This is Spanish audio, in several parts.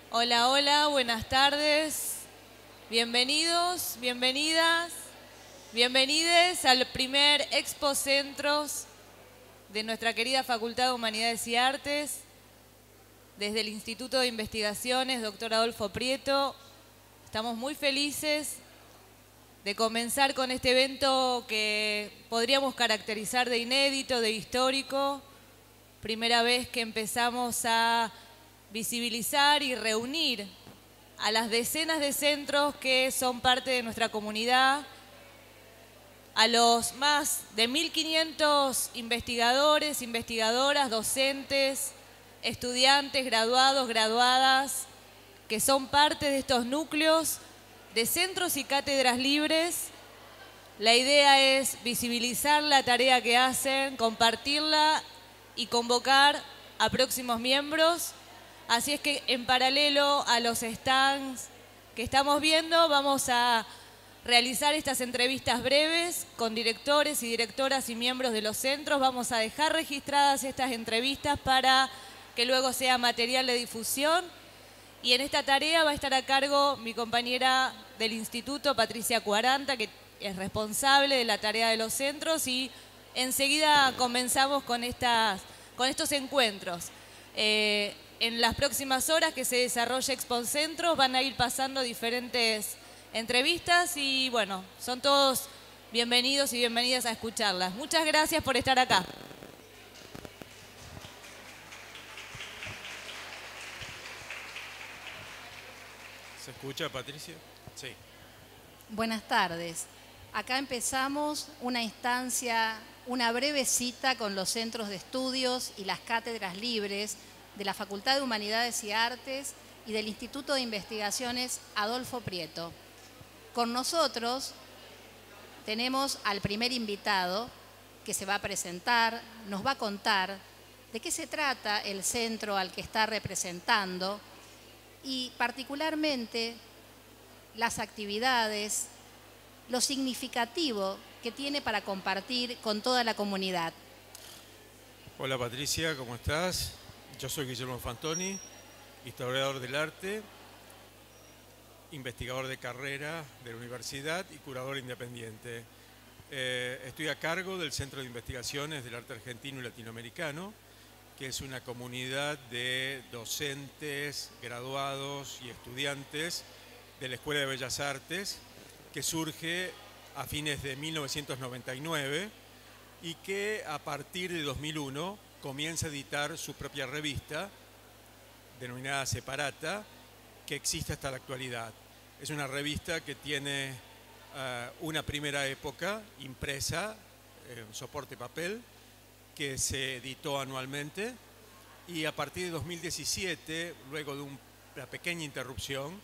Hola, hola, buenas tardes. Bienvenidos, bienvenidas, bienvenides al primer Expo Centros de nuestra querida Facultad de Humanidades y Artes. Desde el Instituto de Investigaciones, doctor Adolfo Prieto, estamos muy felices de comenzar con este evento que podríamos caracterizar de inédito, de histórico. Primera vez que empezamos a visibilizar y reunir a las decenas de centros que son parte de nuestra comunidad, a los más de 1.500 investigadores, investigadoras, docentes, estudiantes, graduados, graduadas, que son parte de estos núcleos de centros y cátedras libres. La idea es visibilizar la tarea que hacen, compartirla y convocar a próximos miembros. Así es que en paralelo a los stands que estamos viendo, vamos a realizar estas entrevistas breves con directores y directoras y miembros de los centros. Vamos a dejar registradas estas entrevistas para que luego sea material de difusión. Y en esta tarea va a estar a cargo mi compañera del instituto, Patricia Cuaranta, que es responsable de la tarea de los centros, y enseguida comenzamos con estos encuentros. En las próximas horas que se desarrolle Expo Centros van a ir pasando diferentes entrevistas y bueno, son todos bienvenidos y bienvenidas a escucharlas. Muchas gracias por estar acá. ¿Se escucha, Patricia? Sí. Buenas tardes. Acá empezamos una instancia, una breve cita con los centros de estudios y las cátedras libres de la Facultad de Humanidades y Artes y del Instituto de Investigaciones Adolfo Prieto. Con nosotros tenemos al primer invitado que se va a presentar, nos va a contar de qué se trata el centro al que está representando y particularmente las actividades, lo significativo que tiene para compartir con toda la comunidad. Hola Patricia, ¿cómo estás? Yo soy Guillermo Fantoni, historiador del arte, investigador de carrera de la universidad y curador independiente. Estoy a cargo del Centro de Investigaciones del Arte Argentino y Latinoamericano, que es una comunidad de docentes, graduados y estudiantes de la Escuela de Bellas Artes, que surge a fines de 1999 y que a partir de 2001 comienza a editar su propia revista, denominada Separata, que existe hasta la actualidad. Es una revista que tiene una primera época impresa, en soporte papel, que se editó anualmente, y a partir de 2017, luego de una pequeña interrupción,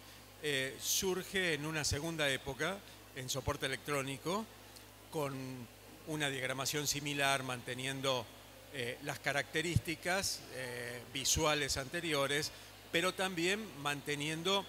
surge en una segunda época en soporte electrónico con una diagramación similar, manteniendo las características visuales anteriores, pero también manteniendo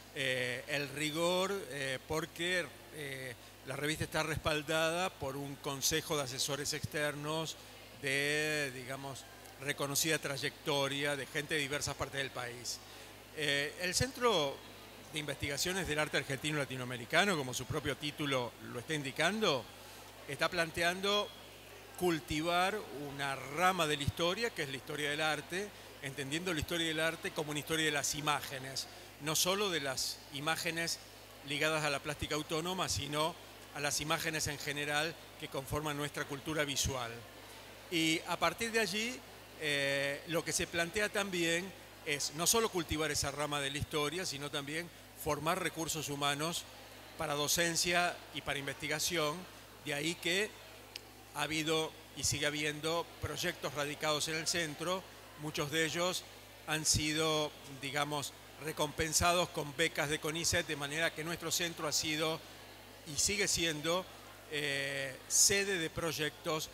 el rigor porque la revista está respaldada por un consejo de asesores externos de, digamos, reconocida trayectoria de gente de diversas partes del país. El Centro de Investigaciones del Arte Argentino y Latinoamericano, como su propio título lo está indicando, está planteando cultivar una rama de la historia, que es la historia del arte, entendiendo la historia del arte como una historia de las imágenes, no solo de las imágenes ligadas a la plástica autónoma, sino a las imágenes en general que conforman nuestra cultura visual. Y a partir de allí, lo que se plantea también es no solo cultivar esa rama de la historia, sino también formar recursos humanos para docencia y para investigación. De ahí que ha habido y sigue habiendo proyectos radicados en el centro. Muchos de ellos han sido, digamos, recompensados con becas de CONICET, de manera que nuestro centro ha sido y sigue siendo sede de proyectos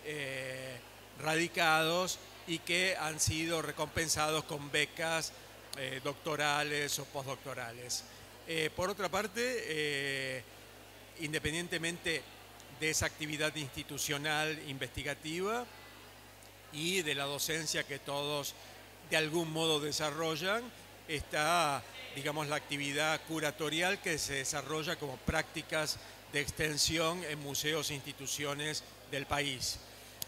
radicados y que han sido recompensados con becas doctorales o postdoctorales. Por otra parte, independientemente de esa actividad institucional investigativa y de la docencia que todos de algún modo desarrollan, está, digamos, la actividad curatorial que se desarrolla como prácticas de extensión en museos e instituciones del país.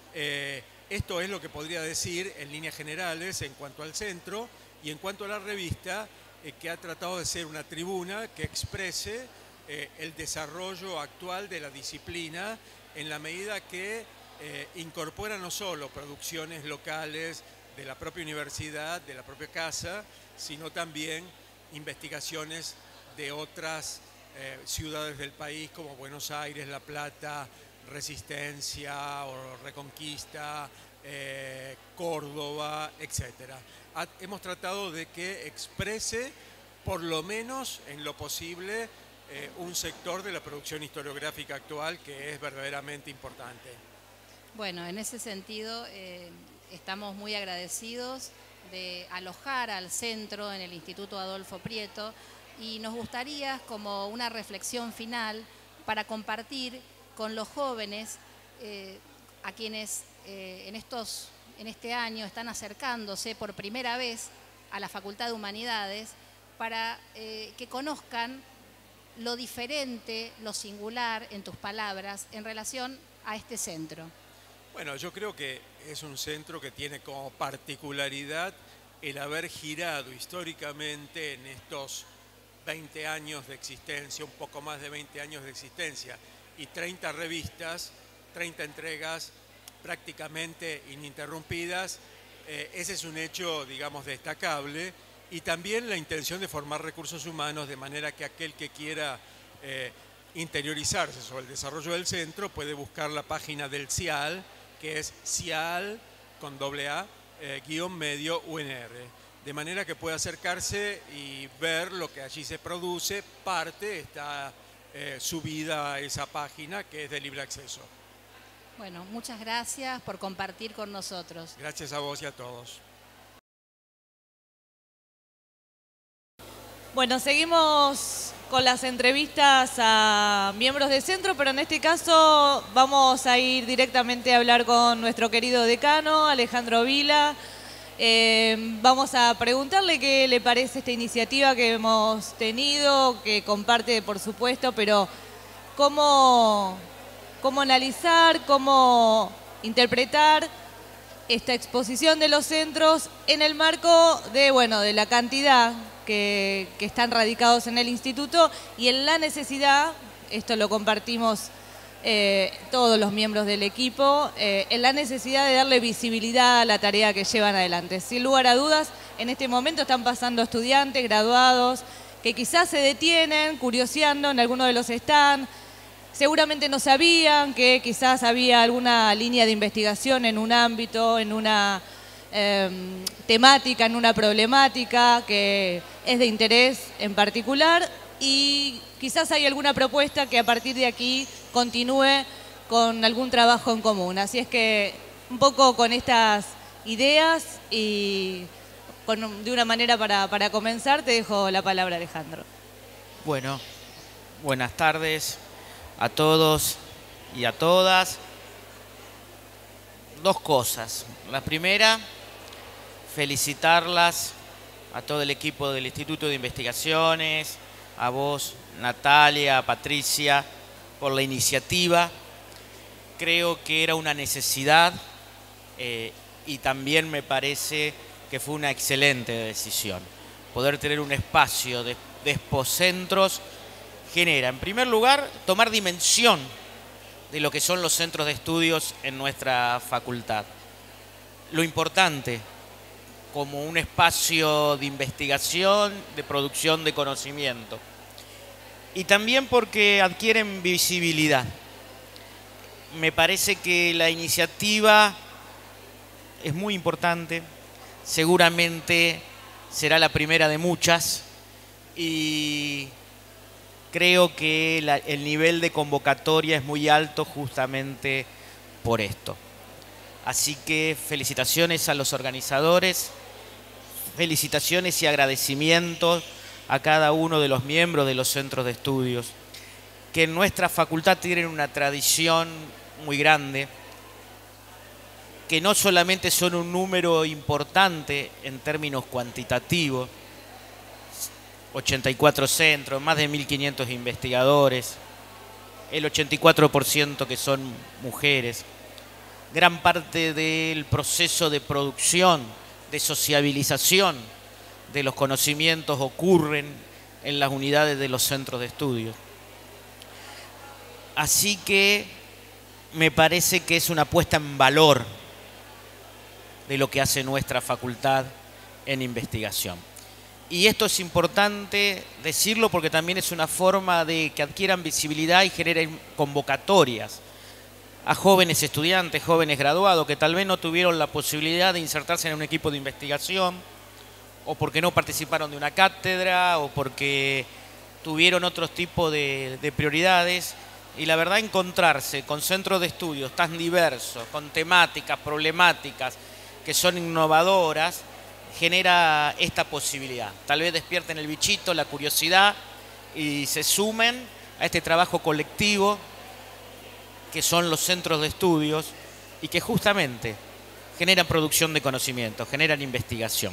Esto es lo que podría decir en líneas generales en cuanto al centro y en cuanto a la revista, que ha tratado de ser una tribuna que exprese el desarrollo actual de la disciplina en la medida que incorpora no solo producciones locales de la propia universidad, de la propia casa, sino también investigaciones de otras ciudades del país como Buenos Aires, La Plata, Resistencia o Reconquista, Córdoba, etc. Hemos tratado de que exprese, por lo menos en lo posible, un sector de la producción historiográfica actual que es verdaderamente importante. Bueno, en ese sentido estamos muy agradecidos de alojar al centro en el Instituto Adolfo Prieto y nos gustaría, como una reflexión final, para compartir con los jóvenes a quienes en este año están acercándose por primera vez a la Facultad de Humanidades, para que conozcan lo diferente, lo singular, en tus palabras, en relación a este centro. Bueno, yo creo que es un centro que tiene como particularidad el haber girado históricamente en estos 20 años de existencia, un poco más de 20 años de existencia, y 30 revistas, 30 entregas prácticamente ininterrumpidas. Ese es un hecho, digamos, destacable, y también la intención de formar recursos humanos de manera que aquel que quiera interiorizarse sobre el desarrollo del centro puede buscar la página del CIAL, que es CIAL con doble A, _medio UNR, de manera que pueda acercarse y ver lo que allí se produce. Parte está subida a esa página, que es de libre acceso. Bueno, muchas gracias por compartir con nosotros. Gracias a vos y a todos. Bueno, seguimos con las entrevistas a miembros del centro, pero en este caso vamos a ir directamente a hablar con nuestro querido decano, Alejandro Vila. Vamos a preguntarle qué le parece esta iniciativa que hemos tenido, que comparte por supuesto, pero cómo analizar, cómo interpretar esta exposición de los centros en el marco de la cantidad que están radicados en el instituto y en la necesidad, esto lo compartimos todos los miembros del equipo, en la necesidad de darle visibilidad a la tarea que llevan adelante. Sin lugar a dudas, en este momento están pasando estudiantes, graduados, que quizás se detienen curioseando en alguno de los stands. Seguramente no sabían que quizás había alguna línea de investigación en un ámbito, en una temática, en una problemática que es de interés en particular, y quizás hay alguna propuesta que a partir de aquí continúe con algún trabajo en común. Así es que un poco con estas ideas y de una manera para comenzar, te dejo la palabra, Alejandro. Bueno, buenas tardes a todos y a todas. Dos cosas. La primera, felicitarlas a todo el equipo del Instituto de Investigaciones, a vos, Natalia, a Patricia, por la iniciativa. Creo que era una necesidad y también me parece que fue una excelente decisión. Poder tener un espacio de expocentros genera, en primer lugar, tomar dimensión de lo que son los centros de estudios en nuestra facultad. Lo importante, como un espacio de investigación, de producción de conocimiento. Y también porque adquieren visibilidad. Me parece que la iniciativa es muy importante, seguramente será la primera de muchas, y creo que el nivel de convocatoria es muy alto justamente por esto. Así que felicitaciones a los organizadores, felicitaciones y agradecimientos a cada uno de los miembros de los centros de estudios, que en nuestra facultad tienen una tradición muy grande, que no solamente son un número importante en términos cuantitativos, 84 centros, más de 1.500 investigadores, el 84% que son mujeres. Gran parte del proceso de producción, de sociabilización de los conocimientos ocurren en las unidades de los centros de estudios. Así que me parece que es una puesta en valor de lo que hace nuestra facultad en investigación. Y esto es importante decirlo porque también es una forma de que adquieran visibilidad y generen convocatorias a jóvenes estudiantes, jóvenes graduados, que tal vez no tuvieron la posibilidad de insertarse en un equipo de investigación, o porque no participaron de una cátedra, o porque tuvieron otros tipos de prioridades. Y la verdad, encontrarse con centros de estudios tan diversos, con temáticas, problemáticas, que son innovadoras, genera esta posibilidad. Tal vez despierten el bichito, la curiosidad, y se sumen a este trabajo colectivo que son los centros de estudios y que justamente generan producción de conocimiento, generan investigación.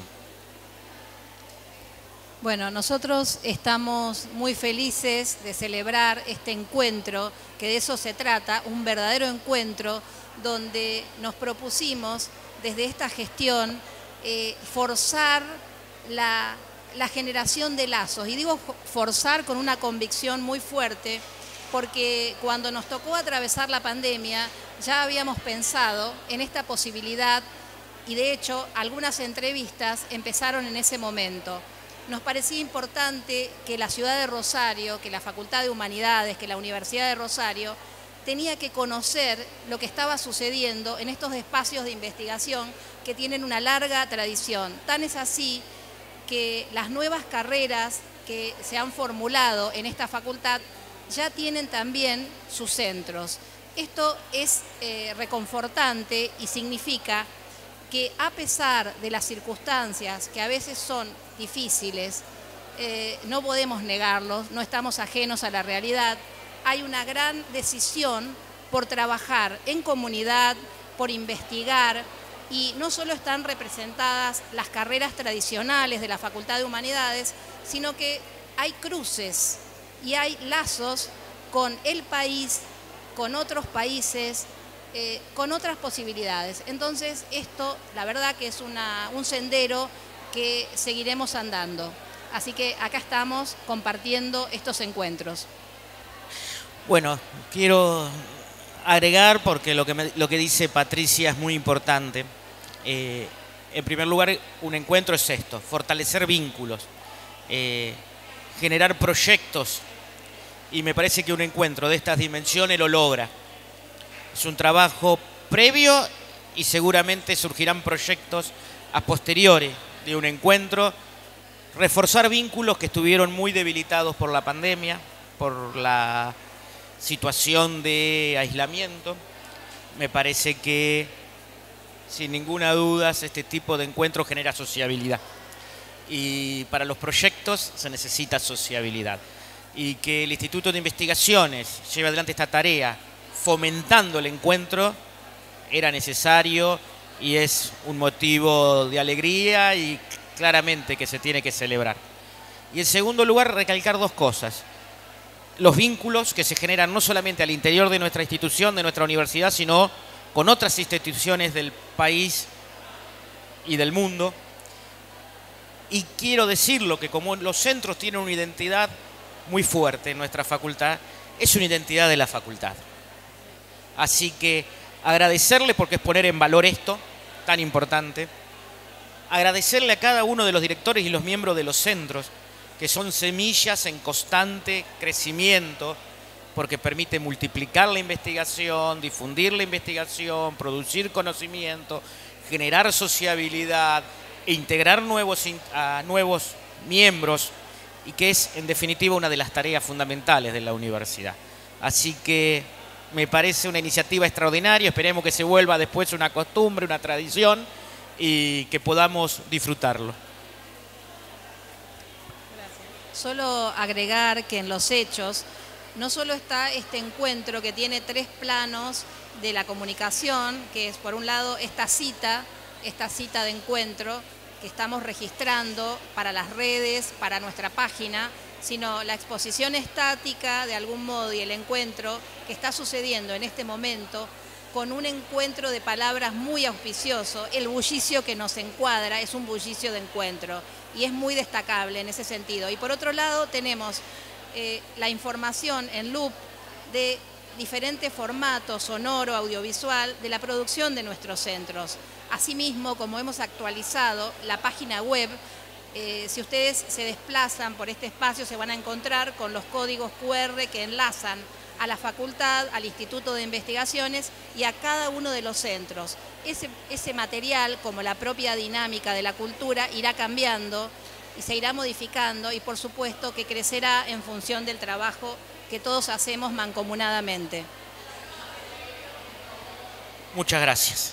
Bueno, nosotros estamos muy felices de celebrar este encuentro, que de eso se trata, un verdadero encuentro donde nos propusimos desde esta gestión forzar la generación de lazos. Y digo forzar con una convicción muy fuerte, porque cuando nos tocó atravesar la pandemia ya habíamos pensado en esta posibilidad y de hecho algunas entrevistas empezaron en ese momento. Nos parecía importante que la ciudad de Rosario, que la Facultad de Humanidades, que la Universidad de Rosario tenía que conocer lo que estaba sucediendo en estos espacios de investigación que tienen una larga tradición. Tan es así que las nuevas carreras que se han formulado en esta facultad ya tienen también sus centros. Esto es reconfortante y significa que a pesar de las circunstancias que a veces son difíciles, no podemos negarlos, no estamos ajenos a la realidad, hay una gran decisión por trabajar en comunidad, por investigar, y no solo están representadas las carreras tradicionales de la Facultad de Humanidades, sino que hay cruces y hay lazos con el país, con otros países, con otras posibilidades. Entonces esto, la verdad que es un sendero que seguiremos andando. Así que acá estamos compartiendo estos encuentros. Bueno, quiero agregar, porque lo que dice Patricia es muy importante. En primer lugar, un encuentro es esto, fortalecer vínculos, generar proyectos, y me parece que un encuentro de estas dimensiones lo logra. Es un trabajo previo y seguramente surgirán proyectos a posteriori de un encuentro. Reforzar vínculos que estuvieron muy debilitados por la pandemia, por la situación de aislamiento. Me parece que, sin ninguna duda, este tipo de encuentro genera sociabilidad. Y para los proyectos se necesita sociabilidad. Y que el Instituto de Investigaciones lleve adelante esta tarea fomentando el encuentro era necesario y es un motivo de alegría y claramente que se tiene que celebrar. Y en segundo lugar, recalcar dos cosas. Los vínculos que se generan no solamente al interior de nuestra institución, de nuestra universidad, sino con otras instituciones del país y del mundo. Y quiero decirlo que como los centros tienen una identidad muy fuerte en nuestra facultad, es una identidad de la facultad. Así que agradecerle, porque es poner en valor esto tan importante, agradecerle a cada uno de los directores y los miembros de los centros, que son semillas en constante crecimiento, porque permite multiplicar la investigación, difundir la investigación, producir conocimiento, generar sociabilidad, e integrar a nuevos miembros, y que es en definitiva una de las tareas fundamentales de la universidad. Así que me parece una iniciativa extraordinaria, esperemos que se vuelva después una costumbre, una tradición y que podamos disfrutarlo. Gracias. Solo agregar que en los hechos no solo está este encuentro que tiene tres planos de la comunicación, que es por un lado esta cita de encuentro, que estamos registrando para las redes, para nuestra página, sino la exposición estática de algún modo y el encuentro que está sucediendo en este momento con un encuentro de palabras muy auspicioso. El bullicio que nos encuadra es un bullicio de encuentro y es muy destacable en ese sentido. Y por otro lado tenemos la información en loop de diferentes formatos, sonoro, audiovisual, de la producción de nuestros centros. Asimismo, como hemos actualizado la página web, si ustedes se desplazan por este espacio se van a encontrar con los códigos QR que enlazan a la facultad, al Instituto de Investigaciones y a cada uno de los centros. Ese material, como la propia dinámica de la cultura, irá cambiando y se irá modificando y por supuesto que crecerá en función del trabajo que todos hacemos mancomunadamente. Muchas gracias.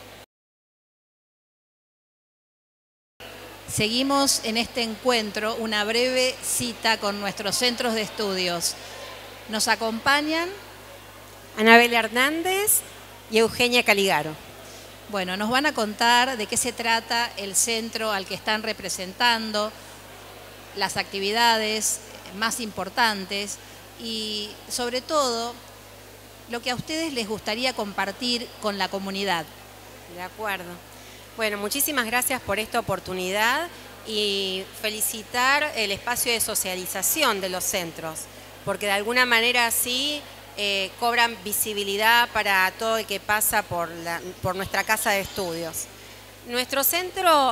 Seguimos en este encuentro una breve cita con nuestros centros de estudios. Nos acompañan Anabel Hernández y Eugenia Caligaro. Bueno, nos van a contar de qué se trata el centro al que están representando, las actividades más importantes y sobre todo lo que a ustedes les gustaría compartir con la comunidad. De acuerdo. Bueno, muchísimas gracias por esta oportunidad y felicitar el espacio de socialización de los centros, porque de alguna manera así cobran visibilidad para todo el que pasa por nuestra casa de estudios. Nuestro centro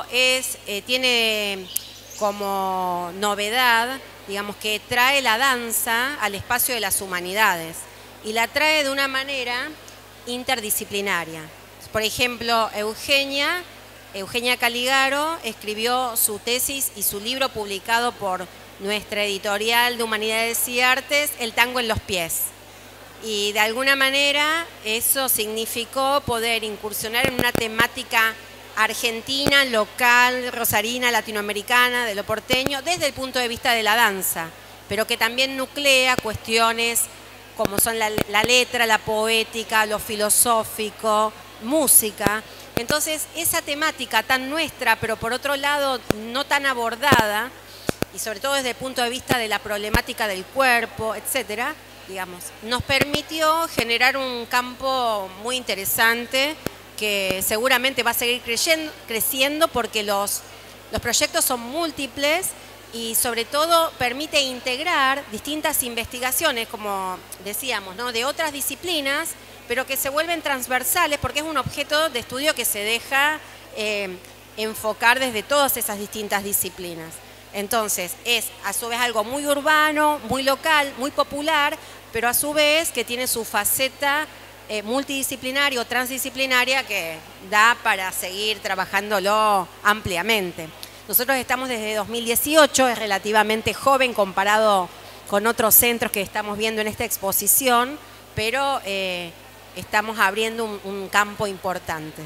tiene como novedad, digamos, que trae la danza al espacio de las humanidades y la trae de una manera interdisciplinaria. Por ejemplo, Eugenia Caligaro escribió su tesis y su libro publicado por nuestra editorial de Humanidades y Artes, El tango en los pies. Y de alguna manera eso significó poder incursionar en una temática argentina, local, rosarina, latinoamericana, de lo porteño, desde el punto de vista de la danza, pero que también nuclea cuestiones como son la letra, la poética, lo filosófico, música. Entonces, esa temática tan nuestra, pero por otro lado no tan abordada, y sobre todo desde el punto de vista de la problemática del cuerpo, etcétera, digamos, nos permitió generar un campo muy interesante que seguramente va a seguir creciendo porque los proyectos son múltiples y sobre todo permite integrar distintas investigaciones, como decíamos, ¿no?, de otras disciplinas, pero que se vuelven transversales porque es un objeto de estudio que se deja enfocar desde todas esas distintas disciplinas. Entonces, es a su vez algo muy urbano, muy local, muy popular, pero a su vez que tiene su faceta multidisciplinaria o transdisciplinaria que da para seguir trabajándolo ampliamente. Nosotros estamos desde 2018, es relativamente joven comparado con otros centros que estamos viendo en esta exposición, pero estamos abriendo un campo importante.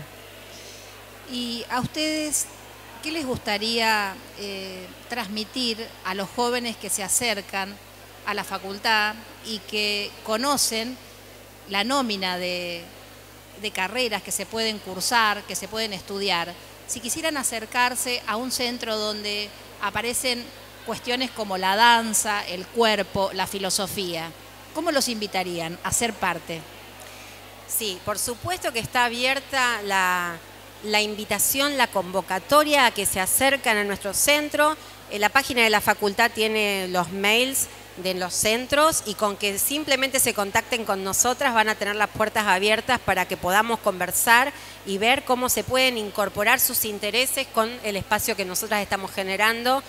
¿Y a ustedes qué les gustaría transmitir a los jóvenes que se acercan a la facultad y que conocen la nómina de carreras que se pueden cursar, que se pueden estudiar? Si quisieran acercarse a un centro donde aparecen cuestiones como la danza, el cuerpo, la filosofía, ¿cómo los invitarían a ser parte? Sí, por supuesto que está abierta la invitación, la convocatoria a que se acercan a nuestro centro. La página de la facultad tiene los mails de los centros y con que simplemente se contacten con nosotras van a tener las puertas abiertas para que podamos conversar y ver cómo se pueden incorporar sus intereses con el espacio que nosotras estamos generando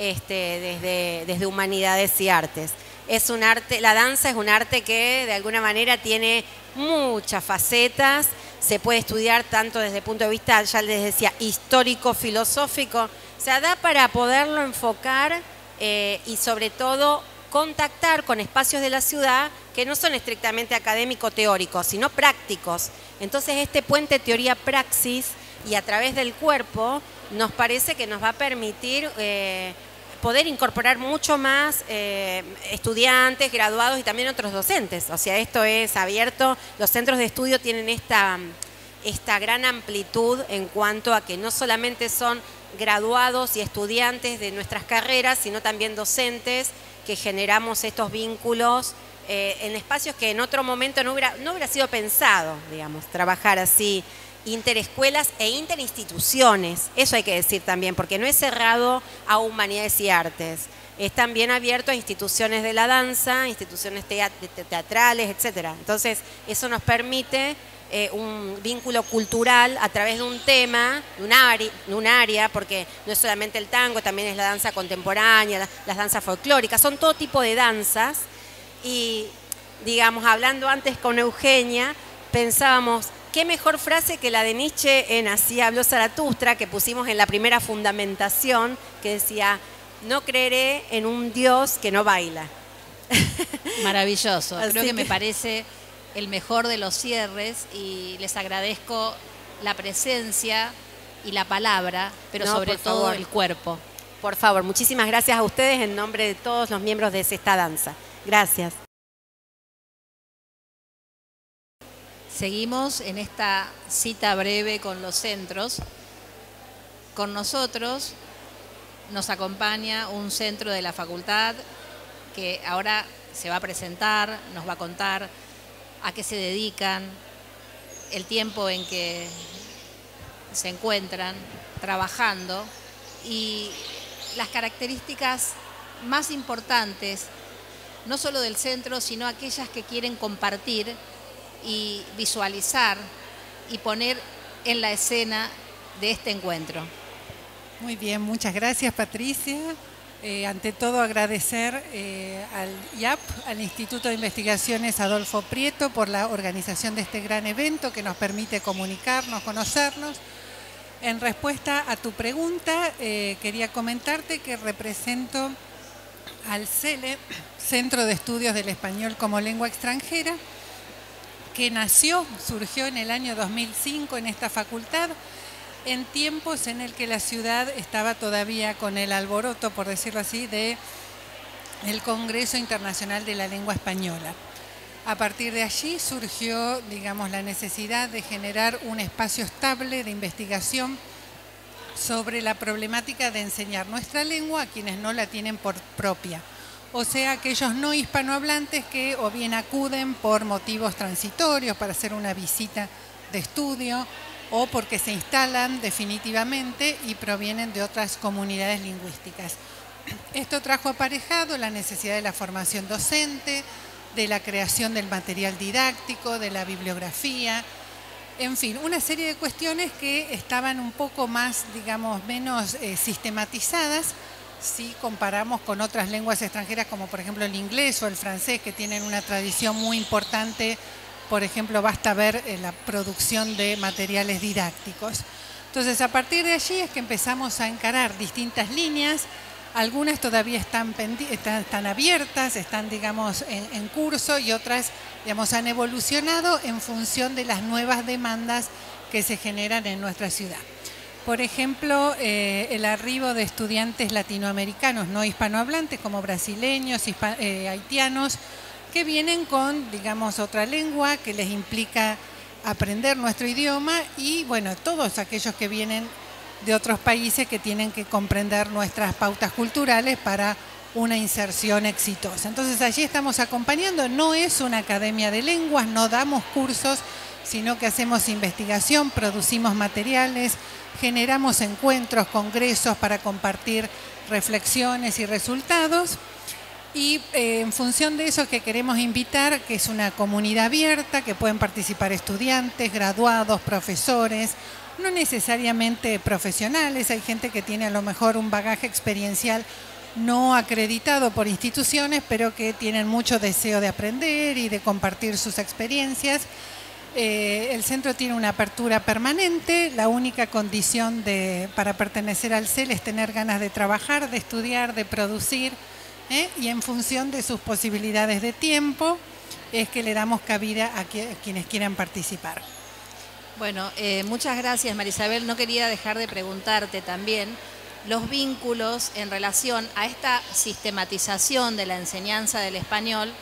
desde Humanidades y Artes. Es un arte, la danza es un arte que de alguna manera tiene muchas facetas, se puede estudiar tanto desde el punto de vista, ya les decía, histórico, filosófico, o sea, da para poderlo enfocar y sobre todo contactar con espacios de la ciudad que no son estrictamente académico-teóricos, sino prácticos. Entonces este puente teoría-praxis y a través del cuerpo nos parece que nos va a permitir poder incorporar mucho más estudiantes, graduados y también otros docentes. O sea, esto es abierto, los centros de estudio tienen esta gran amplitud en cuanto a que no solamente son graduados y estudiantes de nuestras carreras, sino también docentes que generamos estos vínculos en espacios que en otro momento no hubiera sido pensado, digamos, trabajar así, interescuelas e interinstituciones. Eso hay que decir también, porque no es cerrado a humanidades y artes. Es también abierto a instituciones de la danza, instituciones teatrales, etc. Entonces, eso nos permite un vínculo cultural a través de un tema, de un área, porque no es solamente el tango, también es la danza contemporánea, las danzas folclóricas, son todo tipo de danzas. Y, digamos, hablando antes con Eugenia, pensábamos, qué mejor frase que la de Nietzsche en Así habló Zaratustra, que pusimos en la primera fundamentación, que decía, no creeré en un Dios que no baila. Maravilloso. Así Creo que me parece el mejor de los cierres y les agradezco la presencia y la palabra, pero No, sobre por todo favor. el cuerpo. Por favor, muchísimas gracias a ustedes en nombre de todos los miembros de esta danza. Gracias. Seguimos en esta cita breve con los centros. Con nosotros nos acompaña un centro de la facultad que ahora se va a presentar, nos va a contar a qué se dedican, el tiempo en que se encuentran trabajando y las características más importantes, no solo del centro, sino aquellas que quieren compartir y visualizar y poner en la escena de este encuentro. Muy bien, muchas gracias, Patricia. Ante todo agradecer al IAP, al Instituto de Investigaciones Adolfo Prieto, por la organización de este gran evento que nos permite comunicarnos, conocernos. En respuesta a tu pregunta, quería comentarte que represento al CELE, Centro de Estudios del Español como Lengua Extranjera, que surgió en el año 2005 en esta facultad, en tiempos en el que la ciudad estaba todavía con el alboroto, por decirlo así, del Congreso Internacional de la Lengua Española. A partir de allí surgió, digamos, la necesidad de generar un espacio estable de investigación sobre la problemática de enseñar nuestra lengua a quienes no la tienen por propia. O sea, aquellos no hispanohablantes que o bien acuden por motivos transitorios para hacer una visita de estudio o porque se instalan definitivamente y provienen de otras comunidades lingüísticas. Esto trajo aparejado la necesidad de la formación docente, de la creación del material didáctico, de la bibliografía, en fin, una serie de cuestiones que estaban un poco más, digamos, menos sistematizadas si comparamos con otras lenguas extranjeras como por ejemplo el inglés o el francés, que tienen una tradición muy importante. Por ejemplo, basta ver la producción de materiales didácticos. Entonces, a partir de allí es que empezamos a encarar distintas líneas. Algunas todavía están abiertas, están, digamos, en curso, y otras, digamos, han evolucionado en función de las nuevas demandas que se generan en nuestra ciudad. Por ejemplo, el arribo de estudiantes latinoamericanos no hispanohablantes como brasileños, haitianos, que vienen con, digamos, otra lengua que les implica aprender nuestro idioma, y bueno, todos aquellos que vienen de otros países que tienen que comprender nuestras pautas culturales para una inserción exitosa. Entonces allí estamos acompañando, no es una academia de lenguas, no damos cursos, sino que hacemos investigación, producimos materiales, generamos encuentros, congresos para compartir reflexiones y resultados. Y en función de eso que queremos invitar, que es una comunidad abierta, que pueden participar estudiantes, graduados, profesores, no necesariamente profesionales. Hay gente que tiene a lo mejor un bagaje experiencial no acreditado por instituciones, pero que tienen mucho deseo de aprender y de compartir sus experiencias. El centro tiene una apertura permanente. La única condición para pertenecer al CEL es tener ganas de trabajar, de estudiar, de producir, y en función de sus posibilidades de tiempo es que le damos cabida a quienes quieran participar. Bueno, muchas gracias, Marisabel. No quería dejar de preguntarte también los vínculos en relación a esta sistematización de la enseñanza del español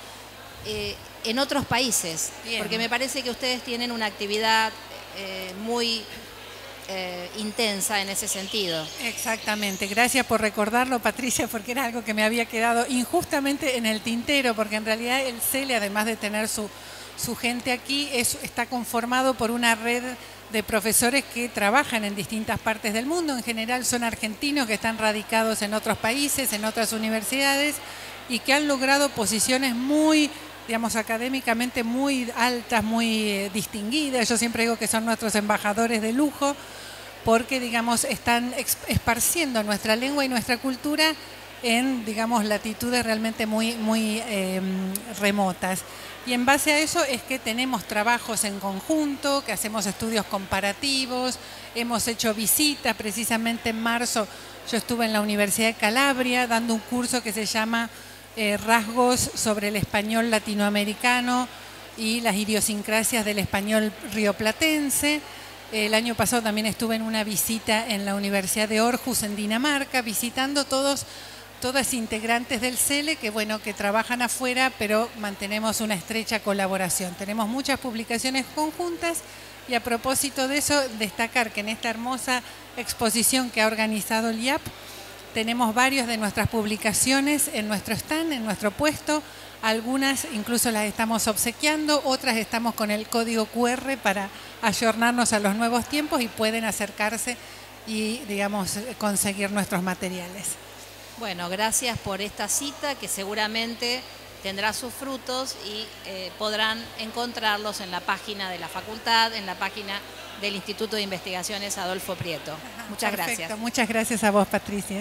en otros países. Bien. Porque me parece que ustedes tienen una actividad muy intensa en ese sentido. Exactamente, gracias por recordarlo, Patricia, porque era algo que me había quedado injustamente en el tintero, porque en realidad el CELE, además de tener su gente aquí, está conformado por una red de profesores que trabajan en distintas partes del mundo. En general son argentinos que están radicados en otros países, en otras universidades, y que han logrado posiciones muy, digamos, académicamente muy altas, muy distinguidas. Yo siempre digo que son nuestros embajadores de lujo, porque, digamos, están esparciendo nuestra lengua y nuestra cultura en, digamos, latitudes realmente muy remotas. Y en base a eso es que tenemos trabajos en conjunto, que hacemos estudios comparativos, hemos hecho visitas. Precisamente en marzo yo estuve en la Universidad de Calabria dando un curso que se llama Rasgos sobre el español latinoamericano y las idiosincrasias del español rioplatense. El año pasado también estuve en una visita en la Universidad de Aarhus en Dinamarca, visitando todas integrantes del CELE que, bueno, que trabajan afuera, pero mantenemos una estrecha colaboración. Tenemos muchas publicaciones conjuntas y, a propósito de eso, destacar que en esta hermosa exposición que ha organizado el IAP tenemos varias de nuestras publicaciones en nuestro stand, en nuestro puesto. Algunas incluso las estamos obsequiando, otras estamos con el código QR para ayornarnos a los nuevos tiempos y pueden acercarse y, digamos, conseguir nuestros materiales. Bueno, gracias por esta cita que seguramente tendrá sus frutos y podrán encontrarlos en la página de la facultad, en la página del Instituto de Investigaciones Adolfo Prieto. Muchas gracias. Muchas gracias a vos, Patricia.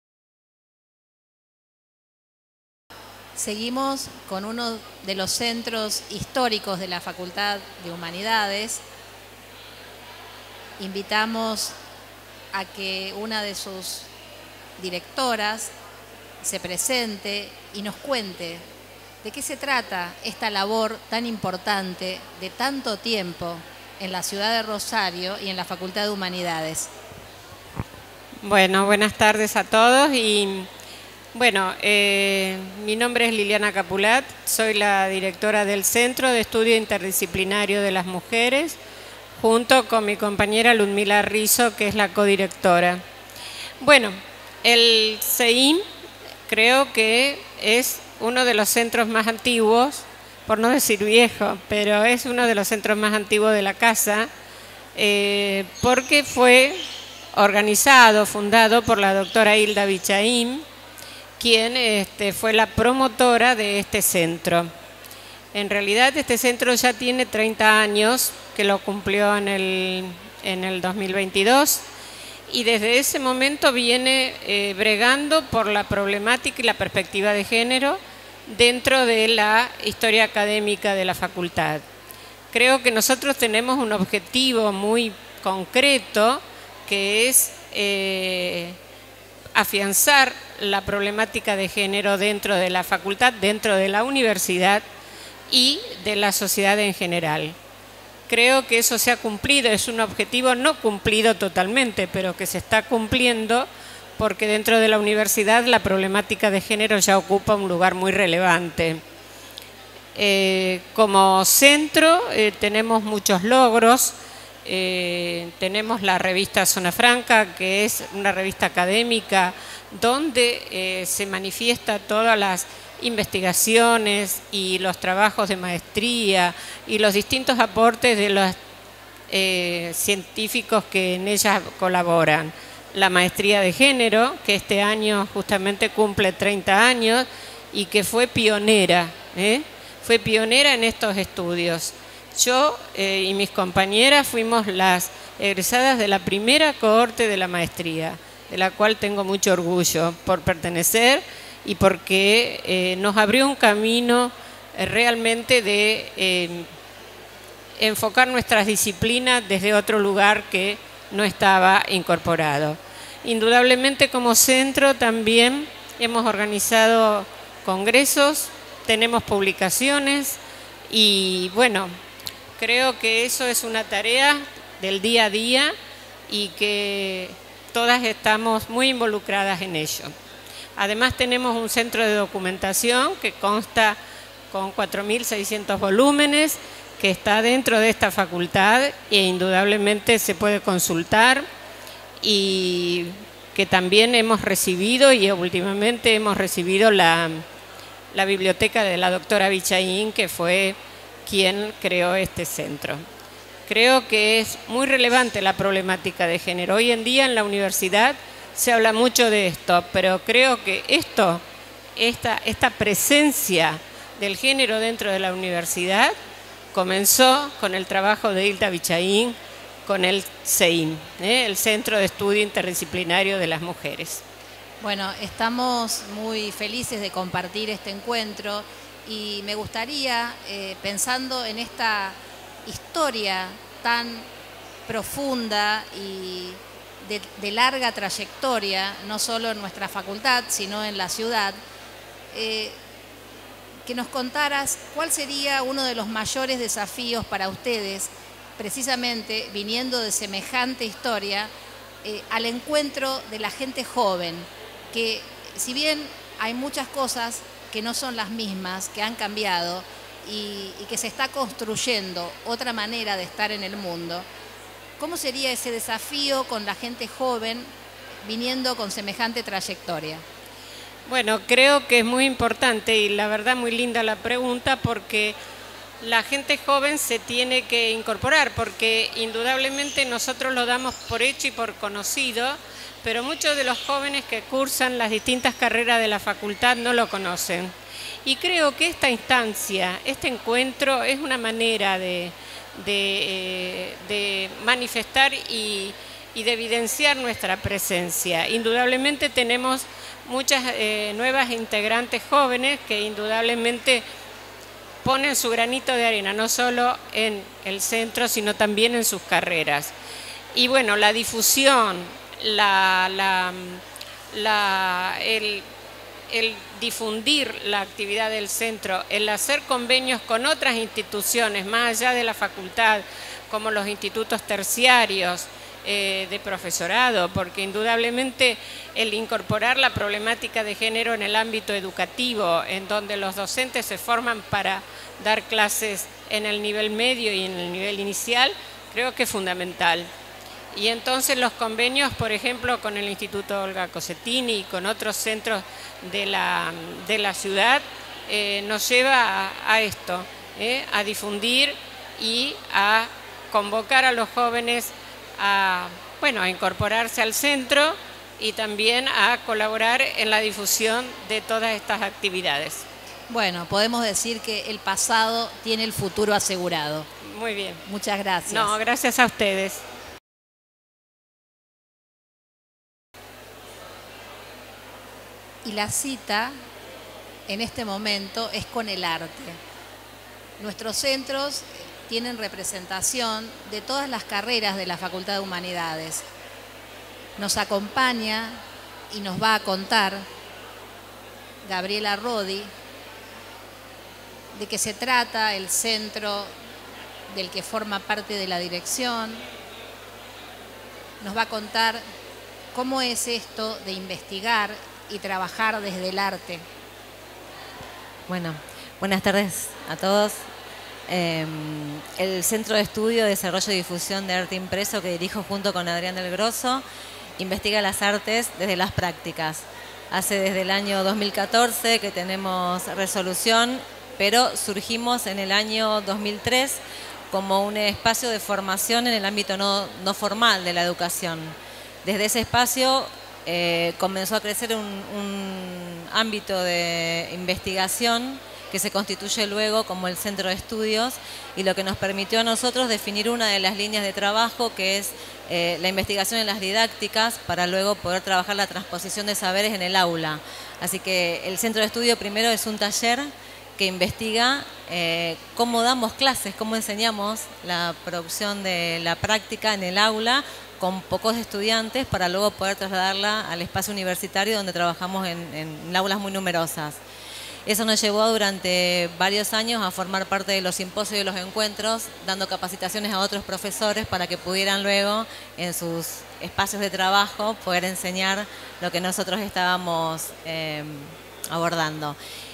Seguimos con uno de los centros históricos de la Facultad de Humanidades. Invitamos a que una de sus directoras se presente y nos cuente de qué se trata esta labor tan importante de tanto tiempo en la ciudad de Rosario y en la Facultad de Humanidades. Bueno, buenas tardes a todos y bueno, mi nombre es Liliana Capulat, soy la directora del Centro de Estudio Interdisciplinario de las Mujeres, junto con mi compañera Ludmila Rizzo, que es la codirectora. Bueno, el CEIM creo que es uno de los centros más antiguos, por no decir viejo, pero es uno de los centros más antiguos de la casa, porque fue organizado, fundado por la doctora Hilda Bichaín, quien fue la promotora de este centro. En realidad este centro ya tiene 30 años, que lo cumplió en el 2022, y desde ese momento viene bregando por la problemática y la perspectiva de género dentro de la historia académica de la facultad. Creo que nosotros tenemos un objetivo muy concreto, que es afianzar la problemática de género dentro de la facultad, dentro de la universidad y de la sociedad en general. Creo que eso se ha cumplido, es un objetivo no cumplido totalmente, pero que se está cumpliendo porque dentro de la universidad la problemática de género ya ocupa un lugar muy relevante. Como centro tenemos muchos logros. Tenemos la revista Zona Franca, que es una revista académica donde se manifiesta todas las investigaciones y los trabajos de maestría y los distintos aportes de los científicos que en ella colaboran. La maestría de género, que este año justamente cumple 30 años y que fue pionera en estos estudios. Yo y mis compañeras fuimos las egresadas de la primera cohorte de la maestría, de la cual tengo mucho orgullo por pertenecer y porque nos abrió un camino realmente de enfocar nuestras disciplinas desde otro lugar que no estaba incorporado. Indudablemente como centro también hemos organizado congresos, tenemos publicaciones y bueno, creo que eso es una tarea del día a día y que todas estamos muy involucradas en ello. Además tenemos un centro de documentación que consta con 4.600 volúmenes, que está dentro de esta facultad e indudablemente se puede consultar, y que también hemos recibido, y últimamente hemos recibido la biblioteca de la doctora Bichaín, que fue quien creó este centro. Creo que es muy relevante la problemática de género. Hoy en día en la universidad se habla mucho de esto, pero creo que esta presencia del género dentro de la universidad comenzó con el trabajo de Hilda Bichaín, con el CEIM, el Centro de Estudio Interdisciplinario de las Mujeres. Bueno, estamos muy felices de compartir este encuentro y me gustaría, pensando en esta historia tan profunda y de larga trayectoria, no solo en nuestra facultad, sino en la ciudad, que nos contaras cuál sería uno de los mayores desafíos para ustedes, precisamente viniendo de semejante historia, al encuentro de la gente joven, que si bien hay muchas cosas que no son las mismas, que han cambiado y que se está construyendo otra manera de estar en el mundo, ¿cómo sería ese desafío con la gente joven viniendo con semejante trayectoria? Bueno, creo que es muy importante y la verdad muy linda la pregunta, porque la gente joven se tiene que incorporar, porque indudablemente nosotros lo damos por hecho y por conocido, pero muchos de los jóvenes que cursan las distintas carreras de la facultad no lo conocen. Y creo que esta instancia, este encuentro, es una manera de manifestar y de evidenciar nuestra presencia. Indudablemente tenemos muchas nuevas integrantes jóvenes que indudablemente ponen su granito de arena, no solo en el centro, sino también en sus carreras. Y bueno, la difusión, el difundir la actividad del centro, el hacer convenios con otras instituciones, más allá de la facultad, como los institutos terciarios, de profesorado, porque indudablemente el incorporar la problemática de género en el ámbito educativo, en donde los docentes se forman para dar clases en el nivel medio y en el nivel inicial, creo que es fundamental. Y entonces los convenios, por ejemplo, con el Instituto Olga Cossettini y con otros centros de la ciudad, nos lleva a esto, a difundir y a convocar a los jóvenes a incorporarse al centro y también a colaborar en la difusión de todas estas actividades. Bueno, podemos decir que el pasado tiene el futuro asegurado. Muy bien. Muchas gracias. No, gracias a ustedes. Y la cita en este momento es con el arte. Nuestros centros tienen representación de todas las carreras de la Facultad de Humanidades. Nos acompaña y nos va a contar Gabriela Rodi de qué se trata el centro del que forma parte de la dirección. Nos va a contar cómo es esto de investigar y trabajar desde el arte. Bueno, buenas tardes a todos. El Centro de Estudio, Desarrollo y Difusión de Arte Impreso, que dirijo junto con Adrián del Grosso, investiga las artes desde las prácticas. Hace desde el año 2014 que tenemos resolución, pero surgimos en el año 2003 como un espacio de formación en el ámbito no formal de la educación. Desde ese espacio comenzó a crecer un ámbito de investigación que se constituye luego como el Centro de Estudios, y lo que nos permitió a nosotros definir una de las líneas de trabajo, que es la investigación en las didácticas, para luego poder trabajar la transposición de saberes en el aula. Así que el Centro de Estudio primero es un taller que investiga cómo damos clases, cómo enseñamos la producción de la práctica en el aula con pocos estudiantes, para luego poder trasladarla al espacio universitario, donde trabajamos en aulas muy numerosas. Eso nos llevó durante varios años a formar parte de los simposios y los encuentros, dando capacitaciones a otros profesores para que pudieran luego, en sus espacios de trabajo, poder enseñar lo que nosotros estábamos abordando.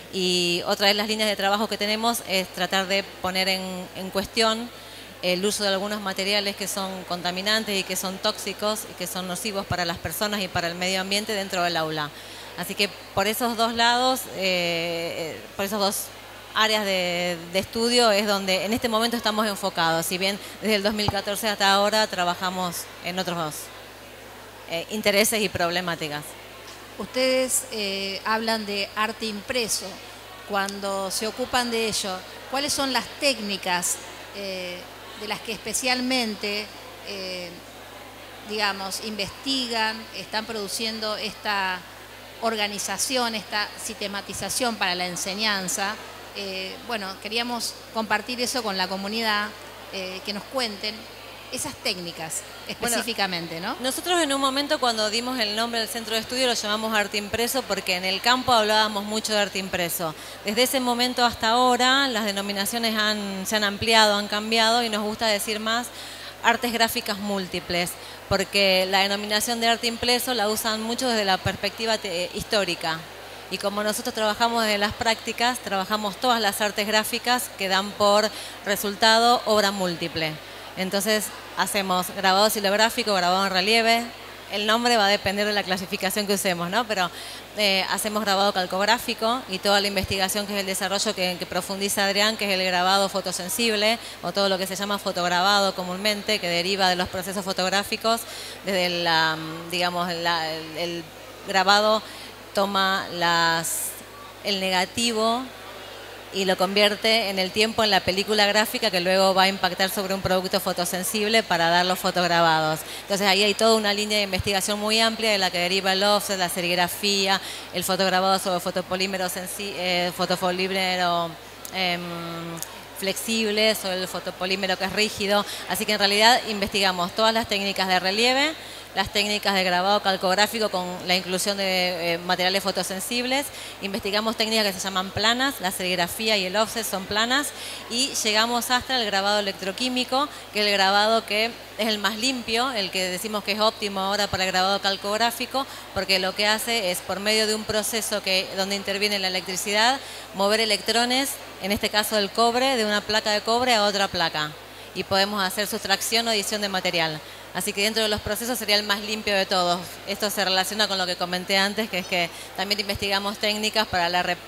Y otra de las líneas de trabajo que tenemos es tratar de poner en cuestión el uso de algunos materiales que son contaminantes y que son tóxicos y que son nocivos para las personas y para el medio ambiente dentro del aula. Así que por esos dos lados, por esos dos áreas de estudio es donde en este momento estamos enfocados. Si bien desde el 2014 hasta ahora trabajamos en otros intereses y problemáticas. Ustedes hablan de arte impreso. Cuando se ocupan de ello, ¿cuáles son las técnicas de las que especialmente, digamos, investigan, están produciendo esta organización, esta sistematización para la enseñanza? Bueno, queríamos compartir eso con la comunidad, que nos cuenten esas técnicas específicamente, ¿no? Nosotros en un momento cuando dimos el nombre del centro de estudio lo llamamos arte impreso porque en el campo hablábamos mucho de arte impreso. Desde ese momento hasta ahora las denominaciones se han ampliado, han cambiado y nos gusta decir más artes gráficas múltiples, porque la denominación de arte impreso la usan mucho desde la perspectiva histórica. Y como nosotros trabajamos desde las prácticas, trabajamos todas las artes gráficas que dan por resultado obra múltiple. Entonces hacemos grabado silográfico, grabado en relieve. El nombre va a depender de la clasificación que usemos, ¿no? Pero hacemos grabado calcográfico y toda la investigación que es el desarrollo que profundiza Adrián, que es el grabado fotosensible o todo lo que se llama fotograbado comúnmente, que deriva de los procesos fotográficos. Desde el grabado toma el negativo y lo convierte en el tiempo en la película gráfica que luego va a impactar sobre un producto fotosensible para dar los fotograbados. Entonces ahí hay toda una línea de investigación muy amplia de la que deriva el offset, la serigrafía, el fotograbado sobre fotopolímero flexible, sobre el fotopolímero que es rígido. Así que en realidad investigamos todas las técnicas de relieve, las técnicas de grabado calcográfico con la inclusión de materiales fotosensibles, investigamos técnicas que se llaman planas, la serigrafía y el offset son planas, y llegamos hasta el grabado electroquímico, que es el grabado que es el más limpio, el que decimos que es óptimo ahora para el grabado calcográfico, porque lo que hace es, por medio de un proceso donde interviene la electricidad, mover electrones, en este caso del cobre, de una placa de cobre a otra placa, y podemos hacer sustracción o adición de material. Así que dentro de los procesos sería el más limpio de todos. Esto se relaciona con lo que comenté antes, que es que también investigamos técnicas para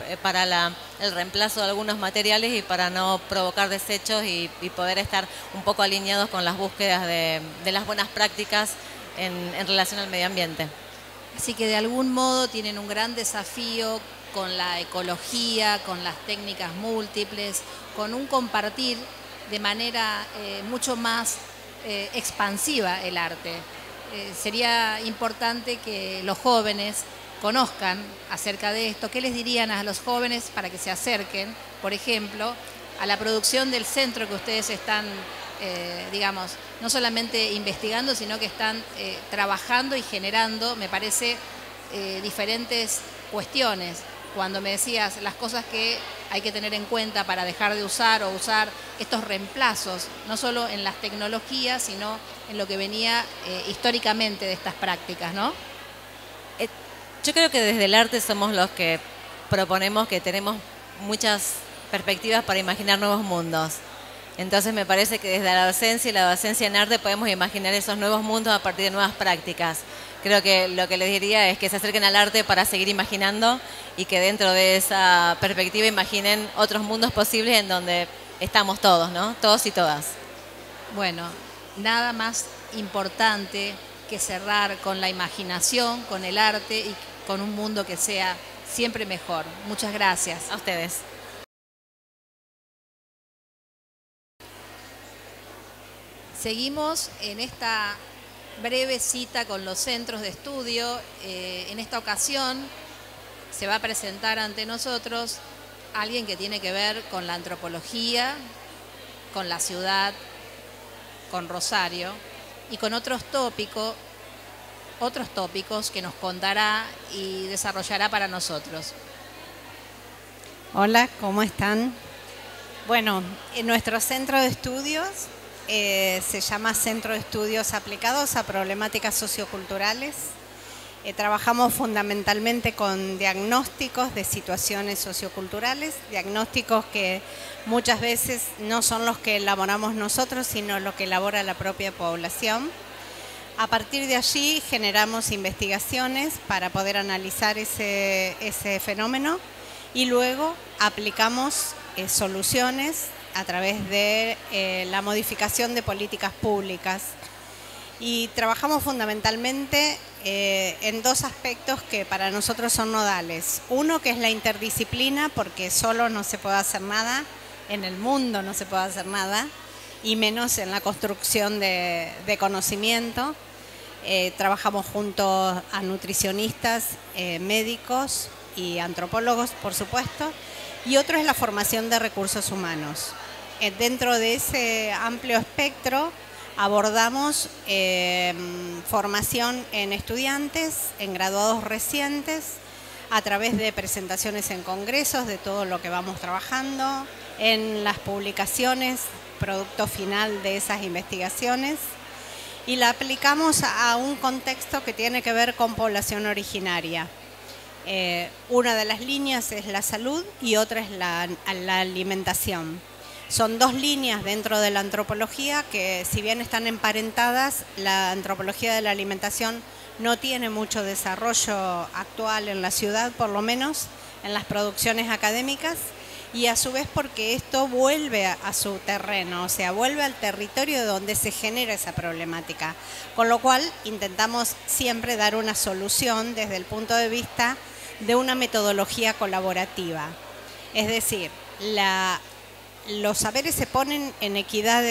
el reemplazo de algunos materiales y para no provocar desechos y poder estar un poco alineados con las búsquedas de las buenas prácticas en relación al medio ambiente. Así que de algún modo tienen un gran desafío con la ecología, con las técnicas múltiples, con un compartir de manera mucho más expansiva el arte. Sería importante que los jóvenes conozcan acerca de esto. ¿Qué les dirían a los jóvenes para que se acerquen, por ejemplo, a la producción del centro que ustedes están, digamos, no solamente investigando, sino que están trabajando y generando, me parece, diferentes cuestiones? Cuando me decías las cosas que hay que tener en cuenta para dejar de usar o usar estos reemplazos, no solo en las tecnologías, sino en lo que venía históricamente de estas prácticas, ¿no? Yo creo que desde el arte somos los que proponemos que tenemos muchas perspectivas para imaginar nuevos mundos. Entonces me parece que desde la docencia y la docencia en arte podemos imaginar esos nuevos mundos a partir de nuevas prácticas. Creo que lo que les diría es que se acerquen al arte para seguir imaginando y que dentro de esa perspectiva imaginen otros mundos posibles en donde estamos todos, ¿no? Todos y todas. Bueno, nada más importante que cerrar con la imaginación, con el arte y con un mundo que sea siempre mejor. Muchas gracias. A ustedes. Seguimos en esta breve cita con los centros de estudio. En esta ocasión se va a presentar ante nosotros alguien que tiene que ver con la antropología, con la ciudad, con Rosario y con otros tópicos que nos contará y desarrollará para nosotros. Hola, ¿cómo están? Bueno, en nuestro centro de estudios se llama Centro de Estudios Aplicados a Problemáticas Socioculturales Trabajamos fundamentalmente con diagnósticos de situaciones socioculturales, diagnósticos que muchas veces no son los que elaboramos nosotros, sino lo que elabora la propia población. A partir de allí generamos investigaciones para poder analizar ese fenómeno y luego aplicamos soluciones a través de la modificación de políticas públicas. Y trabajamos fundamentalmente en dos aspectos que para nosotros son nodales. Uno, que es la interdisciplina, porque solo no se puede hacer nada, en el mundo no se puede hacer nada, y menos en la construcción de conocimiento. Trabajamos junto a nutricionistas, médicos y antropólogos, por supuesto. Y otro es la formación de recursos humanos. Dentro de ese amplio espectro, abordamos formación en estudiantes, en graduados recientes, a través de presentaciones en congresos de todo lo que vamos trabajando, en las publicaciones, producto final de esas investigaciones, y la aplicamos a un contexto que tiene que ver con población originaria. Una de las líneas es la salud y otra es la alimentación. Son dos líneas dentro de la antropología que, si bien están emparentadas, la antropología de la alimentación no tiene mucho desarrollo actual en la ciudad, por lo menos en las producciones académicas, y a su vez porque esto vuelve a su terreno, o sea, vuelve al territorio de donde se genera esa problemática. Con lo cual intentamos siempre dar una solución desde el punto de vista de una metodología colaborativa. Es decir, los saberes se ponen en equidad.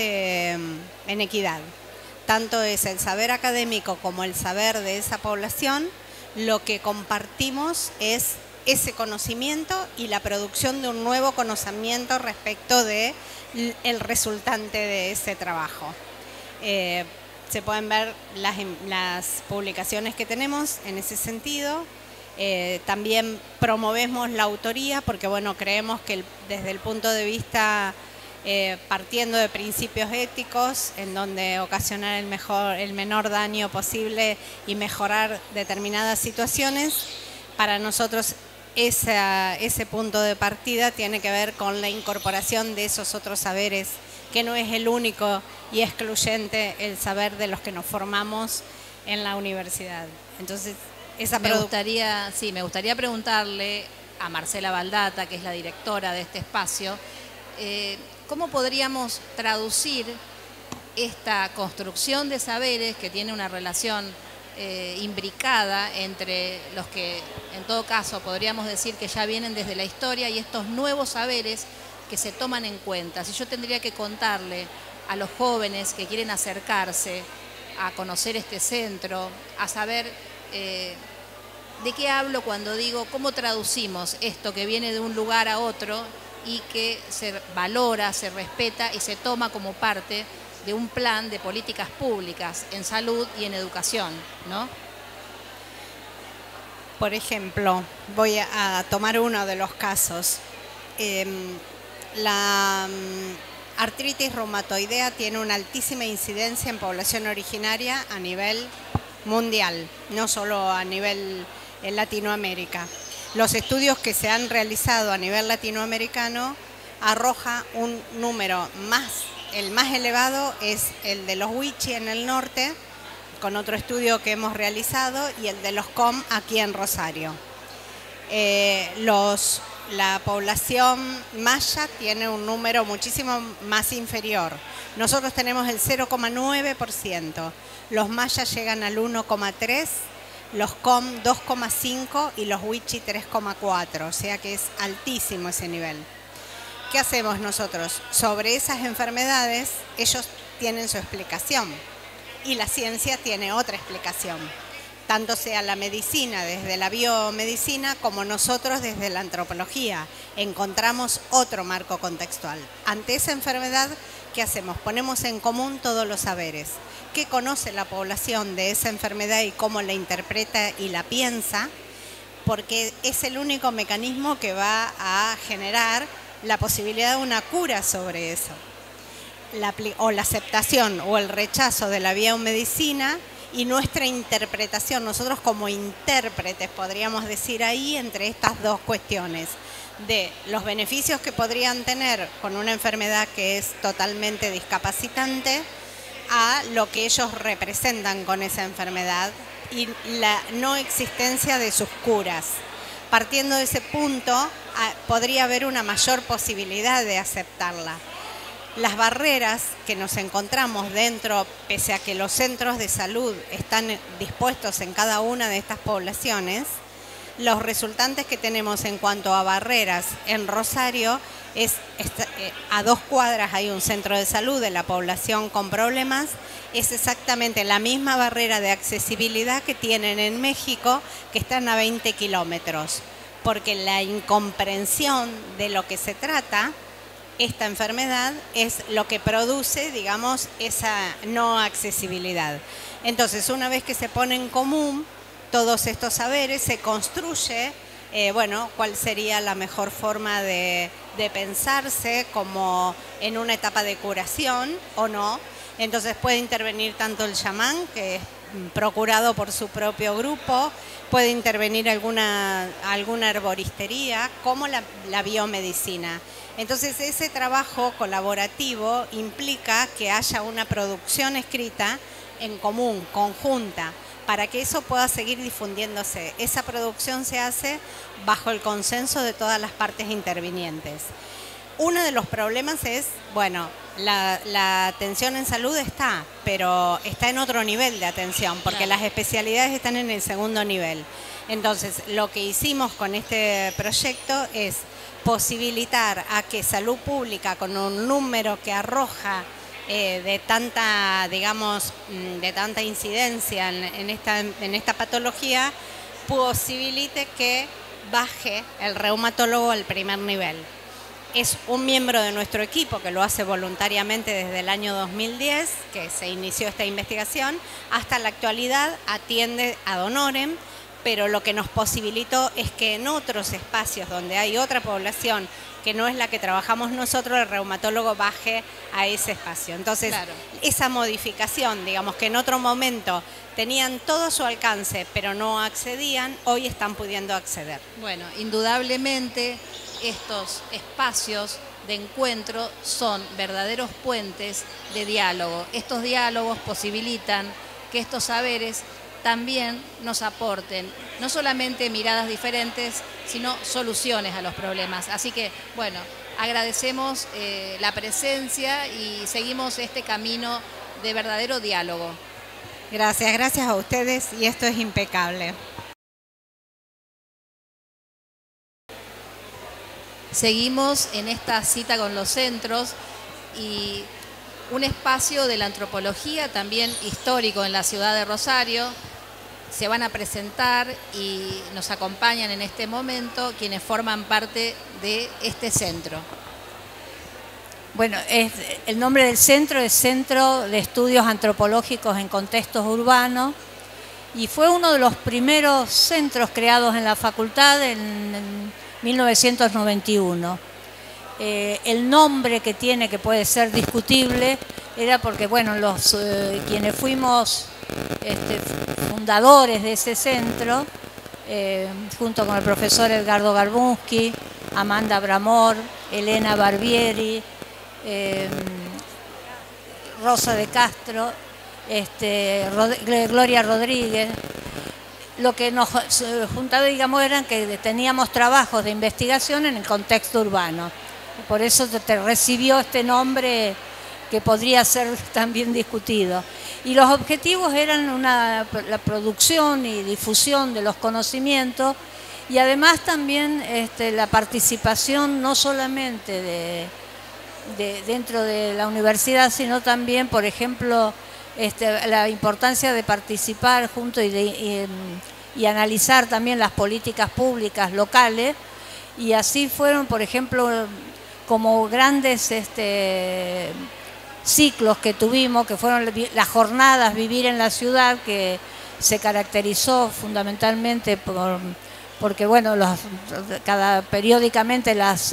Tanto es el saber académico como el saber de esa población. Lo que compartimos es ese conocimiento y la producción de un nuevo conocimiento respecto del resultante de ese trabajo. Se pueden ver las publicaciones que tenemos en ese sentido. También promovemos la autoría porque, bueno, creemos que desde el punto de vista, partiendo de principios éticos, en donde ocasionar el menor daño posible y mejorar determinadas situaciones, para nosotros ese punto de partida tiene que ver con la incorporación de esos otros saberes, que no es el único y excluyente el saber de los que nos formamos en la universidad. Entonces, me gustaría preguntarle a Marcela Baldata, que es la directora de este espacio, ¿cómo podríamos traducir esta construcción de saberes que tiene una relación imbricada entre los que, en todo caso, podríamos decir que ya vienen desde la historia y estos nuevos saberes que se toman en cuenta? Si yo tendría que contarle a los jóvenes que quieren acercarse a conocer este centro, a saber ¿de qué hablo cuando digo cómo traducimos esto que viene de un lugar a otro y que se valora, se respeta y se toma como parte de un plan de políticas públicas en salud y en educación, ¿no? Por ejemplo, voy a tomar uno de los casos. La artritis reumatoidea tiene una altísima incidencia en población originaria a nivel mundial, no solo a nivel en Latinoamérica. Los estudios que se han realizado a nivel latinoamericano arroja un número el más elevado es el de los Wichí en el norte, con otro estudio que hemos realizado, y el de los Com aquí en Rosario. La población maya tiene un número muchísimo más inferior. Nosotros tenemos el 0,9%, los mayas llegan al 1,3%, los Com 2,5% y los Wichí 3,4%, o sea que es altísimo ese nivel. ¿Qué hacemos nosotros? Sobre esas enfermedades ellos tienen su explicación y la ciencia tiene otra explicación, tanto sea la medicina desde la biomedicina como nosotros desde la antropología. Encontramos otro marco contextual. Ante esa enfermedad, ¿qué hacemos? Ponemos en común todos los saberes. ¿Qué conoce la población de esa enfermedad y cómo la interpreta y la piensa? Porque es el único mecanismo que va a generar la posibilidad de una cura sobre eso. O la aceptación o el rechazo de la biomedicina y nuestra interpretación, nosotros como intérpretes podríamos decir ahí entre estas dos cuestiones, de los beneficios que podrían tener con una enfermedad que es totalmente discapacitante a lo que ellos representan con esa enfermedad y la no existencia de sus curas. Partiendo de ese punto, podría haber una mayor posibilidad de aceptarla. Las barreras que nos encontramos dentro, pese a que los centros de salud están dispuestos en cada una de estas poblaciones, los resultantes que tenemos en cuanto a barreras en Rosario a 2 cuadras hay un centro de salud de la población con problemas, es exactamente la misma barrera de accesibilidad que tienen en México, que están a 20 kilómetros, porque la incomprensión de lo que se trata, esta enfermedad, es lo que produce, digamos, esa no accesibilidad. Entonces, una vez que se pone en común todos estos saberes, se construye, cuál sería la mejor forma de pensarse como en una etapa de curación o no. Entonces puede intervenir tanto el chamán, que es procurado por su propio grupo, puede intervenir alguna herboristería, como la biomedicina. Entonces ese trabajo colaborativo implica que haya una producción escrita en común, conjunta, para que eso pueda seguir difundiéndose. Esa producción se hace bajo el consenso de todas las partes intervinientes. Uno de los problemas es, la atención en salud está, pero está en otro nivel de atención, porque las especialidades están en el segundo nivel. Entonces, lo que hicimos con este proyecto es posibilitar a que salud pública, con un número que arroja de tanta incidencia en esta patología, posibilite que baje el reumatólogo al primer nivel. Es un miembro de nuestro equipo que lo hace voluntariamente desde el año 2010, que se inició esta investigación, hasta la actualidad atiende ad honorem, pero lo que nos posibilitó es que en otros espacios donde hay otra población que no es la que trabajamos nosotros, el reumatólogo baje a ese espacio. Entonces, esa modificación, digamos que en otro momento tenían todo a su alcance, pero no accedían, hoy están pudiendo acceder. Bueno, indudablemente estos espacios de encuentro son verdaderos puentes de diálogo. Estos diálogos posibilitan que estos saberes también nos aporten no solamente miradas diferentes, sino soluciones a los problemas. Así que, agradecemos la presencia y seguimos este camino de verdadero diálogo. Gracias a ustedes, y esto es impecable. Seguimos en esta cita con los centros y un espacio de la antropología también histórico en la ciudad de Rosario. Se van a presentar y nos acompañan en este momento quienes forman parte de este centro. Bueno, el nombre del centro es Centro de Estudios Antropológicos en Contextos Urbanos y fue uno de los primeros centros creados en la facultad en 1991. El nombre que tiene, que puede ser discutible, era porque, quienes fuimos fundadores de ese centro, junto con el profesor Edgardo Garbunski, Amanda Bramor, Elena Barbieri, Rosa de Castro, Gloria Rodríguez, lo que nos juntaba, eran que teníamos trabajos de investigación en el contexto urbano. Por eso te recibió este nombre que podría ser también discutido. Y los objetivos eran la producción y difusión de los conocimientos y además también la participación no solamente dentro de la universidad, sino también, por ejemplo, la importancia de participar junto y analizar también las políticas públicas locales, y así fueron, por ejemplo, como grandes ciclos que tuvimos, que fueron las jornadas Vivir en la Ciudad, que se caracterizó fundamentalmente porque periódicamente las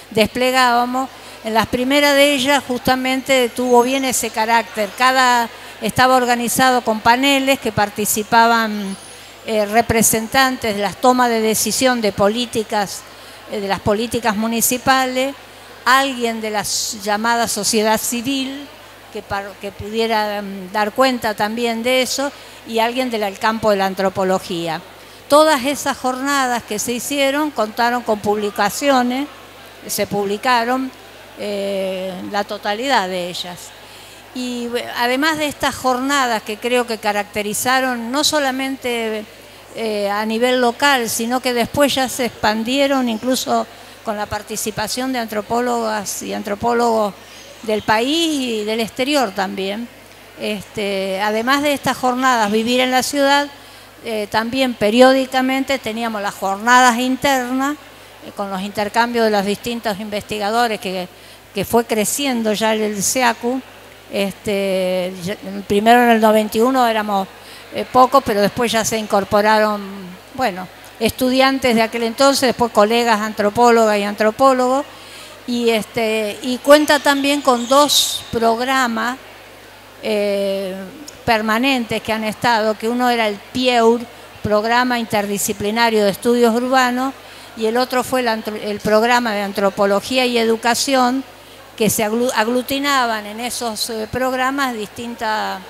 desplegábamos. En las primeras de ellas justamente tuvo bien ese carácter. Cada estaba organizado con paneles que participaban representantes de las tomas de decisión de políticas, de las políticas municipales, alguien de la llamada sociedad civil que pudiera dar cuenta también de eso, y alguien del campo de la antropología. Todas esas jornadas que se hicieron contaron con publicaciones, se publicaron la totalidad de ellas. Y además de estas jornadas que creo que caracterizaron no solamente a nivel local, sino que después ya se expandieron incluso con la participación de antropólogas y antropólogos del país y del exterior también. Además de estas jornadas Vivir en la Ciudad, también periódicamente teníamos las jornadas internas con los intercambios de los distintos investigadores que fue creciendo ya el SEACU. Primero en el 91 éramos pocos, pero después ya se incorporaron, bueno, estudiantes de aquel entonces, después colegas antropólogas y antropólogos, y cuenta también con 2 programas permanentes que han estado, que uno era el PIEUR, Programa Interdisciplinario de Estudios Urbanos, y el otro fue el programa de Antropología y Educación, que se aglutinaban en esos programas distintas,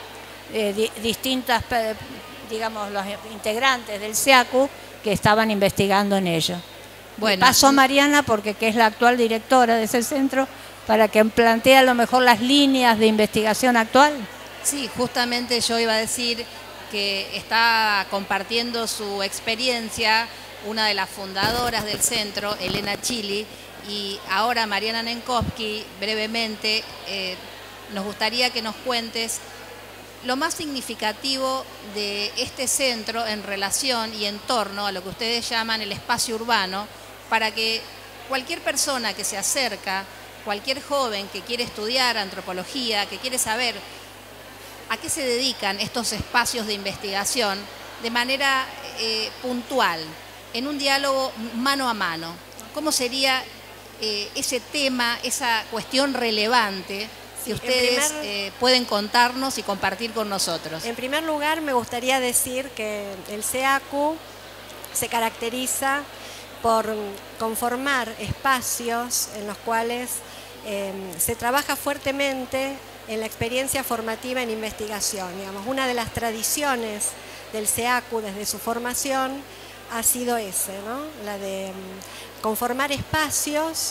digamos, los integrantes del SEACU que estaban investigando en ello. Bueno, paso a Mariana, que es la actual directora de ese centro, para que plantee a lo mejor las líneas de investigación actual. Sí, justamente yo iba a decir que está compartiendo su experiencia una de las fundadoras del centro, Elena Chili, y ahora Mariana Nenkowski, brevemente, nos gustaría que nos cuentes lo más significativo de este centro en relación y en torno a lo que ustedes llaman el espacio urbano, para que cualquier persona que se acerca, cualquier joven que quiere estudiar antropología, que quiere saber a qué se dedican estos espacios de investigación de manera puntual, en un diálogo mano a mano, ¿cómo sería ese tema, esa cuestión relevante que ustedes pueden contarnos y compartir con nosotros? En primer lugar, me gustaría decir que el SEACU se caracteriza por conformar espacios en los cuales se trabaja fuertemente en la experiencia formativa en investigación. Digamos, una de las tradiciones del SEACU desde su formación ha sido ¿no? La de conformar espacios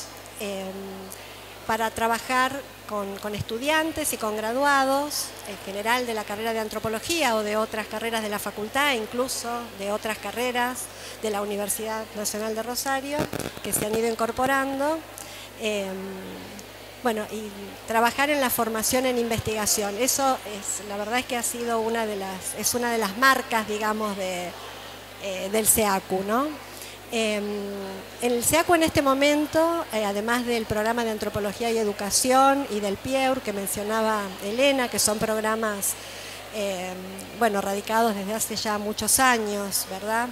para trabajar con estudiantes y con graduados, en general de la carrera de antropología o de otras carreras de la facultad, incluso de otras carreras de la Universidad Nacional de Rosario, que se han ido incorporando. Bueno, y trabajar en la formación en investigación. Eso la verdad es que ha sido una de las marcas, digamos, del SEACU, ¿no? En el SEACU en este momento, además del programa de Antropología y Educación y del PIEUR que mencionaba Elena, que son programas bueno, radicados desde hace ya muchos años, ¿verdad?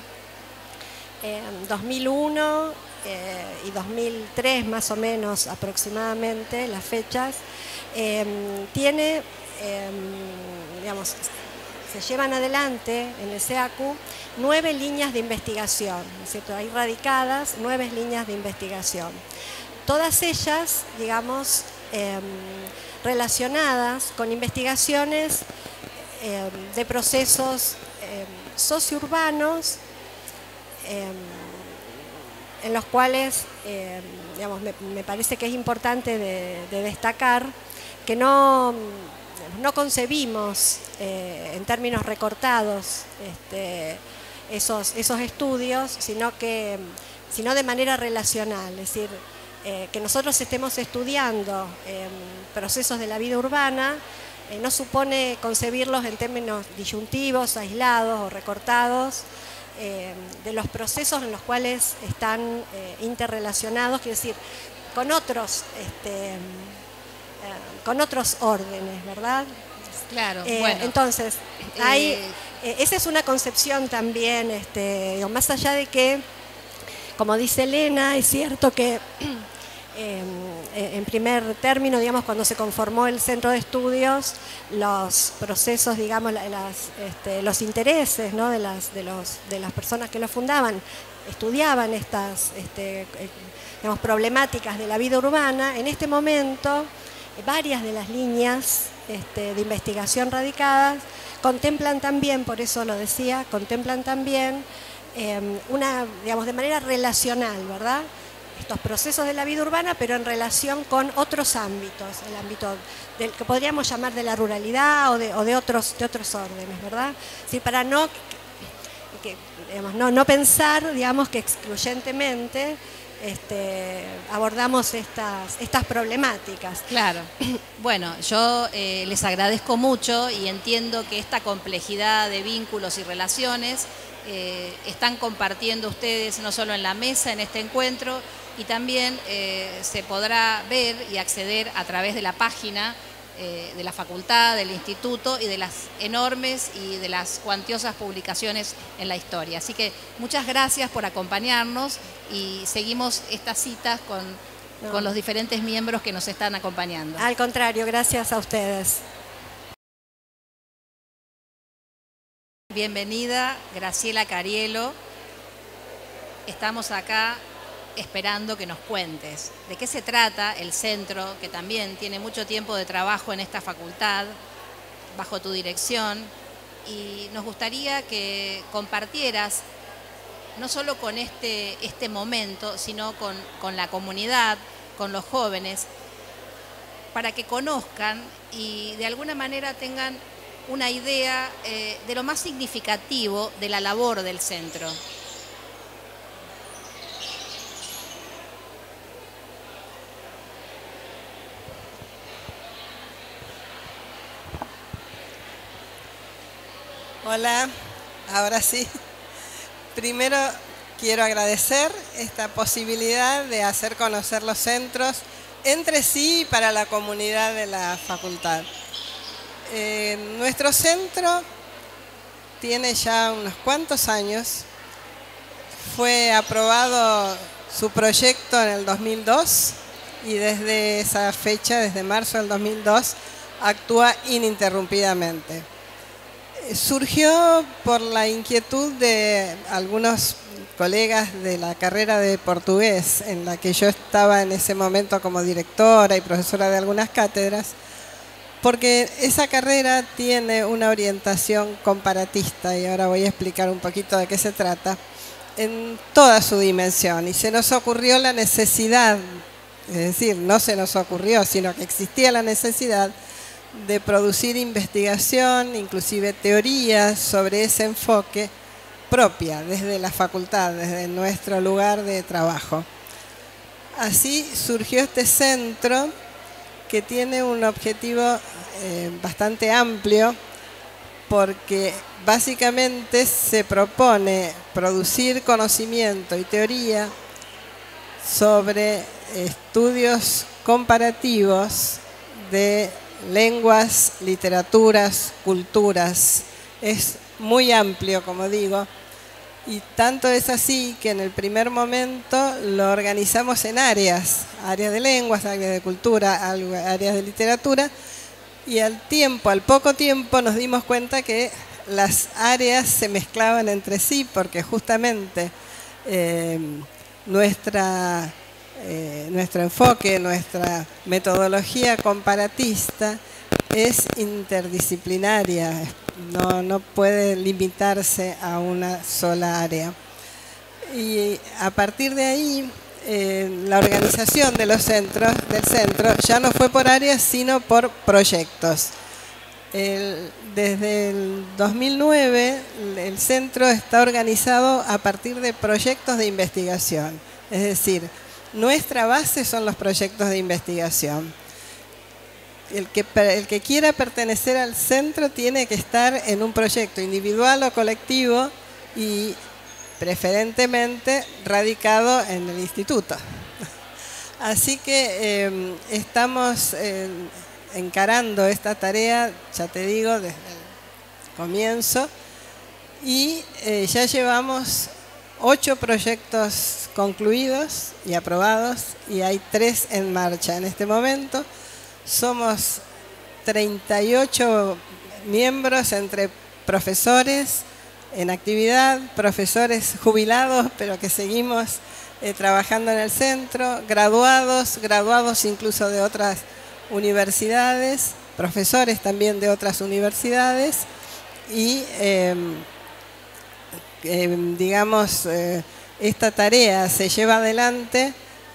2001 y 2003 más o menos aproximadamente, las fechas, tiene, digamos, se llevan adelante en el SEACU 9 líneas de investigación, ¿no es cierto? Hay radicadas 9 líneas de investigación. Todas ellas, digamos, relacionadas con investigaciones de procesos sociourbanos, en los cuales, digamos, me parece que es importante de destacar que no concebimos en términos recortados esos estudios, sino de manera relacional, es decir, que nosotros estemos estudiando procesos de la vida urbana no supone concebirlos en términos disyuntivos, aislados o recortados de los procesos en los cuales están interrelacionados, quiero decir, con otros órdenes, ¿verdad? Claro, bueno. Entonces, esa es una concepción también, más allá de que, como dice Elena, es cierto que en primer término, digamos, cuando se conformó el centro de estudios, los procesos, digamos, los intereses, ¿no?, de las personas que lo fundaban, estudiaban estas digamos, problemáticas de la vida urbana. En este momento, varias de las líneas de investigación radicadas contemplan también, por eso lo decía, contemplan también digamos, de manera relacional, ¿verdad?, estos procesos de la vida urbana, pero en relación con otros ámbitos, el ámbito del que podríamos llamar de la ruralidad o de otros órdenes, ¿verdad? Sí, para digamos, no pensar, digamos, que excluyentemente abordamos estas problemáticas. Claro. Bueno, yo les agradezco mucho y entiendo que esta complejidad de vínculos y relaciones están compartiendo ustedes no solo en la mesa, en este encuentro, y también se podrá ver y acceder a través de la página de la facultad, del instituto y de las enormes y de las cuantiosas publicaciones en la historia. Así que muchas gracias por acompañarnos y seguimos estas citas con los diferentes miembros que nos están acompañando. Al contrario, gracias a ustedes. Bienvenida, Graciela Carielo. Estamos acá esperando que nos cuentes de qué se trata el centro, que también tiene mucho tiempo de trabajo en esta facultad, bajo tu dirección, y nos gustaría que compartieras, no solo con este momento, sino con la comunidad, con los jóvenes, para que conozcan y de alguna manera tengan una idea de lo más significativo de la labor del centro. Hola, ahora sí. Primero quiero agradecer esta posibilidad de hacer conocer los centros entre sí y para la comunidad de la facultad. Nuestro centro tiene ya unos cuantos años. Fue aprobado su proyecto en el 2002 y desde esa fecha, desde marzo del 2002, actúa ininterrumpidamente. Surgió por la inquietud de algunos colegas de la carrera de portugués, en la que yo estaba en ese momento como directora y profesora de algunas cátedras, porque esa carrera tiene una orientación comparatista, y ahora voy a explicar un poquito de qué se trata, en toda su dimensión. Y se nos ocurrió la necesidad, es decir, no se nos ocurrió, sino que existía la necesidad de producir investigación, inclusive teorías sobre ese enfoque propia, desde la facultad, desde nuestro lugar de trabajo. Así surgió este centro que tiene un objetivo bastante amplio, porque básicamente se propone producir conocimiento y teoría sobre estudios comparativos de lenguas, literaturas, culturas. Es muy amplio, como digo, y tanto es así que en el primer momento lo organizamos en áreas de lenguas, áreas de cultura, áreas de literatura, y al poco tiempo nos dimos cuenta que las áreas se mezclaban entre sí, porque justamente nuestro enfoque, nuestra metodología comparatista es interdisciplinaria, no puede limitarse a una sola área. Y a partir de ahí, la organización de los centros, del centro, ya no fue por áreas, sino por proyectos. Desde el 2009, el centro está organizado a partir de proyectos de investigación, es decir, nuestra base son los proyectos de investigación. El que quiera pertenecer al centro tiene que estar en un proyecto individual o colectivo y preferentemente radicado en el instituto. Así que estamos encarando esta tarea, ya te digo, desde el comienzo, y ya llevamos 8 proyectos concluidos y aprobados y hay 3 en marcha en este momento. Somos 38 miembros entre profesores en actividad, profesores jubilados, pero que seguimos trabajando en el centro, graduados incluso de otras universidades, profesores también de otras universidades y digamos, esta tarea se lleva adelante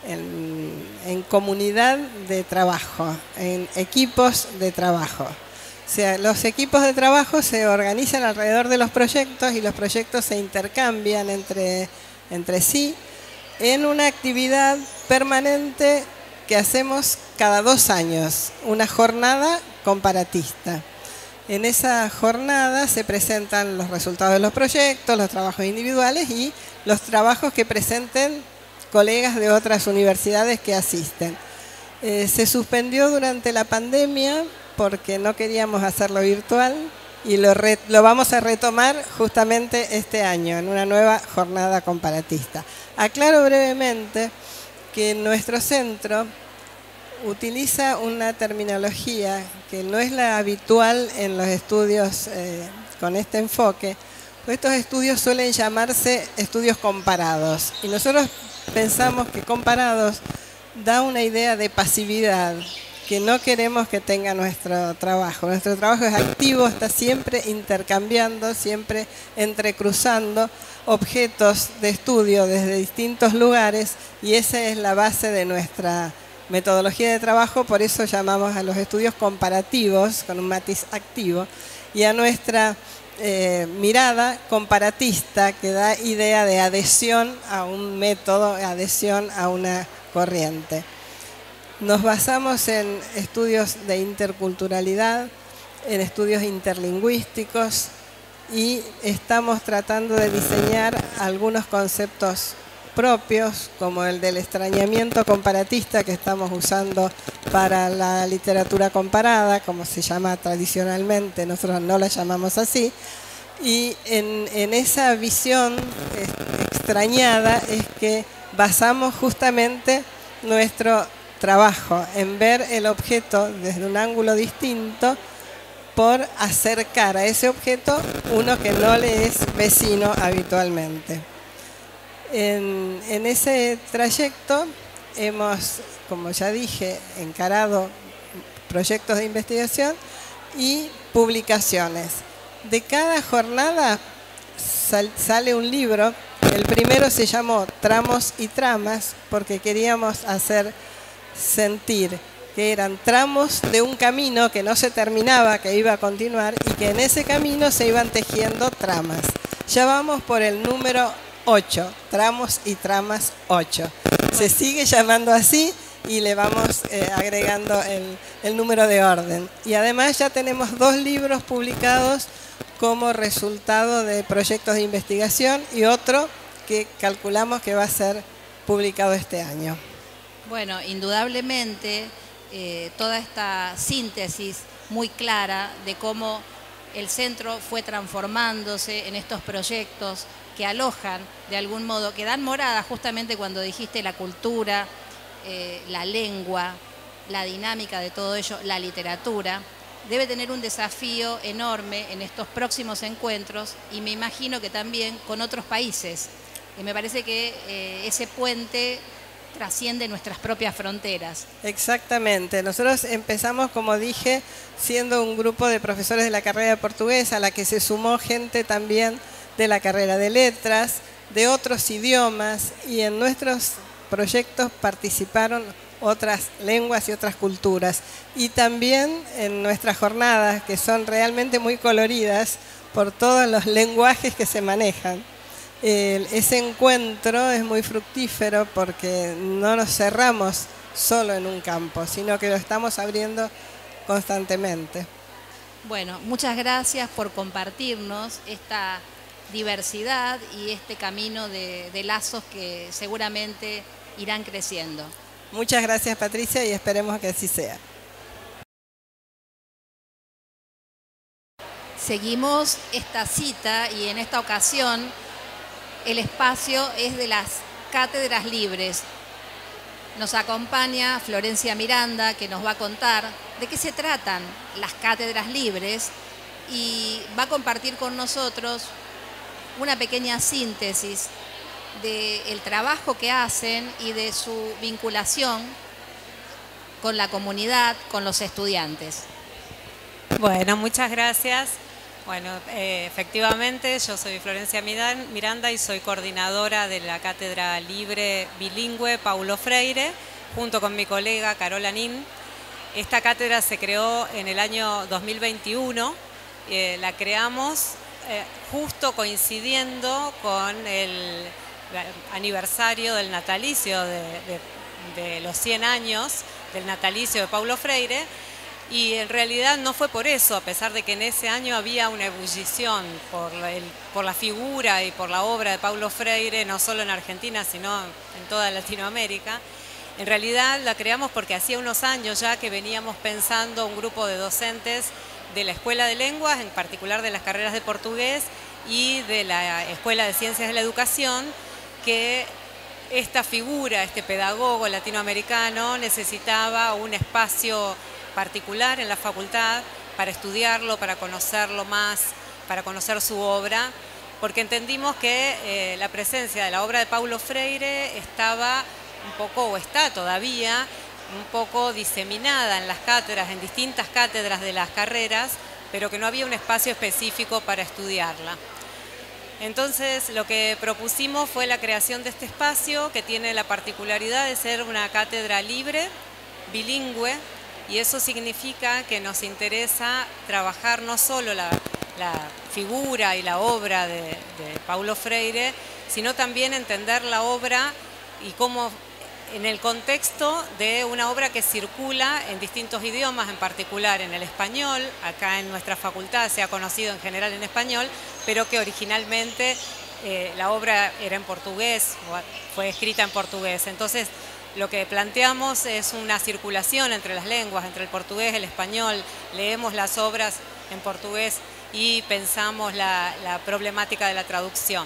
en comunidad de trabajo, en equipos de trabajo. O sea, los equipos de trabajo se organizan alrededor de los proyectos y los proyectos se intercambian entre sí en una actividad permanente que hacemos cada 2 años, una jornada comparatista. En esa jornada se presentan los resultados de los proyectos, los trabajos individuales y los trabajos que presenten colegas de otras universidades que asisten. Se suspendió durante la pandemia porque no queríamos hacerlo virtual y lo vamos a retomar justamente este año en una nueva jornada comparatista. Aclaro brevemente que nuestro centro utiliza una terminología que no es la habitual en los estudios con este enfoque. Estos estudios suelen llamarse estudios comparados y nosotros pensamos que comparados da una idea de pasividad que no queremos que tenga nuestro trabajo. Nuestro trabajo es activo, está siempre intercambiando, siempre entrecruzando objetos de estudio desde distintos lugares y esa es la base de nuestra metodología de trabajo, por eso llamamos a los estudios comparativos, con un matiz activo, y a nuestra mirada comparatista, que da idea de adhesión a un método, adhesión a una corriente. Nos basamos en estudios de interculturalidad, en estudios interlingüísticos y estamos tratando de diseñar algunos conceptos propios, como el del extrañamiento comparatista que estamos usando para la literatura comparada, como se llama tradicionalmente, nosotros no la llamamos así, y en esa visión extrañada es que basamos justamente nuestro trabajo, en ver el objeto desde un ángulo distinto por acercar a ese objeto uno que no le es vecino habitualmente. En ese trayecto hemos, como ya dije, encarado proyectos de investigación y publicaciones. De cada jornada sale un libro. El primero se llamó Tramos y Tramas porque queríamos hacer sentir que eran tramos de un camino que no se terminaba, que iba a continuar y que en ese camino se iban tejiendo tramas. Ya vamos por el número 8, Tramos y Tramas 8. Se sigue llamando así y le vamos agregando el número de orden. Y además ya tenemos 2 libros publicados como resultado de proyectos de investigación y otro que calculamos que va a ser publicado este año. Bueno, indudablemente toda esta síntesis muy clara de cómo el centro fue transformándose en estos proyectos que alojan de algún modo, que dan morada justamente cuando dijiste la cultura, la lengua, la dinámica de todo ello, la literatura, debe tener un desafío enorme en estos próximos encuentros y me imagino que también con otros países. Y me parece que ese puente trasciende nuestras propias fronteras. Exactamente. Nosotros empezamos, como dije, siendo un grupo de profesores de la carrera de portugués, a la que se sumó gente también de la carrera de letras, de otros idiomas, y en nuestros proyectos participaron otras lenguas y otras culturas. Y también en nuestras jornadas, que son realmente muy coloridas por todos los lenguajes que se manejan. Ese encuentro es muy fructífero porque no nos cerramos solo en un campo, sino que lo estamos abriendo constantemente. Bueno, muchas gracias por compartirnos esta diversidad y este camino de lazos que seguramente irán creciendo. Muchas gracias, Patricia, y esperemos que así sea. Seguimos esta cita y en esta ocasión el espacio es de las cátedras libres. Nos acompaña Florencia Miranda, que nos va a contar de qué se tratan las cátedras libres y va a compartir con nosotros una pequeña síntesis del trabajo que hacen y de su vinculación con la comunidad, con los estudiantes. Bueno, muchas gracias. Bueno, efectivamente, yo soy Florencia Miranda y soy coordinadora de la Cátedra Libre Bilingüe Paulo Freire, junto con mi colega Carola Nin. Esta cátedra se creó en el año 2021, la creamos justo coincidiendo con el aniversario del natalicio de los 100 años del natalicio de Paulo Freire. Y en realidad no fue por eso, a pesar de que en ese año había una ebullición por la figura y por la obra de Paulo Freire, no solo en Argentina, sino en toda Latinoamérica. En realidad la creamos porque hacía unos años ya que veníamos pensando un grupo de docentes de la Escuela de Lenguas, en particular de las carreras de portugués y de la Escuela de Ciencias de la Educación, que esta figura, este pedagogo latinoamericano necesitaba un espacio particular en la facultad para estudiarlo, para conocerlo más, para conocer su obra, porque entendimos que la presencia de la obra de Paulo Freire estaba un poco, o está todavía, un poco diseminada en las cátedras, en distintas cátedras de las carreras, pero que no había un espacio específico para estudiarla. Entonces lo que propusimos fue la creación de este espacio que tiene la particularidad de ser una cátedra libre, bilingüe, y eso significa que nos interesa trabajar no solo la figura y la obra de Paulo Freire, sino también entender la obra y cómo en el contexto de una obra que circula en distintos idiomas, en particular en el español. Acá en nuestra facultad se ha conocido en general en español, pero que originalmente la obra era en portugués, fue escrita en portugués. Entonces, lo que planteamos es una circulación entre las lenguas, entre el portugués y el español. Leemos las obras en portugués y pensamos la problemática de la traducción.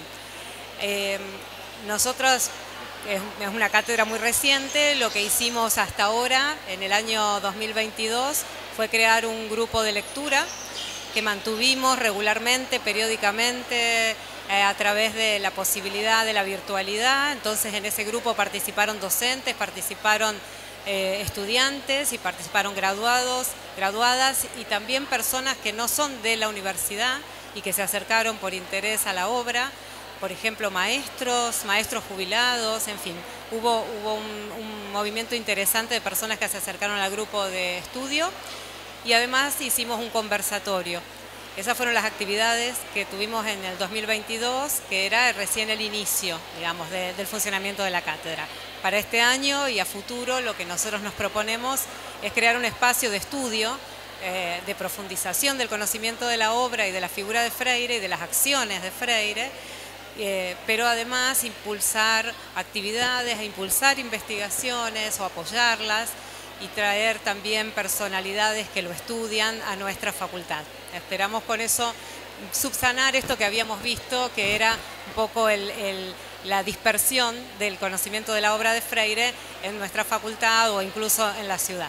Nosotros, es una cátedra muy reciente, lo que hicimos hasta ahora, en el año 2022, fue crear un grupo de lectura que mantuvimos regularmente, periódicamente, a través de la posibilidad de la virtualidad. Entonces en ese grupo participaron docentes, participaron estudiantes y participaron graduados, graduadas y también personas que no son de la universidad y que se acercaron por interés a la obra, por ejemplo maestros jubilados, en fin, hubo un movimiento interesante de personas que se acercaron al grupo de estudio y además hicimos un conversatorio. Esas fueron las actividades que tuvimos en el 2022, que era recién el inicio, digamos, del funcionamiento de la cátedra. Para este año y a futuro lo que nosotros nos proponemos es crear un espacio de estudio, de profundización del conocimiento de la obra y de la figura de Freire y de las acciones de Freire, pero además impulsar actividades, impulsar investigaciones o apoyarlas y traer también personalidades que lo estudian a nuestra facultad. Esperamos con eso subsanar esto que habíamos visto, que era un poco la dispersión del conocimiento de la obra de Freire en nuestra facultad o incluso en la ciudad.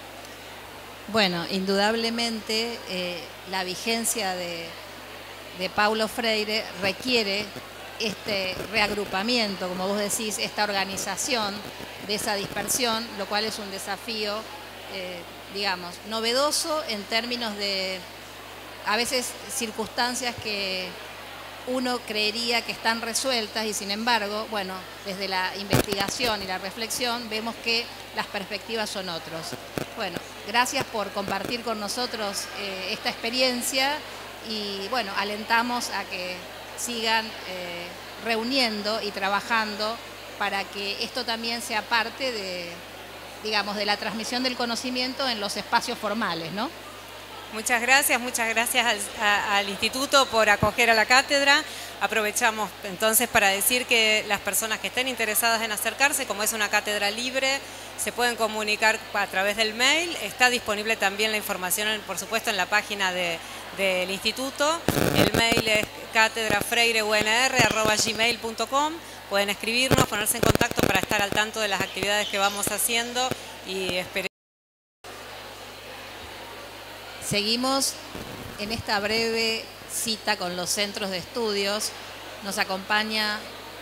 Bueno, indudablemente la vigencia de Paulo Freire requiere este reagrupamiento, como vos decís, esta organización de esa dispersión, lo cual es un desafío, digamos, novedoso en términos de, a veces, circunstancias que uno creería que están resueltas y sin embargo, bueno, desde la investigación y la reflexión vemos que las perspectivas son otras. Bueno, gracias por compartir con nosotros esta experiencia y bueno, alentamos a que sigan reuniendo y trabajando para que esto también sea parte de, digamos, de la transmisión del conocimiento en los espacios formales, ¿no? Muchas gracias al instituto por acoger a la cátedra. Aprovechamos entonces para decir que las personas que estén interesadas en acercarse, como es una cátedra libre, se pueden comunicar a través del mail. Está disponible también la información, por supuesto, en la página del instituto. El mail es catedrafreireunr@gmail.com. Pueden escribirnos, ponerse en contacto para estar al tanto de las actividades que vamos haciendo y esperemos. Seguimos en esta breve cita con los centros de estudios. Nos acompaña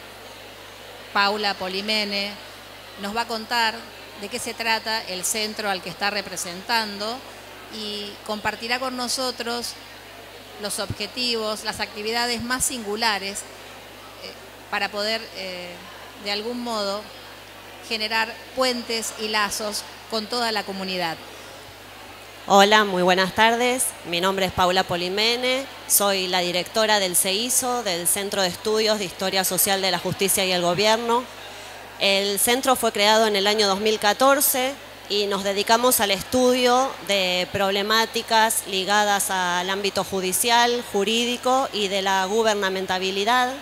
Paula Polimene. Nos va a contar de qué se trata el centro al que está representando y compartirá con nosotros los objetivos, las actividades más singulares para poder, de algún modo, generar puentes y lazos con toda la comunidad. Hola, muy buenas tardes. Mi nombre es Paula Polimene, soy la directora del CEISO, del Centro de Estudios de Historia Social de la Justicia y el Gobierno. El centro fue creado en el año 2014 y nos dedicamos al estudio de problemáticas ligadas al ámbito judicial, jurídico y de la gubernamentabilidad.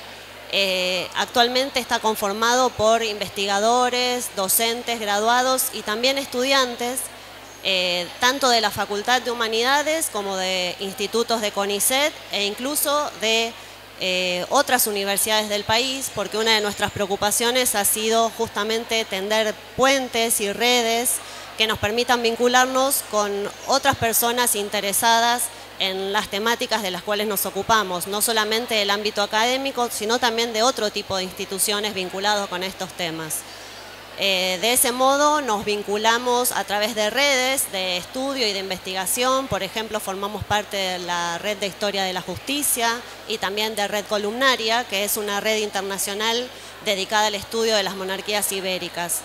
Actualmente está conformado por investigadores, docentes, graduados y también estudiantes, tanto de la Facultad de Humanidades como de institutos de CONICET e incluso de otras universidades del país, porque una de nuestras preocupaciones ha sido justamente tender puentes y redes que nos permitan vincularnos con otras personas interesadas en las temáticas de las cuales nos ocupamos, no solamente del ámbito académico, sino también de otro tipo de instituciones vinculadas con estos temas. De ese modo nos vinculamos a través de redes de estudio y de investigación. Por ejemplo, formamos parte de la Red de Historia de la Justicia y también de Red Columnaria, que es una red internacional dedicada al estudio de las monarquías ibéricas.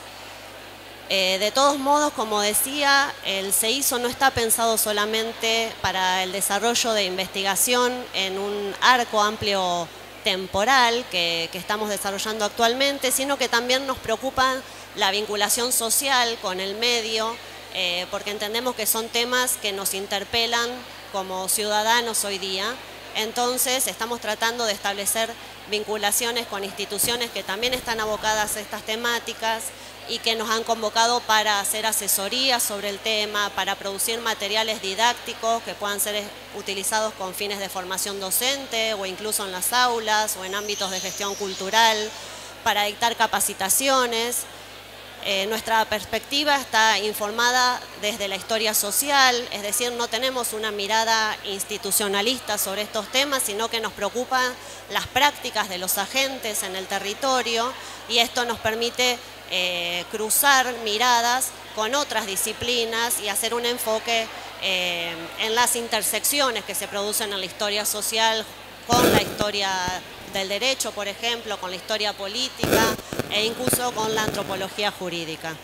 De todos modos, como decía, el CEISO no está pensado solamente para el desarrollo de investigación en un arco amplio temporal que estamos desarrollando actualmente, sino que también nos preocupa la vinculación social con el medio, porque entendemos que son temas que nos interpelan como ciudadanos hoy día. Entonces estamos tratando de establecer vinculaciones con instituciones que también están abocadas a estas temáticas y que nos han convocado para hacer asesorías sobre el tema, para producir materiales didácticos que puedan ser utilizados con fines de formación docente o incluso en las aulas o en ámbitos de gestión cultural, para dictar capacitaciones. Nuestra perspectiva está informada desde la historia social, es decir, no tenemos una mirada institucionalista sobre estos temas, sino que nos preocupan las prácticas de los agentes en el territorio y esto nos permite cruzar miradas con otras disciplinas y hacer un enfoque en las intersecciones que se producen en la historia social con la historia del derecho, por ejemplo, con la historia política e incluso con la antropología jurídica.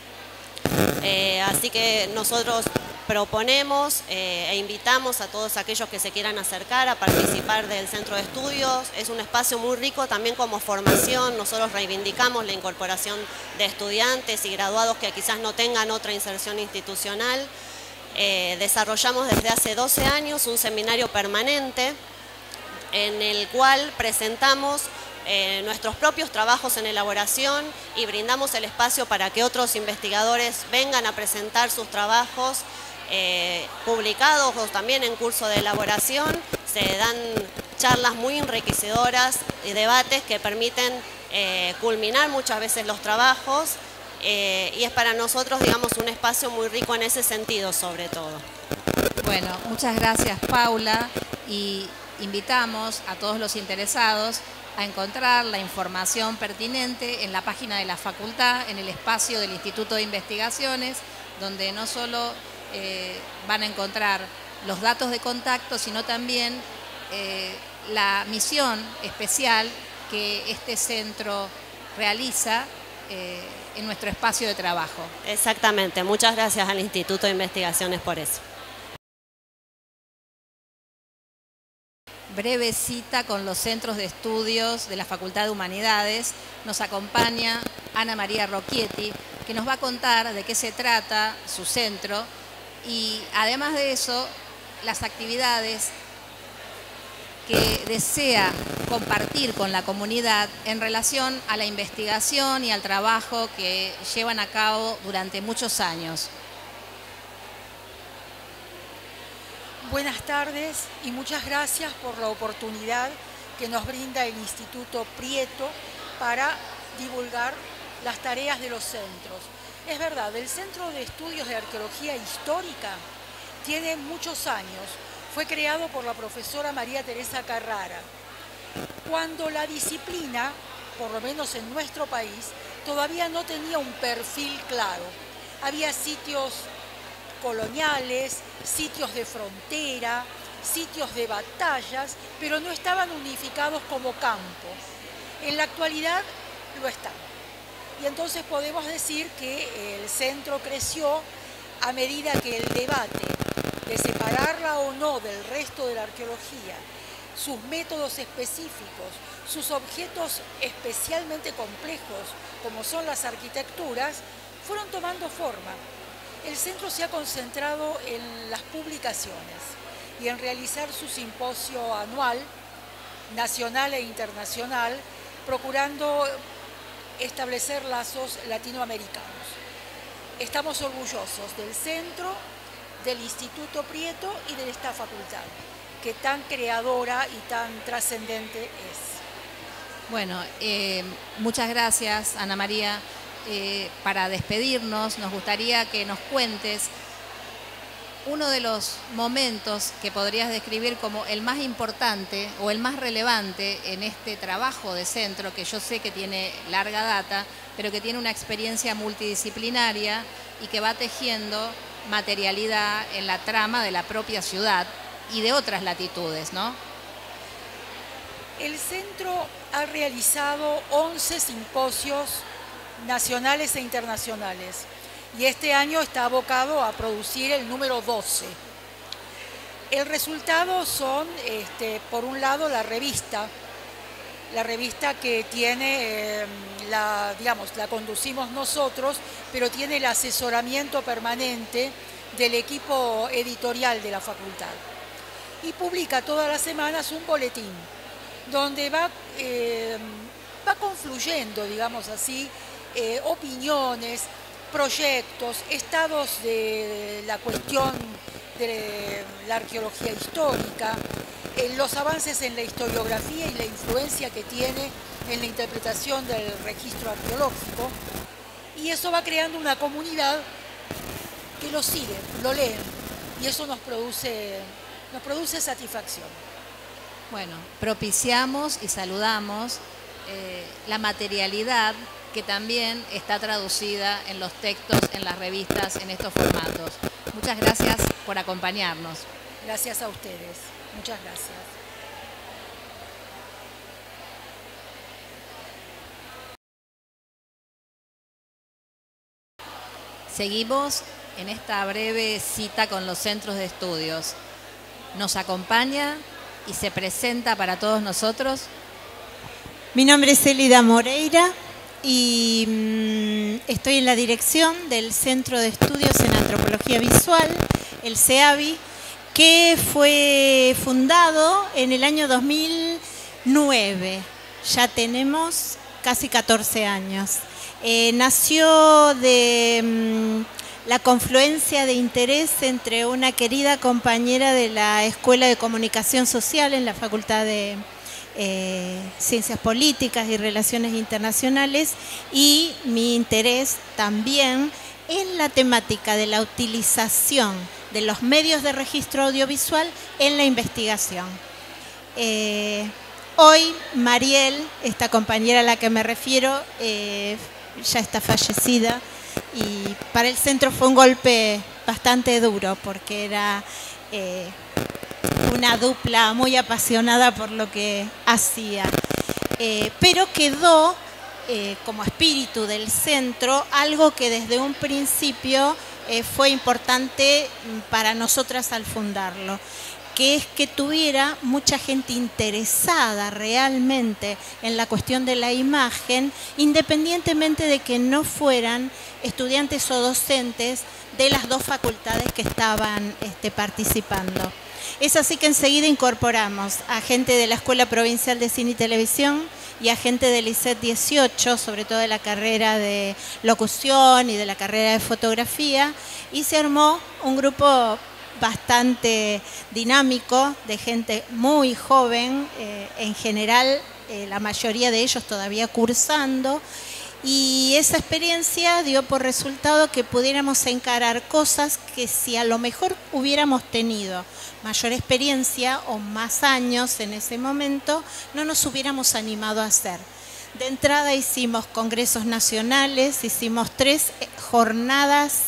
Así que nosotros proponemos e invitamos a todos aquellos que se quieran acercar a participar del Centro de Estudios. Es un espacio muy rico también como formación. Nosotros reivindicamos la incorporación de estudiantes y graduados que quizás no tengan otra inserción institucional. Desarrollamos desde hace 12 años un seminario permanente en el cual presentamos nuestros propios trabajos en elaboración y brindamos el espacio para que otros investigadores vengan a presentar sus trabajos publicados o también en curso de elaboración. Se dan charlas muy enriquecedoras y debates que permiten culminar muchas veces los trabajos y es para nosotros, digamos, un espacio muy rico en ese sentido sobre todo. Bueno, muchas gracias, Paula, y invitamos a todos los interesados a encontrar la información pertinente en la página de la facultad, en el espacio del Instituto de Investigaciones, donde no solo van a encontrar los datos de contacto, sino también la misión especial que este centro realiza en nuestro espacio de trabajo. Exactamente, muchas gracias al Instituto de Investigaciones por eso. Breve cita con los centros de estudios de la Facultad de Humanidades. Nos acompaña Ana María Rocchietti, que nos va a contar de qué se trata su centro y además de eso las actividades que desea compartir con la comunidad en relación a la investigación y al trabajo que llevan a cabo durante muchos años. Buenas tardes y muchas gracias por la oportunidad que nos brinda el Instituto Prieto para divulgar las tareas de los centros. Es verdad, el Centro de Estudios de Arqueología Histórica tiene muchos años. Fue creado por la profesora María Teresa Carrara, cuando la disciplina, por lo menos en nuestro país, todavía no tenía un perfil claro. Había sitios coloniales, sitios de frontera, sitios de batallas, pero no estaban unificados como campo. En la actualidad lo están. Y entonces podemos decir que el centro creció a medida que el debate de separarla o no del resto de la arqueología, sus métodos específicos, sus objetos especialmente complejos, como son las arquitecturas, fueron tomando forma. El centro se ha concentrado en las publicaciones y en realizar su simposio anual, nacional e internacional, procurando establecer lazos latinoamericanos. Estamos orgullosos del centro, del Instituto Prieto y de esta facultad, que tan creadora y tan trascendente es. Bueno, muchas gracias, Ana María. Para despedirnos, nos gustaría que nos cuentes uno de los momentos que podrías describir como el más importante o el más relevante en este trabajo de centro, que yo sé que tiene larga data, pero que tiene una experiencia multidisciplinaria y que va tejiendo materialidad en la trama de la propia ciudad y de otras latitudes, ¿no? El centro ha realizado 11 simposios nacionales e internacionales y este año está abocado a producir el número 12. El resultado son, por un lado, la revista que tiene, la conducimos nosotros, pero tiene el asesoramiento permanente del equipo editorial de la facultad. Y publica todas las semanas un boletín donde va confluyendo, digamos así, opiniones, proyectos, estados de la cuestión de la arqueología histórica, los avances en la historiografía y la influencia que tiene en la interpretación del registro arqueológico, y eso va creando una comunidad que lo sigue, lo leen, y eso nos produce satisfacción. Bueno, propiciamos y saludamos la materialidad que también está traducida en los textos, en las revistas, en estos formatos. Muchas gracias por acompañarnos. Gracias a ustedes. Muchas gracias. Seguimos en esta breve cita con los centros de estudios. Nos acompaña y se presenta para todos nosotros. Mi nombre es Elida Moreira y estoy en la dirección del Centro de Estudios en Antropología Visual, el CEAVI, que fue fundado en el año 2009. Ya tenemos casi 14 años. Nació de la confluencia de interés entre una querida compañera de la Escuela de Comunicación Social en la Facultad de Ciencias Políticas y Relaciones Internacionales y mi interés también en la temática de la utilización de los medios de registro audiovisual en la investigación. Hoy Mariel, esta compañera a la que me refiero, ya está fallecida y para el centro fue un golpe bastante duro porque era una dupla muy apasionada por lo que hacía, pero quedó como espíritu del centro algo que desde un principio fue importante para nosotras al fundarlo, que es que tuviera mucha gente interesada realmente en la cuestión de la imagen, independientemente de que no fueran estudiantes o docentes de las dos facultades que estaban participando. Es así que enseguida incorporamos a gente de la Escuela Provincial de Cine y Televisión y a gente del ISET 18, sobre todo de la carrera de locución y de la carrera de fotografía, y se armó un grupo bastante dinámico de gente muy joven, en general la mayoría de ellos todavía cursando, y esa experiencia dio por resultado que pudiéramos encarar cosas que si a lo mejor hubiéramos tenido mayor experiencia o más años en ese momento, no nos hubiéramos animado a hacer. De entrada hicimos congresos nacionales, hicimos 3 jornadas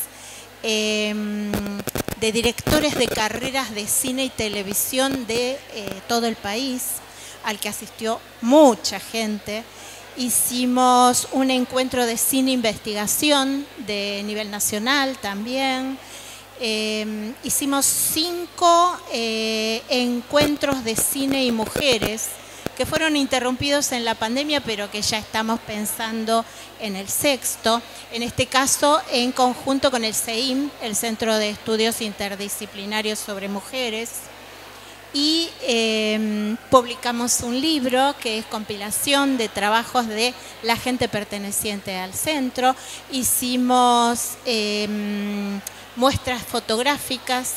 de directores de carreras de cine y televisión de todo el país, al que asistió mucha gente. Hicimos un encuentro de cine investigación de nivel nacional también. Hicimos 5 encuentros de cine y mujeres que fueron interrumpidos en la pandemia, pero que ya estamos pensando en el 6º, en este caso en conjunto con el CEIM, el Centro de Estudios Interdisciplinarios sobre Mujeres, y publicamos un libro que es compilación de trabajos de la gente perteneciente al centro. Hicimos muestras fotográficas.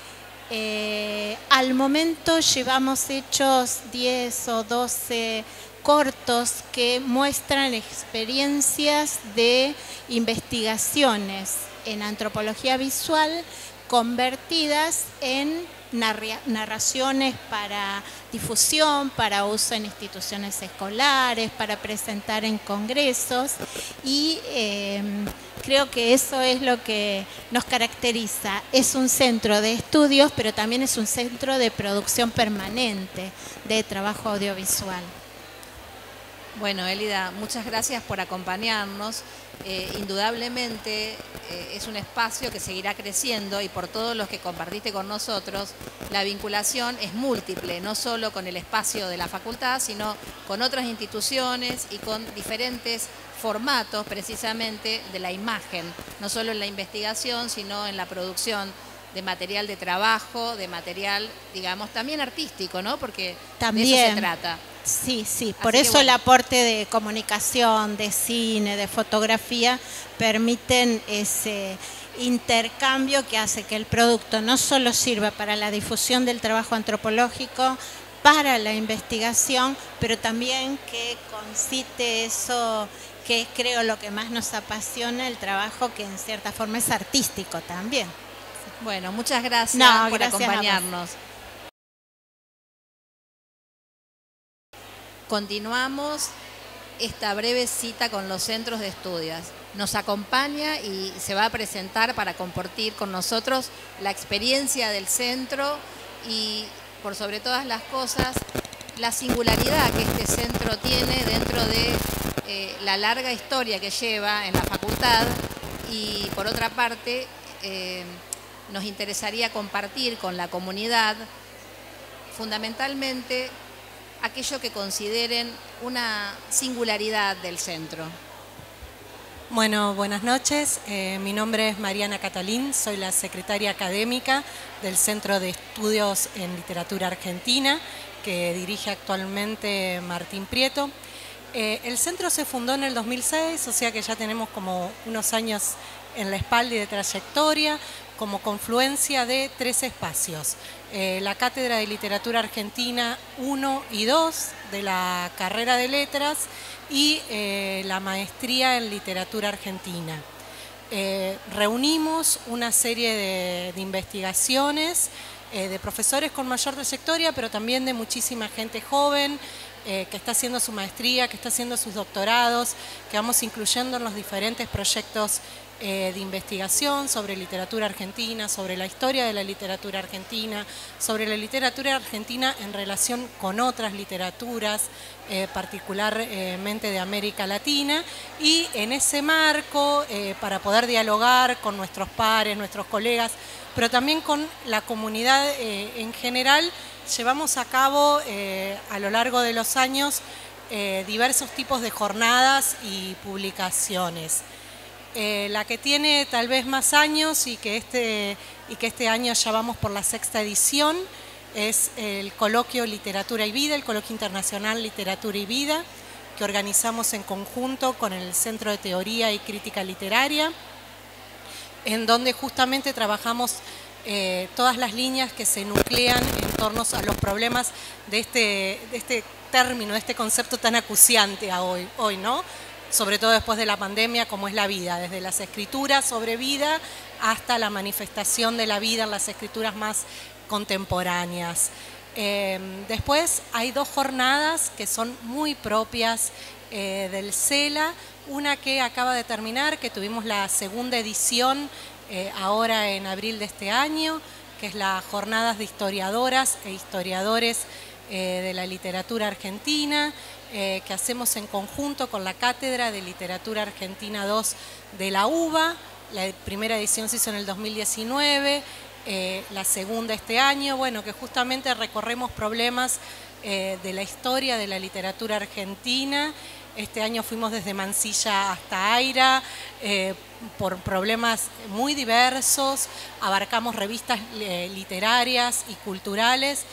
Al momento llevamos hechos 10 o 12 cortos que muestran experiencias de investigaciones en antropología visual convertidas en narraciones para difusión, para uso en instituciones escolares, para presentar en congresos, y creo que eso es lo que nos caracteriza. Es un centro de estudios, pero también es un centro de producción permanente de trabajo audiovisual. Bueno, Elida, muchas gracias por acompañarnos. Indudablemente es un espacio que seguirá creciendo, y por todos los que compartiste con nosotros, la vinculación es múltiple, no solo con el espacio de la facultad, sino con otras instituciones y con diferentes formatos precisamente de la imagen, no solo en la investigación, sino en la producción de material de trabajo, de material, digamos, también artístico, ¿no? Porque también, de eso se trata. Sí, sí, por eso el aporte de comunicación, de cine, de fotografía, permiten ese intercambio que hace que el producto no solo sirva para la difusión del trabajo antropológico, para la investigación, pero también que concite eso que es, creo, lo que más nos apasiona, el trabajo que en cierta forma es artístico también. Bueno, muchas gracias por acompañarnos. Continuamos esta breve cita con los centros de estudios. Nos acompaña y se va a presentar para compartir con nosotros la experiencia del centro y, por sobre todas las cosas, la singularidad que este centro tiene dentro de la larga historia que lleva en la facultad. Y por otra parte, nos interesaría compartir con la comunidad fundamentalmente aquello que consideren una singularidad del centro. Bueno, buenas noches. Mi nombre es Mariana Catalín, soy la secretaria académica del Centro de Estudios en Literatura Argentina, que dirige actualmente Martín Prieto. El centro se fundó en el 2006, o sea que ya tenemos como unos años en la espalda y de trayectoria, como confluencia de 3 espacios. La Cátedra de Literatura Argentina 1 y 2 de la carrera de Letras y la Maestría en Literatura Argentina. Reunimos una serie de investigaciones de profesores con mayor trayectoria, pero también de muchísima gente joven que está haciendo su maestría, que está haciendo sus doctorados, que vamos incluyendo en los diferentes proyectos de investigación sobre literatura argentina, sobre la historia de la literatura argentina, sobre la literatura argentina en relación con otras literaturas, particularmente de América Latina, y en ese marco, para poder dialogar con nuestros pares, nuestros colegas, pero también con la comunidad en general, llevamos a cabo a lo largo de los años diversos tipos de jornadas y publicaciones. La que tiene tal vez más años y que este año ya vamos por la 6ª edición es el coloquio Literatura y Vida, el coloquio internacional Literatura y Vida, que organizamos en conjunto con el Centro de Teoría y Crítica Literaria, en donde justamente trabajamos todas las líneas que se nuclean en torno a los problemas de este término, de este concepto tan acuciante a hoy, ¿no? Sobre todo después de la pandemia, como es la vida, desde las escrituras sobre vida hasta la manifestación de la vida en las escrituras más contemporáneas. Después hay 2 jornadas que son muy propias del CELA, una que acaba de terminar, que tuvimos la segunda edición ahora en abril de este año, que es las jornadas de historiadoras e historiadores de la literatura argentina, que hacemos en conjunto con la Cátedra de Literatura Argentina 2 de la UBA. La primera edición se hizo en el 2019, la segunda este año, bueno, que justamente recorremos problemas de la historia de la literatura argentina. Este año fuimos desde Mansilla hasta Aira, por problemas muy diversos, abarcamos revistas literarias y culturales,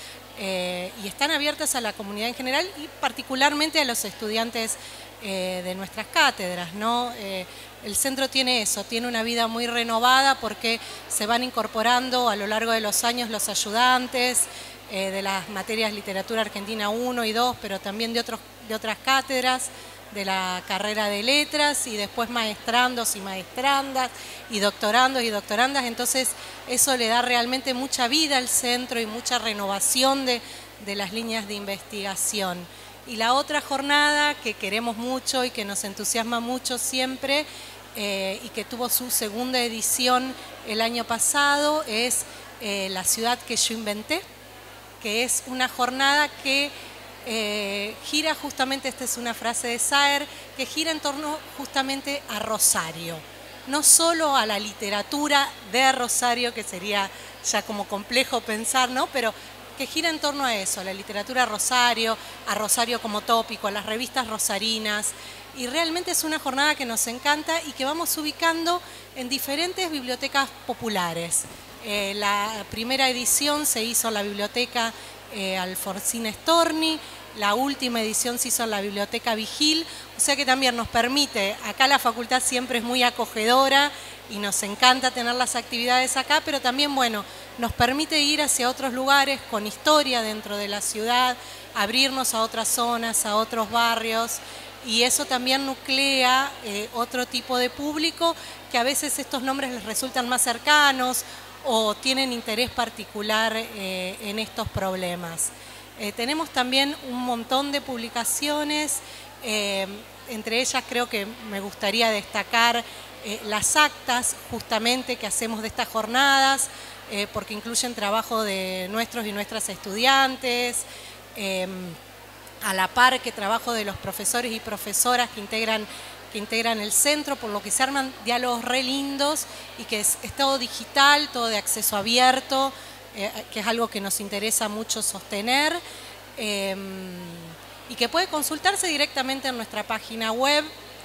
y están abiertas a la comunidad en general y particularmente a los estudiantes de nuestras cátedras, ¿no? El centro tiene eso, tiene una vida muy renovada porque se van incorporando a lo largo de los años los ayudantes de las materias Literatura Argentina 1 y 2, pero también de otras cátedras, de la carrera de letras, y después maestrandos y maestrandas, y doctorandos y doctorandas. Entonces eso le da realmente mucha vida al centro y mucha renovación de las líneas de investigación. Y la otra jornada que queremos mucho y que nos entusiasma mucho siempre, y que tuvo su segunda edición el año pasado, es La ciudad que yo inventé, que es una jornada que gira justamente, esta es una frase de Saer, que gira en torno justamente a Rosario. No solo a la literatura de Rosario, que sería ya como complejo pensar, ¿no? Pero que gira en torno a eso, a la literatura Rosario, a Rosario como tópico, a las revistas rosarinas. Y realmente es una jornada que nos encanta y que vamos ubicando en diferentes bibliotecas populares. La primera edición se hizo en la biblioteca Alfonsín Storni, la última edición se hizo en la biblioteca Vigil, o sea que también nos permite, acá la facultad siempre es muy acogedora y nos encanta tener las actividades acá, pero también, bueno, nos permite ir hacia otros lugares con historia dentro de la ciudad, abrirnos a otras zonas, a otros barrios, y eso también nuclea otro tipo de público que a veces estos nombres les resultan más cercanos o tienen interés particular en estos problemas. Tenemos también un montón de publicaciones, entre ellas creo que me gustaría destacar las actas justamente que hacemos de estas jornadas, porque incluyen trabajo de nuestros y nuestras estudiantes, a la par que trabajo de los profesores y profesoras que integran el centro, por lo que se arman diálogos re lindos y que es todo digital, todo de acceso abierto, que es algo que nos interesa mucho sostener, y que puede consultarse directamente en nuestra página web,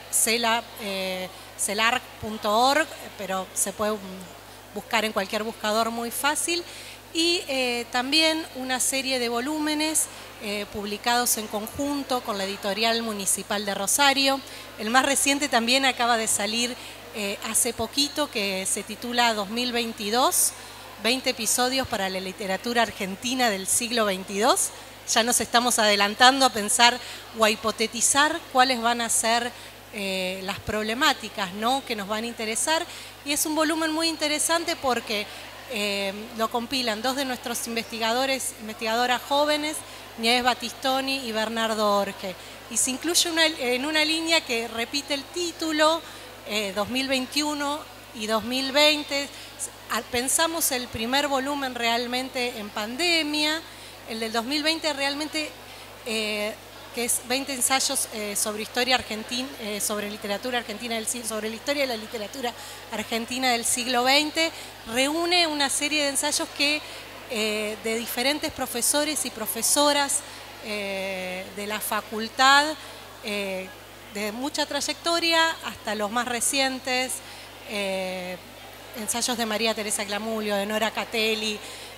celarc.org, pero se puede buscar en cualquier buscador muy fácil, y también una serie de volúmenes publicados en conjunto con la Editorial Municipal de Rosario. El más reciente también acaba de salir hace poquito, que se titula 2022, 20 episodios para la literatura argentina del siglo XXII. Ya nos estamos adelantando a pensar o a hipotetizar cuáles van a ser las problemáticas, ¿no?, que nos van a interesar. Y es un volumen muy interesante porque lo compilan 2 de nuestros investigadoras jóvenes, Nieves Battistoni y Bernardo Orge. Y se incluye en una línea que repite el título, 2021 y 2020. Pensamos el primer volumen realmente en pandemia, el del 2020 realmente, que es 20 ensayos sobre historia argentina, sobre literatura argentina sobre la historia de la literatura argentina del siglo XX, reúne una serie de ensayos que de diferentes profesores y profesoras de la facultad, de mucha trayectoria hasta los más recientes, ensayos de María Teresa Glamulio, de Nora Catelli,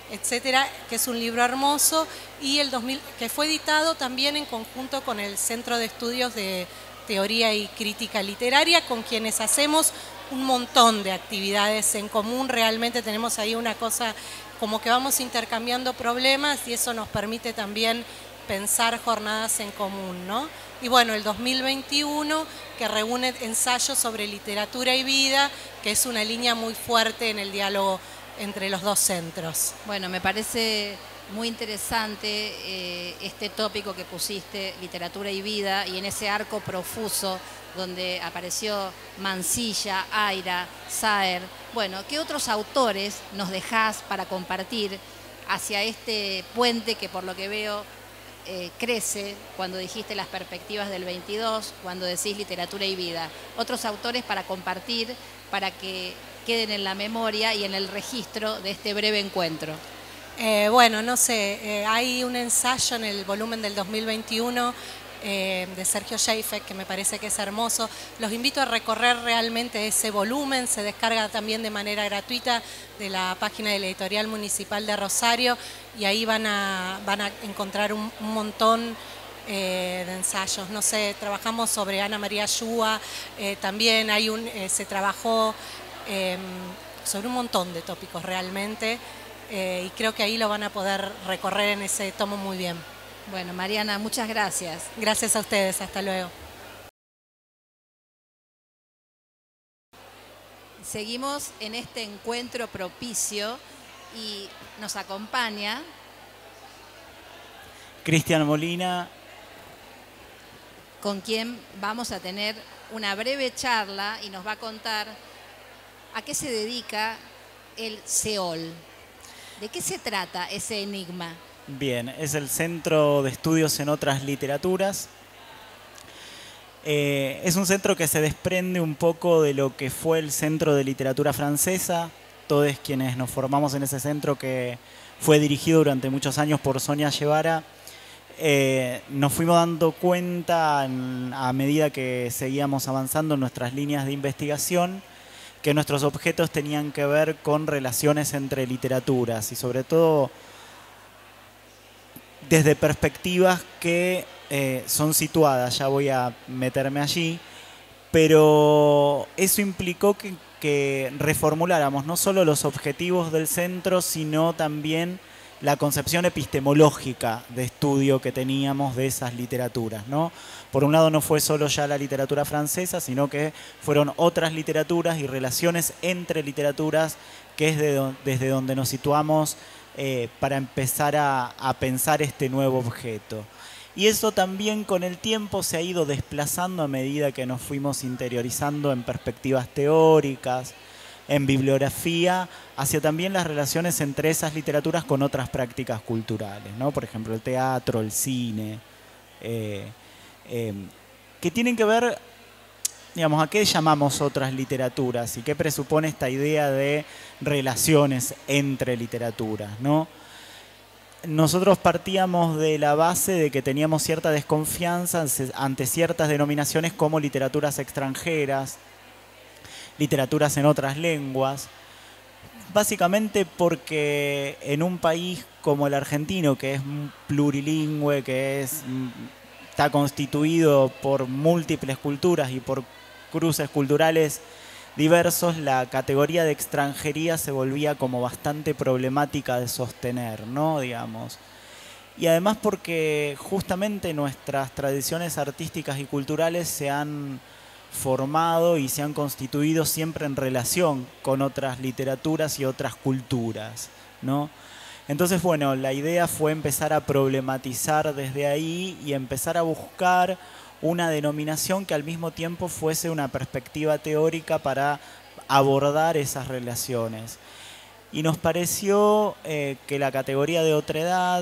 etcétera, que es un libro hermoso, y que fue editado también en conjunto con el Centro de Estudios de Teoría y Crítica Literaria, con quienes hacemos un montón de actividades en común. Realmente tenemos ahí una cosa como que vamos intercambiando problemas y eso nos permite también pensar jornadas en común, ¿no? Y bueno, el 2021, que reúne ensayos sobre literatura y vida, que es una línea muy fuerte en el diálogo entre los dos centros. Bueno, me parece muy interesante este tópico que pusiste, literatura y vida, y en ese arco profuso donde apareció Mansilla, Aira, Saer. Bueno, ¿qué otros autores nos dejás para compartir hacia este puente que por lo que veo crece cuando dijiste las perspectivas del 22, cuando decís literatura y vida? Otros autores para compartir, para que queden en la memoria y en el registro de este breve encuentro. Bueno, no sé, hay un ensayo en el volumen del 2021 de Sergio Scheifek que me parece que es hermoso. Los invito a recorrer realmente ese volumen, se descarga también de manera gratuita de la página de la Editorial Municipal de Rosario y ahí van a encontrar un montón de ensayos. No sé, trabajamos sobre Ana María Yúa, también se trabajó sobre un montón de tópicos realmente. Y creo que ahí lo van a poder recorrer en ese tomo muy bien. Bueno, Mariana, muchas gracias. Gracias a ustedes, hasta luego. Seguimos en este encuentro propicio y nos acompaña Cristian Molina, con quien vamos a tener una breve charla y nos va a contar a qué se dedica el CEOL. ¿De qué se trata ese enigma? Bien, es el Centro de Estudios en Otras Literaturas. Es un centro que se desprende un poco de lo que fue el Centro de Literatura Francesa. Todos quienes nos formamos en ese centro, que fue dirigido durante muchos años por Sonia Guevara, nos fuimos dando cuenta a medida que seguíamos avanzando en nuestras líneas de investigación que nuestros objetos tenían que ver con relaciones entre literaturas y sobre todo desde perspectivas que son situadas, ya voy a meterme allí, pero eso implicó que reformuláramos no solo los objetivos del centro, sino también la concepción epistemológica de estudio que teníamos de esas literaturas, ¿no? Por un lado no fue solo ya la literatura francesa, sino que fueron otras literaturas y relaciones entre literaturas, que es desde donde nos situamos para empezar a pensar este nuevo objeto. Y eso también con el tiempo se ha ido desplazando a medida que nos fuimos interiorizando en perspectivas teóricas, en bibliografía, hacia también las relaciones entre esas literaturas con otras prácticas culturales, ¿no? Por ejemplo, el teatro, el cine, que tienen que ver, digamos, a qué llamamos otras literaturas y qué presupone esta idea de relaciones entre literaturas, ¿no? Nosotros partíamos de la base de que teníamos cierta desconfianza ante ciertas denominaciones como literaturas extranjeras, literaturas en otras lenguas, básicamente porque en un país como el argentino, que es plurilingüe, que está constituido por múltiples culturas y por cruces culturales diversos, la categoría de extranjería se volvía como bastante problemática de sostener, ¿no? Digamos. Y además porque justamente nuestras tradiciones artísticas y culturales se han formado y se han constituido siempre en relación con otras literaturas y otras culturas, ¿no? Entonces, bueno, la idea fue empezar a problematizar desde ahí y empezar a buscar una denominación que al mismo tiempo fuese una perspectiva teórica para abordar esas relaciones. Y nos pareció que la categoría de otredad,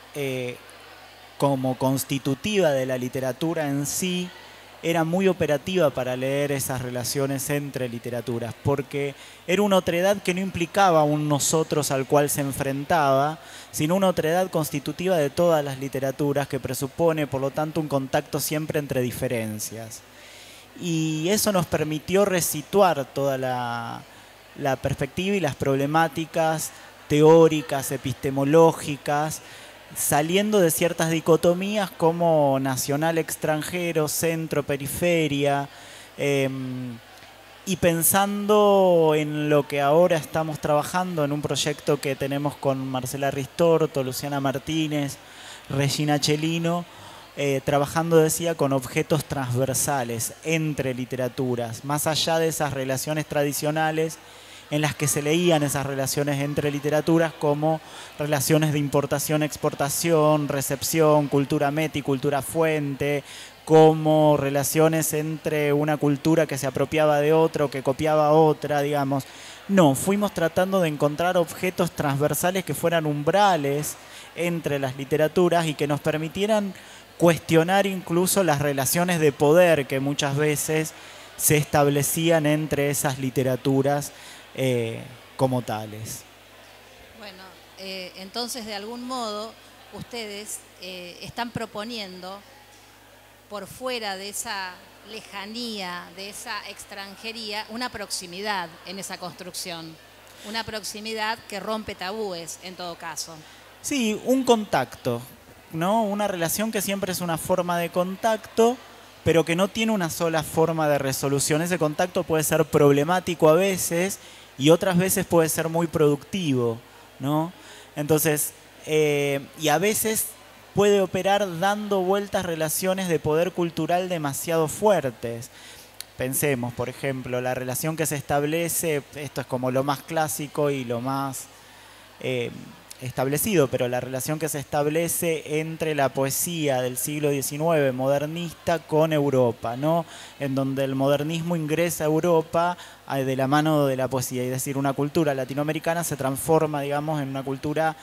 como constitutiva de la literatura en sí, era muy operativa para leer esas relaciones entre literaturas, porque era una otredad que no implicaba un nosotros al cual se enfrentaba, sino una otredad constitutiva de todas las literaturas que presupone, por lo tanto, un contacto siempre entre diferencias. Y eso nos permitió resituar toda la perspectiva y las problemáticas teóricas, epistemológicas, saliendo de ciertas dicotomías como nacional-extranjero, centro-periferia, y pensando en lo que ahora estamos trabajando en un proyecto que tenemos con Marcela Ristorto, Luciana Martínez, Regina Chelino, trabajando, decía, con objetos transversales entre literaturas, más allá de esas relaciones tradicionales en las que se leían esas relaciones entre literaturas como relaciones de importación-exportación, recepción, cultura meta y cultura fuente, como relaciones entre una cultura que se apropiaba de otra o que copiaba a otra, digamos. No, fuimos tratando de encontrar objetos transversales que fueran umbrales entre las literaturas y que nos permitieran cuestionar incluso las relaciones de poder que muchas veces se establecían entre esas literaturas como tales. Bueno, entonces de algún modo ustedes están proponiendo, por fuera de esa lejanía, de esa extranjería, una proximidad en esa construcción, una proximidad que rompe tabúes en todo caso. Sí, un contacto, ¿no? Una relación que siempre es una forma de contacto, pero que no tiene una sola forma de resolución. Ese contacto puede ser problemático a veces y otras veces puede ser muy productivo, ¿no? Entonces, y a veces puede operar dando vueltas relaciones de poder cultural demasiado fuertes. Pensemos, por ejemplo, la relación que se establece, esto es como lo más clásico y lo más establecido, pero la relación que se establece entre la poesía del siglo XIX modernista con Europa, ¿no? En donde el modernismo ingresa a Europa de la mano de la poesía, es decir, una cultura latinoamericana se transforma, digamos, en una cultura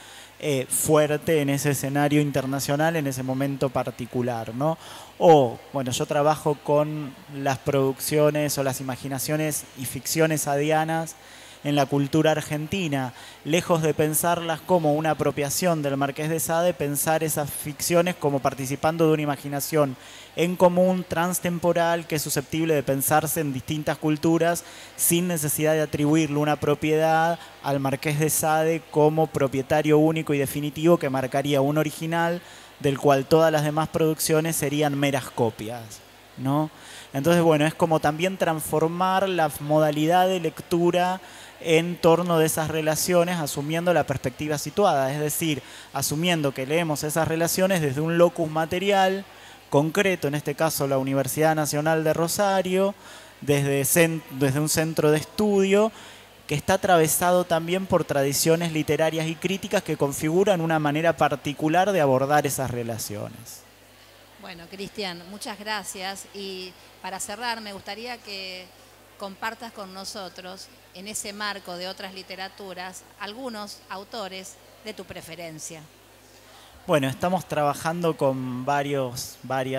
fuerte en ese escenario internacional, en ese momento particular, ¿no? O, bueno, yo trabajo con las producciones o las imaginaciones y ficciones sadianas en la cultura argentina, lejos de pensarlas como una apropiación del Marqués de Sade, pensar esas ficciones como participando de una imaginación en común, transtemporal, que es susceptible de pensarse en distintas culturas sin necesidad de atribuirle una propiedad al Marqués de Sade como propietario único y definitivo que marcaría un original del cual todas las demás producciones serían meras copias, ¿no? Entonces, bueno, es como también transformar la modalidad de lectura en torno de esas relaciones, asumiendo la perspectiva situada, es decir, asumiendo que leemos esas relaciones desde un locus material concreto, en este caso la Universidad Nacional de Rosario, desde un centro de estudio que está atravesado también por tradiciones literarias y críticas que configuran una manera particular de abordar esas relaciones. Bueno, Cristian, muchas gracias. Y para cerrar, me gustaría que compartas con nosotros, en ese marco de otras literaturas, algunos autores de tu preferencia. Bueno, estamos trabajando con varios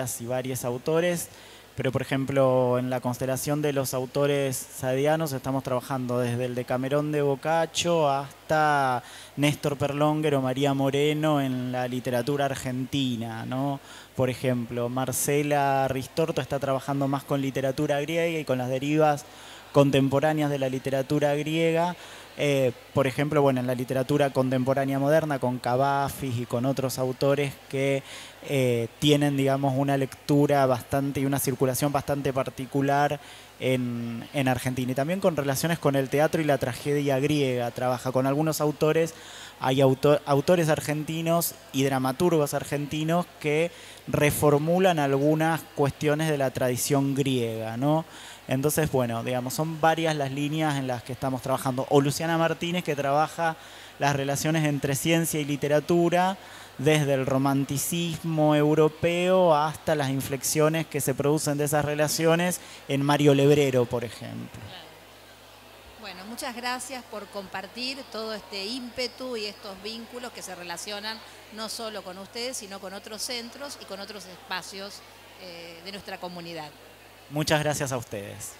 autores, pero por ejemplo en la constelación de los autores sadianos estamos trabajando desde el Decamerón de Boccaccio hasta Néstor Perlonguer o María Moreno en la literatura argentina, ¿no? Por ejemplo, Marcela Ristorto está trabajando más con literatura griega y con las derivas contemporáneas de la literatura griega. Por ejemplo, bueno, en la literatura contemporánea moderna con Cavafis y con otros autores que tienen, digamos, una lectura bastante y una circulación bastante particular en Argentina. Y también con relaciones con el teatro y la tragedia griega. Trabaja con algunos autores, hay autores argentinos y dramaturgos argentinos que reformulan algunas cuestiones de la tradición griega, ¿no? Entonces, bueno, digamos, son varias las líneas en las que estamos trabajando. O Luciana Martínez, que trabaja las relaciones entre ciencia y literatura desde el romanticismo europeo hasta las inflexiones que se producen de esas relaciones en Mario Lebrero, por ejemplo. Bueno, muchas gracias por compartir todo este ímpetu y estos vínculos que se relacionan no solo con ustedes, sino con otros centros y con otros espacios de nuestra comunidad. Muchas gracias a ustedes.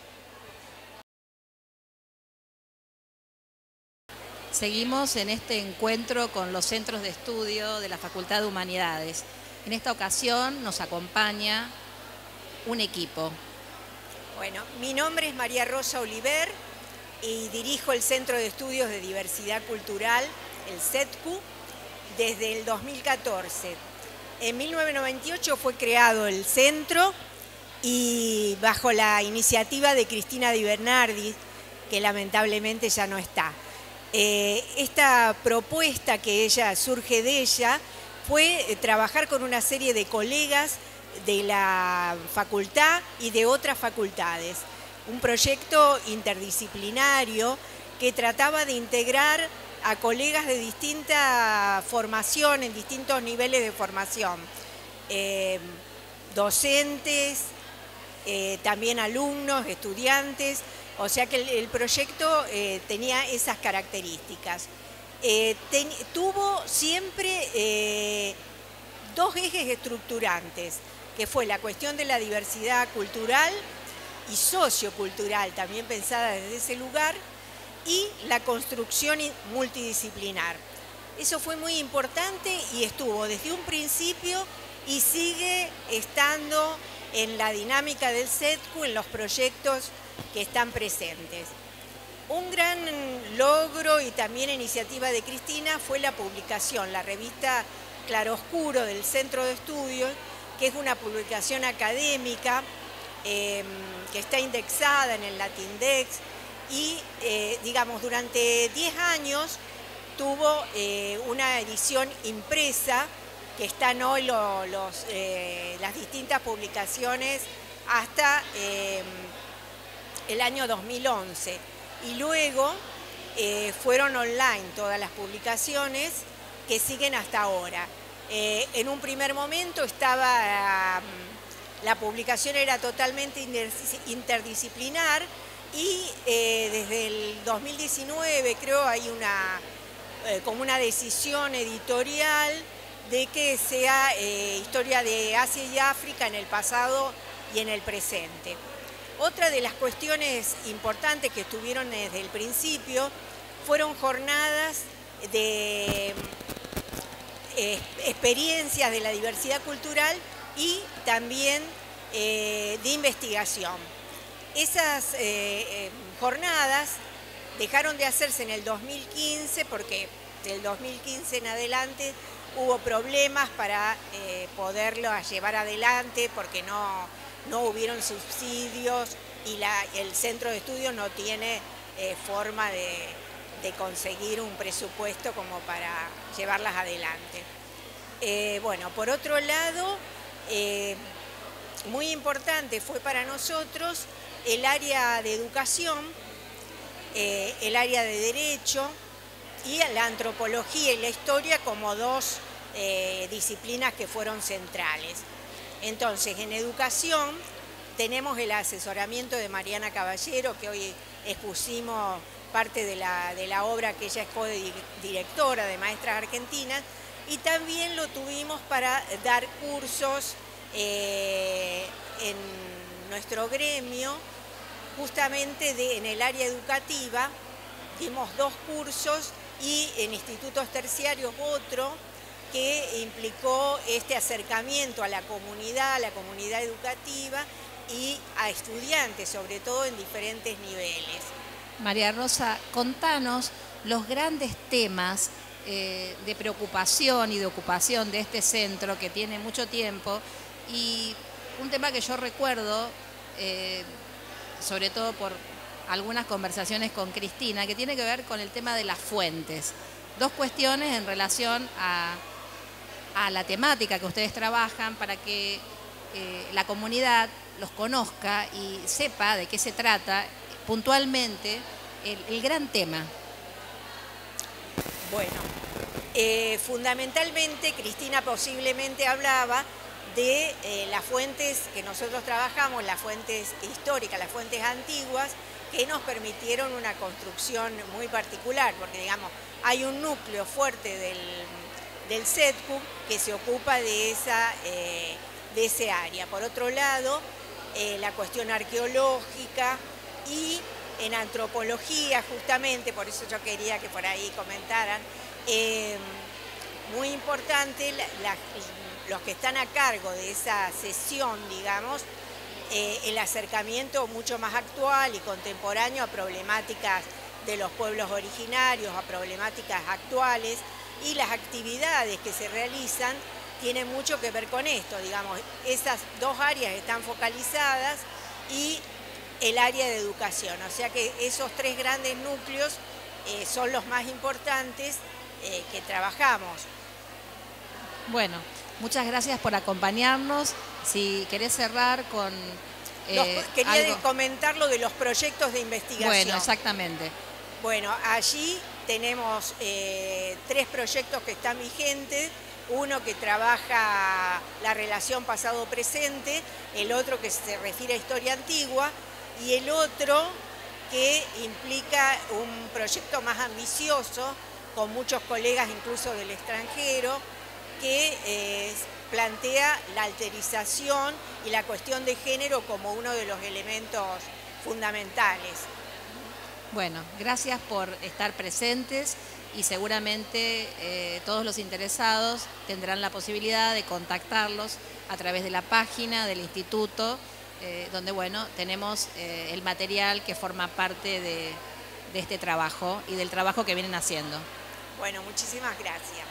Seguimos en este encuentro con los centros de estudio de la Facultad de Humanidades. En esta ocasión nos acompaña un equipo. Bueno, mi nombre es María Rosa Oliver y dirijo el Centro de Estudios de Diversidad Cultural el CETCU, desde el 2014. En 1998 fue creado el centro y bajo la iniciativa de Cristina Di Bernardi, que lamentablemente ya no está. Esta propuesta que surge de ella fue trabajar con una serie de colegas de la facultad y de otras facultades. Un proyecto interdisciplinario que trataba de integrar a colegas de distinta formación, en distintos niveles de formación. Docentes, también alumnos, estudiantes, o sea que el proyecto tenía esas características. Tuvo siempre dos ejes estructurantes, que fue la cuestión de la diversidad cultural y sociocultural, también pensada desde ese lugar, y la construcción multidisciplinar. Eso fue muy importante y estuvo desde un principio y sigue estando en la dinámica del CETCU, en los proyectos que están presentes. Un gran logro y también iniciativa de Cristina fue la publicación, la revista Claroscuro del Centro de Estudios, que es una publicación académica que está indexada en el Latindex y, digamos, durante 10 años tuvo una edición impresa que están hoy las distintas publicaciones hasta el año 2011. Y luego fueron online todas las publicaciones que siguen hasta ahora. En un primer momento la publicación era totalmente interdisciplinar y desde el 2019 creo hay como una decisión editorial de que sea historia de Asia y África en el pasado y en el presente. Otra de las cuestiones importantes que estuvieron desde el principio fueron jornadas de experiencias de la diversidad cultural y también de investigación. Esas jornadas dejaron de hacerse en el 2015 porque del 2015 en adelante hubo problemas para poderlo llevar adelante porque no hubieron subsidios y el centro de estudios no tiene forma de conseguir un presupuesto como para llevarlas adelante. Bueno, por otro lado, muy importante fue para nosotros el área de educación, el área de derecho y la antropología y la historia como dos disciplinas que fueron centrales. Entonces, en educación tenemos el asesoramiento de Mariana Caballero, que hoy expusimos parte de la obra que ella es codirectora de Maestras Argentinas, y también lo tuvimos para dar cursos en nuestro gremio, justamente en el área educativa, dimos 2 cursos y en institutos terciarios otro, que implicó este acercamiento a la comunidad educativa y a estudiantes, sobre todo en diferentes niveles. María Rosa, contanos los grandes temas de preocupación y de ocupación de este centro que tiene mucho tiempo, y un tema que yo recuerdo, sobre todo por algunas conversaciones con Cristina, que tiene que ver con el tema de las fuentes. 2 cuestiones en relación a la temática que ustedes trabajan para que la comunidad los conozca y sepa de qué se trata puntualmente el gran tema. Bueno, fundamentalmente Cristina posiblemente hablaba de las fuentes que nosotros trabajamos, las fuentes históricas, las fuentes antiguas, que nos permitieron una construcción muy particular, porque digamos, hay un núcleo fuerte del CETCU que se ocupa de ese área. Por otro lado, la cuestión arqueológica y en antropología, justamente, por eso yo quería que por ahí comentaran, muy importante, los que están a cargo de esa sesión, digamos, el acercamiento mucho más actual y contemporáneo a problemáticas de los pueblos originarios a problemáticas actuales, y las actividades que se realizan tienen mucho que ver con esto, digamos. Esas dos áreas están focalizadas y el área de educación, o sea que esos tres grandes núcleos son los más importantes que trabajamos. Bueno, muchas gracias por acompañarnos. Si querés cerrar con... Quería comentar lo de los proyectos de investigación. Bueno, exactamente. Bueno, allí tenemos 3 proyectos que están vigentes, uno que trabaja la relación pasado-presente, el otro que se refiere a historia antigua y el otro que implica un proyecto más ambicioso con muchos colegas incluso del extranjero que plantea la alterización y la cuestión de género como uno de los elementos fundamentales. Bueno, gracias por estar presentes y seguramente todos los interesados tendrán la posibilidad de contactarlos a través de la página del instituto, donde bueno, tenemos el material que forma parte de este trabajo y del trabajo que vienen haciendo. Bueno, muchísimas gracias.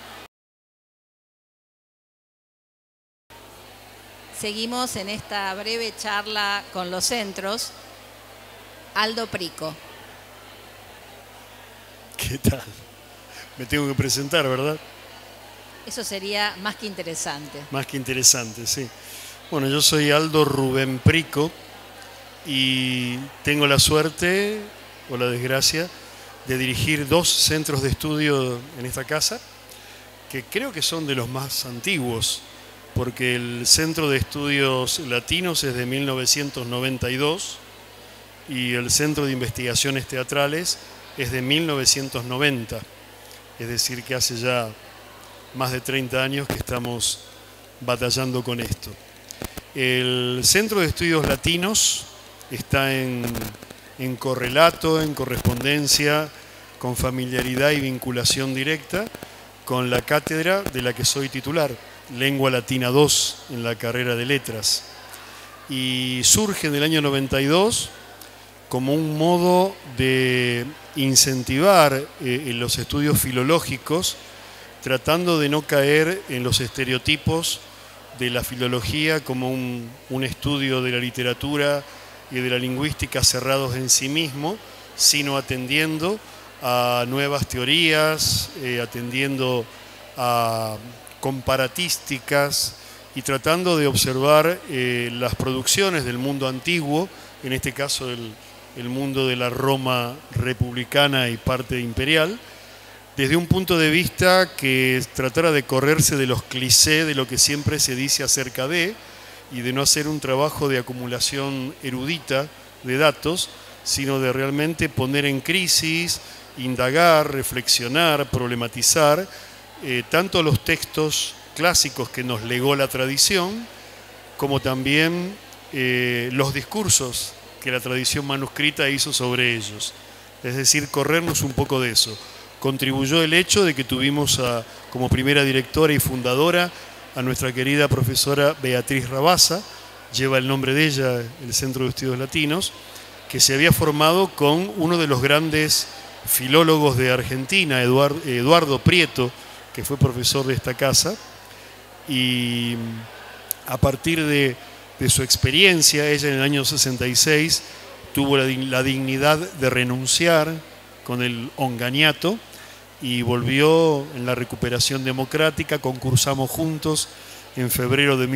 Seguimos en esta breve charla con los centros. Aldo Prico. ¿Qué tal? Me tengo que presentar, ¿verdad? Eso sería más que interesante. Más que interesante, sí. Bueno, yo soy Aldo Rubén Prico y tengo la suerte o la desgracia de dirigir 2 centros de estudio en esta casa, que creo que son de los más antiguos, porque el Centro de Estudios Latinos es de 1992 y el Centro de Investigaciones Teatrales es de 1990, es decir que hace ya más de 30 años que estamos batallando con esto. El Centro de Estudios Latinos está en correlato, en correspondencia, con familiaridad y vinculación directa con la cátedra de la que soy titular, Lengua Latina 2 en la carrera de Letras. Y surge en el año 92 como un modo de incentivar los estudios filológicos, tratando de no caer en los estereotipos de la filología como un estudio de la literatura y de la lingüística cerrados en sí mismo, sino atendiendo a nuevas teorías, atendiendo a comparatísticas y tratando de observar las producciones del mundo antiguo, en este caso el mundo de la Roma republicana y parte imperial, desde un punto de vista que tratara de correrse de los clichés de lo que siempre se dice acerca de, y de no hacer un trabajo de acumulación erudita de datos, sino de realmente poner en crisis, indagar, reflexionar, problematizar, tanto los textos clásicos que nos legó la tradición, como también los discursos que la tradición manuscrita hizo sobre ellos. Es decir, corrernos un poco de eso. Contribuyó el hecho de que tuvimos como primera directora y fundadora a nuestra querida profesora Beatriz Rabasa, lleva el nombre de ella, el Centro de Estudios Latinos, que se había formado con uno de los grandes filólogos de Argentina, Eduardo Prieto, que fue profesor de esta casa, y a partir de su experiencia, ella en el año 66 tuvo la dignidad de renunciar con el onganiato y volvió en la recuperación democrática, concursamos juntos en febrero de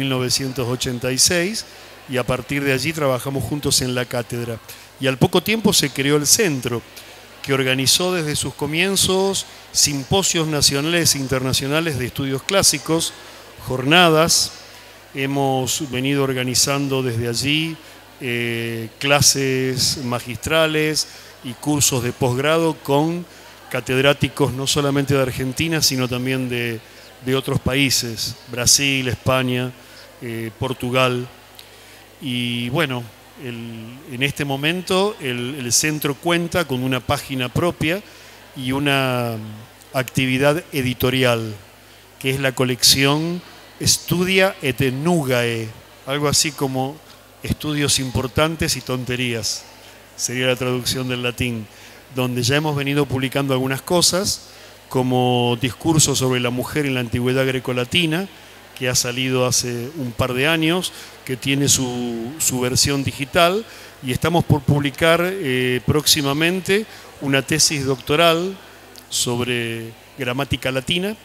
1986 y a partir de allí trabajamos juntos en la cátedra. Y al poco tiempo se creó el centro, que organizó desde sus comienzos simposios nacionales e internacionales de estudios clásicos, jornadas. Hemos venido organizando desde allí clases magistrales y cursos de posgrado con catedráticos no solamente de Argentina, sino también de otros países, Brasil, España, Portugal. Y bueno, en este momento el centro cuenta con una página propia y una actividad editorial, que es la colección Studia et Nugae, algo así como estudios importantes y tonterías, sería la traducción del latín. donde ya hemos venido publicando algunas cosas, como Discurso sobre la mujer en la antigüedad grecolatina, que ha salido hace un par de años, que tiene su versión digital, y estamos por publicar próximamente una tesis doctoral sobre gramática latina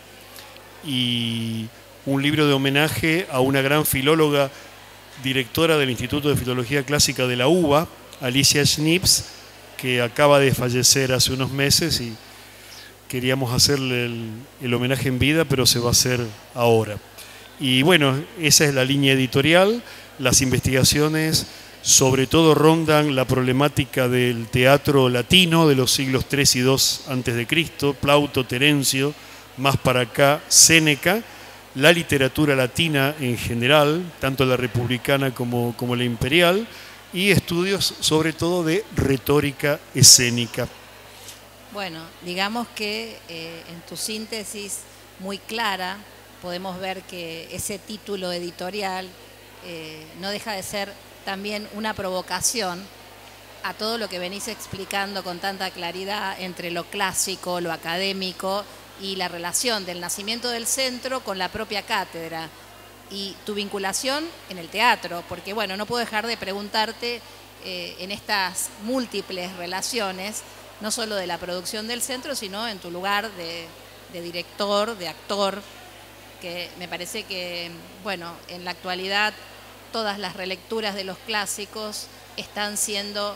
y un libro de homenaje a una gran filóloga, directora del Instituto de Filología Clásica de la UBA, Alicia Schnips, que acaba de fallecer hace unos meses y queríamos hacerle el homenaje en vida, pero se va a hacer ahora. Y bueno, esa es la línea editorial. Las investigaciones sobre todo rondan la problemática del teatro latino de los siglos III y II a.C., Plauto, Terencio, más para acá Séneca, la literatura latina en general, tanto la republicana como la imperial, y estudios sobre todo de retórica escénica. Bueno, digamos que en tu síntesis muy clara podemos ver que ese título editorial no deja de ser también una provocación a todo lo que venís explicando con tanta claridad entre lo clásico, lo académico y la relación del nacimiento del centro con la propia cátedra y tu vinculación en el teatro, porque bueno, no puedo dejar de preguntarte en estas múltiples relaciones, no solo de la producción del centro, sino en tu lugar de director, de actor, que me parece que, bueno, en la actualidad todas las relecturas de los clásicos están siendo,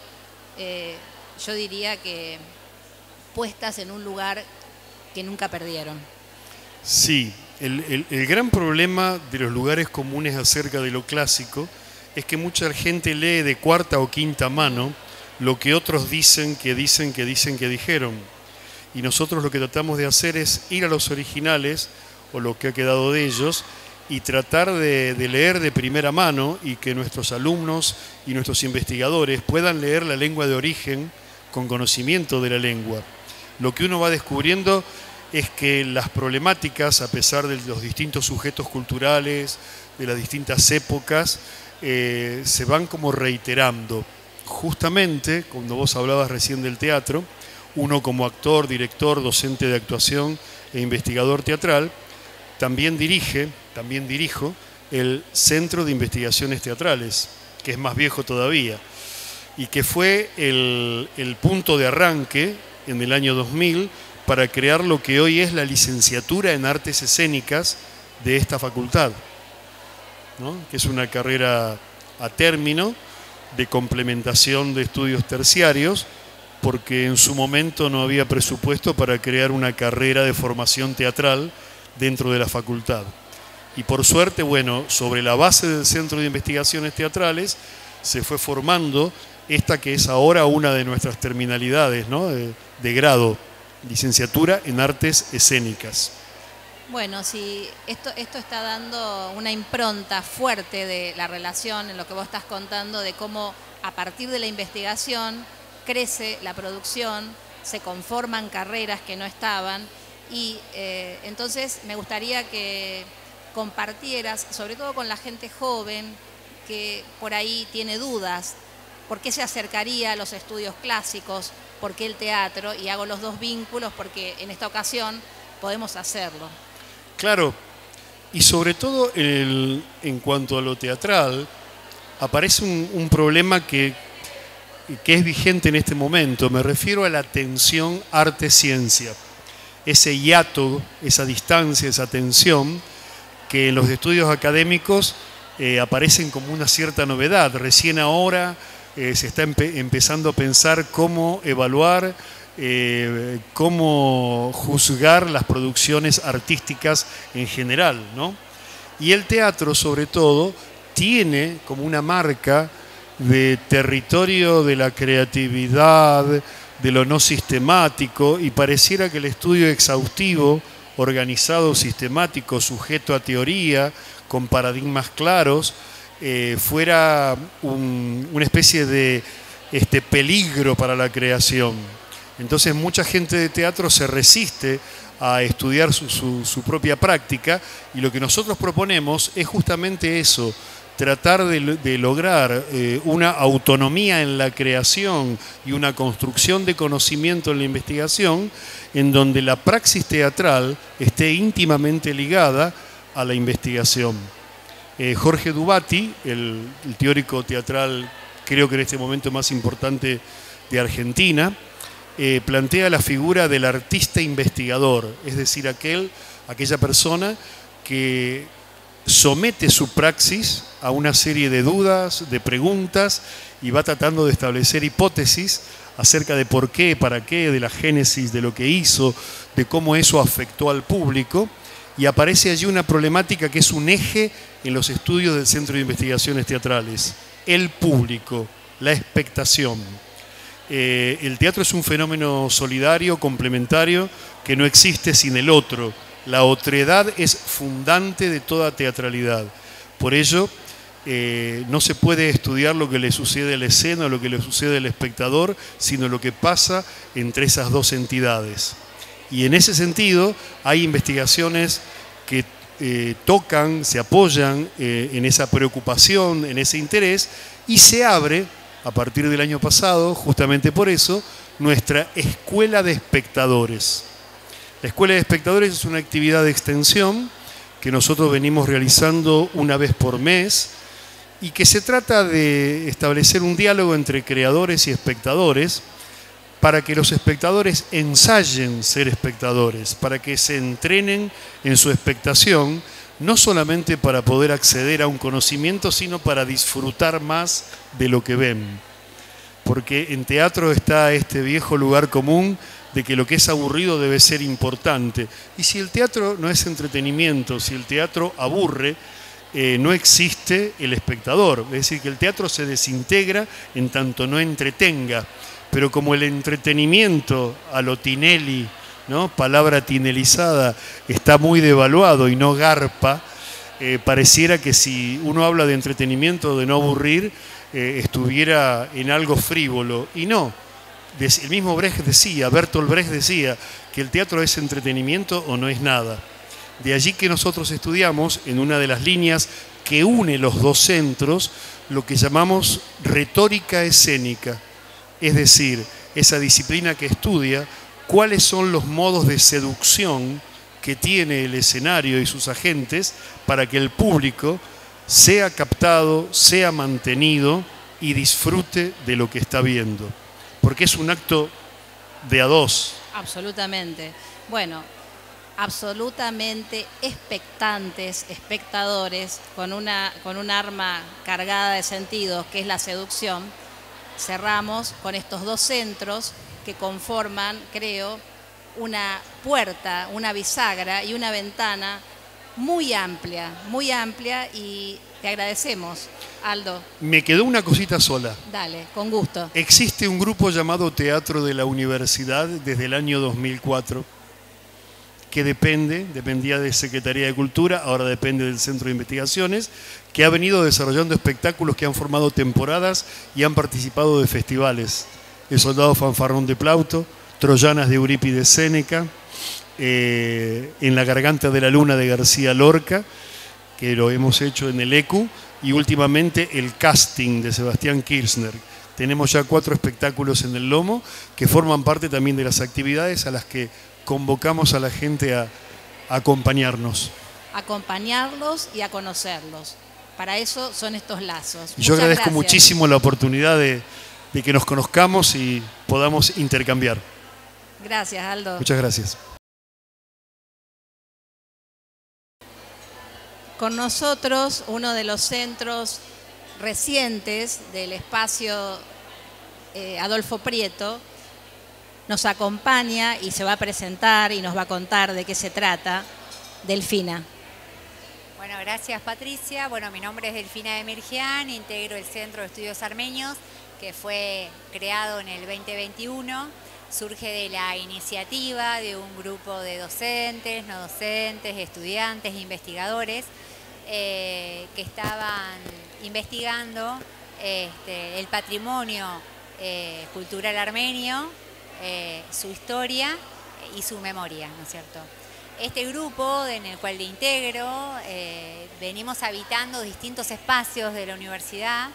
yo diría que, puestas en un lugar que nunca perdieron. Sí, el gran problema de los lugares comunes acerca de lo clásico es que mucha gente lee de cuarta o quinta mano lo que otros dicen que dijeron. Y nosotros lo que tratamos de hacer es ir a los originales, o lo que ha quedado de ellos, y tratar de leer de primera mano y que nuestros alumnos y nuestros investigadores puedan leer la lengua de origen con conocimiento de la lengua. Lo que uno va descubriendo es que las problemáticas, a pesar de los distintos sujetos culturales, de las distintas épocas, se van como reiterando. Justamente, cuando vos hablabas recién del teatro, uno como actor, director, docente de actuación e investigador teatral, también dirijo el Centro de Investigaciones Teatrales, que es más viejo todavía, y que fue el punto de arranque en el año 2000 para crear lo que hoy es la licenciatura en Artes Escénicas de esta facultad, ¿no? Que es una carrera a término de complementación de estudios terciarios, porque en su momento no había presupuesto para crear una carrera de formación teatral dentro de la facultad. Y por suerte, bueno, sobre la base del Centro de Investigaciones Teatrales se fue formando esta que es ahora una de nuestras terminalidades, ¿no? de grado, licenciatura en Artes Escénicas. Bueno, sí, esto está dando una impronta fuerte de la relación en lo que vos estás contando, de cómo a partir de la investigación crece la producción, se conforman carreras que no estaban, y entonces me gustaría que compartieras, sobre todo con la gente joven que por ahí tiene dudas, por qué se acercaría a los estudios clásicos, por qué el teatro, y hago los dos vínculos porque en esta ocasión podemos hacerlo. Claro, y sobre todo en cuanto a lo teatral, aparece un problema que es vigente en este momento. Me refiero a la tensión arte-ciencia. Ese hiato, esa distancia, esa tensión que en los estudios académicos aparecen como una cierta novedad. Recién ahora se está empezando a pensar cómo evaluar, cómo juzgar las producciones artísticas en general, ¿no? Y el teatro, sobre todo, tiene como una marca de territorio de la creatividad, de lo no sistemático, y pareciera que el estudio exhaustivo, organizado, sistemático, sujeto a teoría, con paradigmas claros, fuera una especie de peligro para la creación. Entonces mucha gente de teatro se resiste a estudiar su propia práctica, y lo que nosotros proponemos es justamente eso, tratar de lograr una autonomía en la creación y una construcción de conocimiento en la investigación, en donde la praxis teatral esté íntimamente ligada a la investigación. Jorge Dubati, el teórico teatral creo que en este momento más importante de Argentina, plantea la figura del artista investigador, es decir, aquella persona que somete su praxis a una serie de dudas, de preguntas, y va tratando de establecer hipótesis acerca de por qué, para qué, de la génesis de lo que hizo, de cómo eso afectó al público, y aparece allí una problemática que es un eje en los estudios del Centro de Investigaciones Teatrales: el público, la expectación. El teatro es un fenómeno solidario, complementario, que no existe sin el otro. La otredad es fundante de toda teatralidad. Por ello, no se puede estudiar lo que le sucede a la escena o lo que le sucede al espectador, sino lo que pasa entre esas dos entidades. Y en ese sentido, hay investigaciones que tocan, se apoyan en esa preocupación, en ese interés, y se abre, a partir del año pasado, justamente por eso, nuestra Escuela de Espectadores. La Escuela de Espectadores es una actividad de extensión que nosotros venimos realizando una vez por mes y que se trata de establecer un diálogo entre creadores y espectadores para que los espectadores ensayen ser espectadores, para que se entrenen en su expectación, no solamente para poder acceder a un conocimiento, sino para disfrutar más de lo que ven. Porque en teatro está este viejo lugar común de que lo que es aburrido debe ser importante. Y si el teatro no es entretenimiento, si el teatro aburre, no existe el espectador. Es decir, que el teatro se desintegra en tanto no entretenga. Pero como el entretenimiento a lo Tinelli, ¿no?, palabra tinelizada, está muy devaluado y no garpa, pareciera que si uno habla de entretenimiento, de no aburrir, estuviera en algo frívolo. Y no. El mismo Brecht decía, Bertolt Brecht decía, que el teatro es entretenimiento o no es nada. De allí que nosotros estudiamos, en una de las líneas que une los dos centros, lo que llamamos retórica escénica. Es decir, esa disciplina que estudia cuáles son los modos de seducción que tiene el escenario y sus agentes para que el público sea captado, sea mantenido y disfrute de lo que está viendo. Porque es un acto de a dos. Absolutamente. Bueno, absolutamente expectantes, espectadores, con un arma cargada de sentidos, que es la seducción. Cerramos con estos dos centros que conforman, creo, una puerta, una bisagra y una ventana muy amplia, y te agradecemos, Aldo. Me quedó una cosita sola. Dale, con gusto. Existe un grupo llamado Teatro de la Universidad desde el año 2004, que dependía de Secretaría de Cultura, ahora depende del Centro de Investigaciones, que ha venido desarrollando espectáculos que han formado temporadas y han participado de festivales. El Soldado Fanfarrón de Plauto, Troyanas de Eurípides Séneca, En la Garganta de la Luna de García Lorca, que lo hemos hecho en el ECU, y últimamente El Casting de Sebastián Kirchner. Tenemos ya 4 espectáculos en el lomo que forman parte también de las actividades a las que convocamos a la gente a acompañarnos. Acompañarlos y a conocerlos. Para eso son estos lazos. Y yo agradezco gracias. muchísimo la oportunidad de que nos conozcamos y podamos intercambiar. Gracias, Aldo. Muchas gracias. Con nosotros, uno de los centros recientes del espacio Adolfo Prieto, nos acompaña y se va a presentar y nos va a contar de qué se trata, Delfina. Bueno, gracias Patricia. Bueno, mi nombre es Delfina Emirgian, integro el Centro de Estudios Armenios, que fue creado en el 2021. Surge de la iniciativa de un grupo de docentes, no docentes, estudiantes e investigadores que estaban investigando el patrimonio cultural armenio, su historia y su memoria, ¿no es cierto? Este grupo en el cual le integro, venimos habitando distintos espacios de la universidad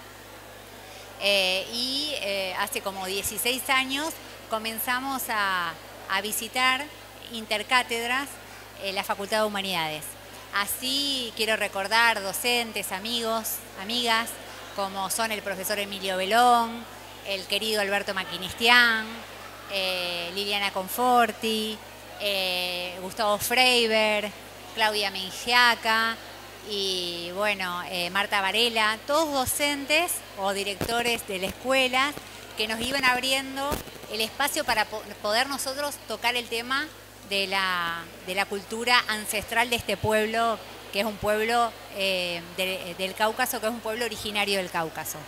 y hace como 16 años comenzamos a visitar intercátedras en la Facultad de Humanidades. Así quiero recordar docentes, amigos, amigas, como son el profesor Emilio Belón, el querido Alberto Maquinistián, Liliana Conforti, Gustavo Freiber, Claudia Mengiaca y bueno, Marta Varela, todos docentes o directores de la escuela que nos iban abriendo el espacio para poder nosotros tocar el tema de la cultura ancestral de este pueblo, que es un pueblo del Cáucaso, que es un pueblo originario del Cáucaso.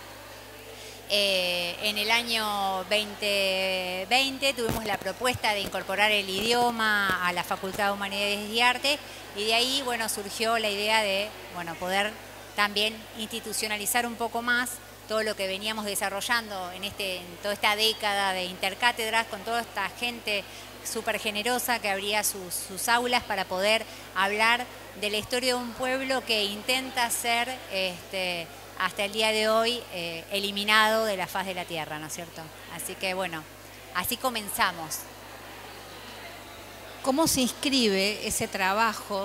En el año 2020 tuvimos la propuesta de incorporar el idioma a la Facultad de Humanidades y Arte y de ahí bueno, surgió la idea de poder también institucionalizar un poco más todo lo que veníamos desarrollando en toda esta década de intercátedras con toda esta gente súper generosa que abría sus aulas para poder hablar de la historia de un pueblo que intenta ser hasta el día de hoy eliminado de la faz de la tierra, ¿no es cierto? Así que bueno, así comenzamos. ¿Cómo se inscribe ese trabajo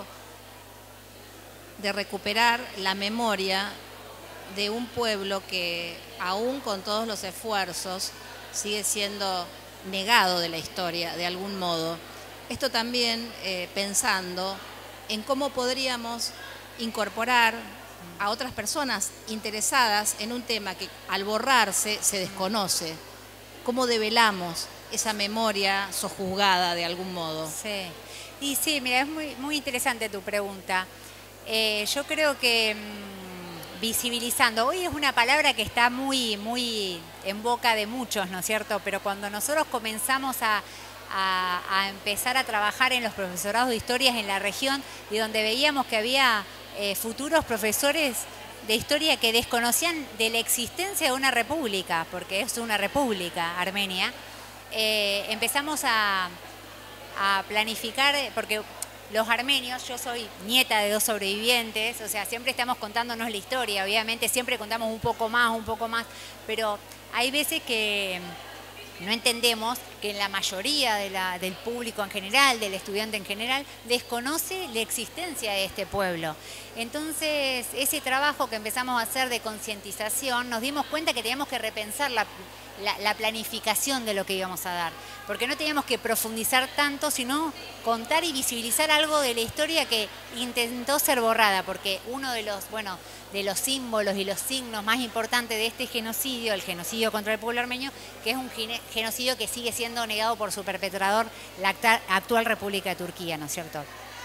de recuperar la memoria de un pueblo que aún con todos los esfuerzos sigue siendo negado de la historia de algún modo? Esto también pensando en cómo podríamos incorporar a otras personas interesadas en un tema que al borrarse se desconoce. ¿Cómo develamos esa memoria sojuzgada de algún modo? Sí, y sí, mira, es muy interesante tu pregunta. Yo creo que visibilizando, hoy es una palabra que está muy en boca de muchos, ¿no es cierto? Pero cuando nosotros comenzamos a empezar a trabajar en los profesorados de historias en la región y donde veíamos que había futuros profesores de historia que desconocían de la existencia de una república, porque es una república, Armenia, empezamos a planificar, porque los armenios, yo soy nieta de 2 sobrevivientes, o sea, siempre estamos contándonos la historia, obviamente siempre contamos un poco más, pero hay veces que no entendemos que la mayoría del público en general, del estudiante en general, desconoce la existencia de este pueblo. Entonces, ese trabajo que empezamos a hacer de concientización, nos dimos cuenta que teníamos que repensar la planificación de lo que íbamos a dar. Porque no teníamos que profundizar tanto, sino contar y visibilizar algo de la historia que intentó ser borrada, porque uno de los símbolos y los signos más importantes de este genocidio, el genocidio contra el pueblo armenio, que es un genocidio que sigue siendo negado por su perpetrador, la actual República de Turquía, ¿no es cierto?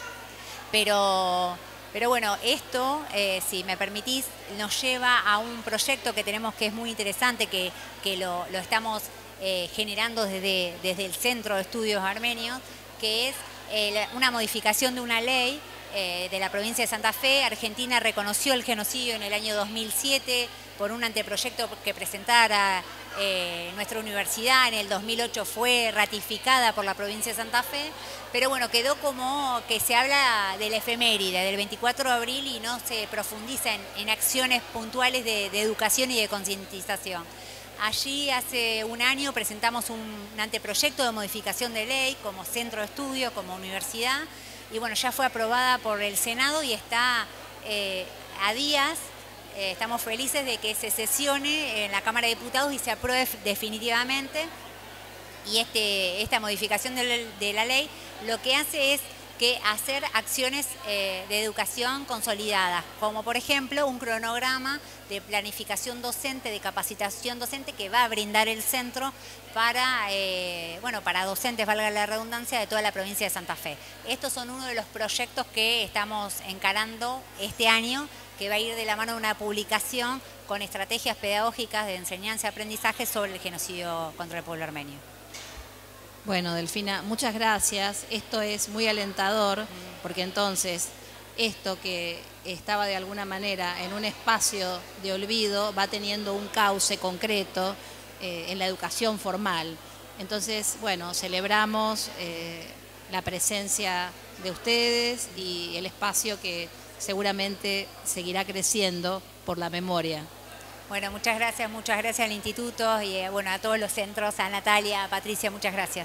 Pero bueno, esto, si me permitís, nos lleva a un proyecto que tenemos que es muy interesante, que lo estamos generando desde el Centro de Estudios Armenios, que es una modificación de una ley de la provincia de Santa Fe. Argentina reconoció el genocidio en el año 2007 por un anteproyecto que presentara nuestra universidad. En el 2008 fue ratificada por la provincia de Santa Fe, pero bueno, quedó como que se habla de la efeméride, del 24 de abril, y no se profundiza en acciones puntuales de educación y de concientización. Allí hace un año presentamos un anteproyecto de modificación de ley como centro de estudio, como universidad, y bueno, ya fue aprobada por el Senado y está a días. Estamos felices de que se sesione en la Cámara de Diputados y se apruebe definitivamente. Y esta modificación de la ley lo que hace es que hacer acciones de educación consolidadas, como por ejemplo un cronograma de planificación docente, de capacitación docente que va a brindar el centro para docentes, valga la redundancia, de toda la provincia de Santa Fe. Estos son uno de los proyectos que estamos encarando este año, que va a ir de la mano de una publicación con estrategias pedagógicas de enseñanza y aprendizaje sobre el genocidio contra el pueblo armenio. Bueno, Delfina, muchas gracias. Esto es muy alentador, porque entonces esto que estaba de alguna manera en un espacio de olvido va teniendo un cauce concreto en la educación formal. Entonces, bueno, celebramos la presencia de ustedes y el espacio que seguramente seguirá creciendo por la memoria. Bueno, muchas gracias al instituto y bueno, a todos los centros, a Natalia, a Patricia, muchas gracias.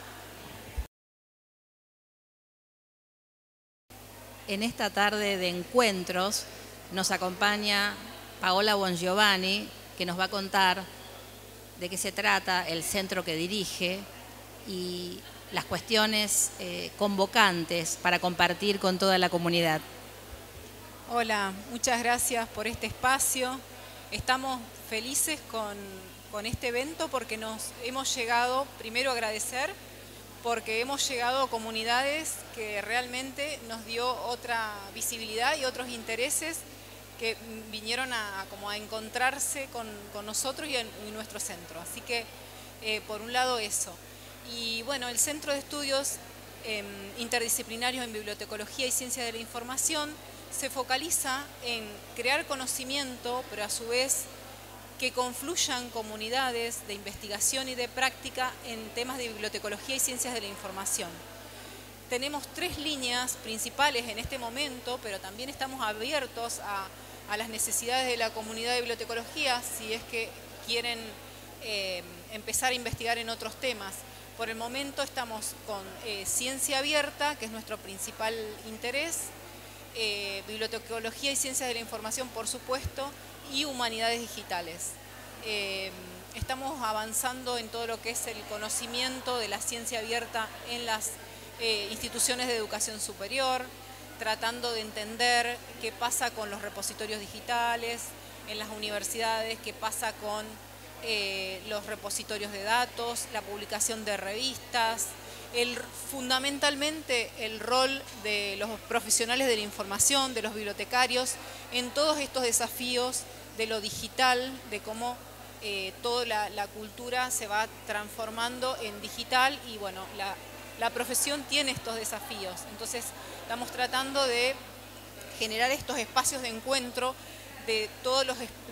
En esta tarde de encuentros nos acompaña Paola Bongiovanni, que nos va a contar de qué se trata el centro que dirige y las cuestiones convocantes para compartir con toda la comunidad. Hola, muchas gracias por este espacio. Estamos felices con este evento porque nos hemos llegado, primero agradecer, porque hemos llegado a comunidades que realmente nos dio otra visibilidad y otros intereses que vinieron a encontrarse con nosotros y nuestro centro. Así que, por un lado, eso. Y bueno, el Centro de Estudios Interdisciplinarios en Bibliotecología y Ciencia de la Información se focaliza en crear conocimiento, pero a su vez que confluyan comunidades de investigación y de práctica en temas de bibliotecología y ciencias de la información. Tenemos 3 líneas principales en este momento, pero también estamos abiertos a las necesidades de la comunidad de bibliotecología si es que quieren empezar a investigar en otros temas. Por el momento estamos con ciencia abierta, que es nuestro principal interés, bibliotecología y ciencias de la información, por supuesto, y humanidades digitales. Estamos avanzando en todo lo que es el conocimiento de la ciencia abierta en las instituciones de educación superior, tratando de entender qué pasa con los repositorios digitales en las universidades, qué pasa con los repositorios de datos, la publicación de revistas, fundamentalmente el rol de los profesionales de la información, de los bibliotecarios, en todos estos desafíos de lo digital, de cómo toda la cultura se va transformando en digital y bueno, la profesión tiene estos desafíos. Entonces estamos tratando de generar estos espacios de encuentro de todas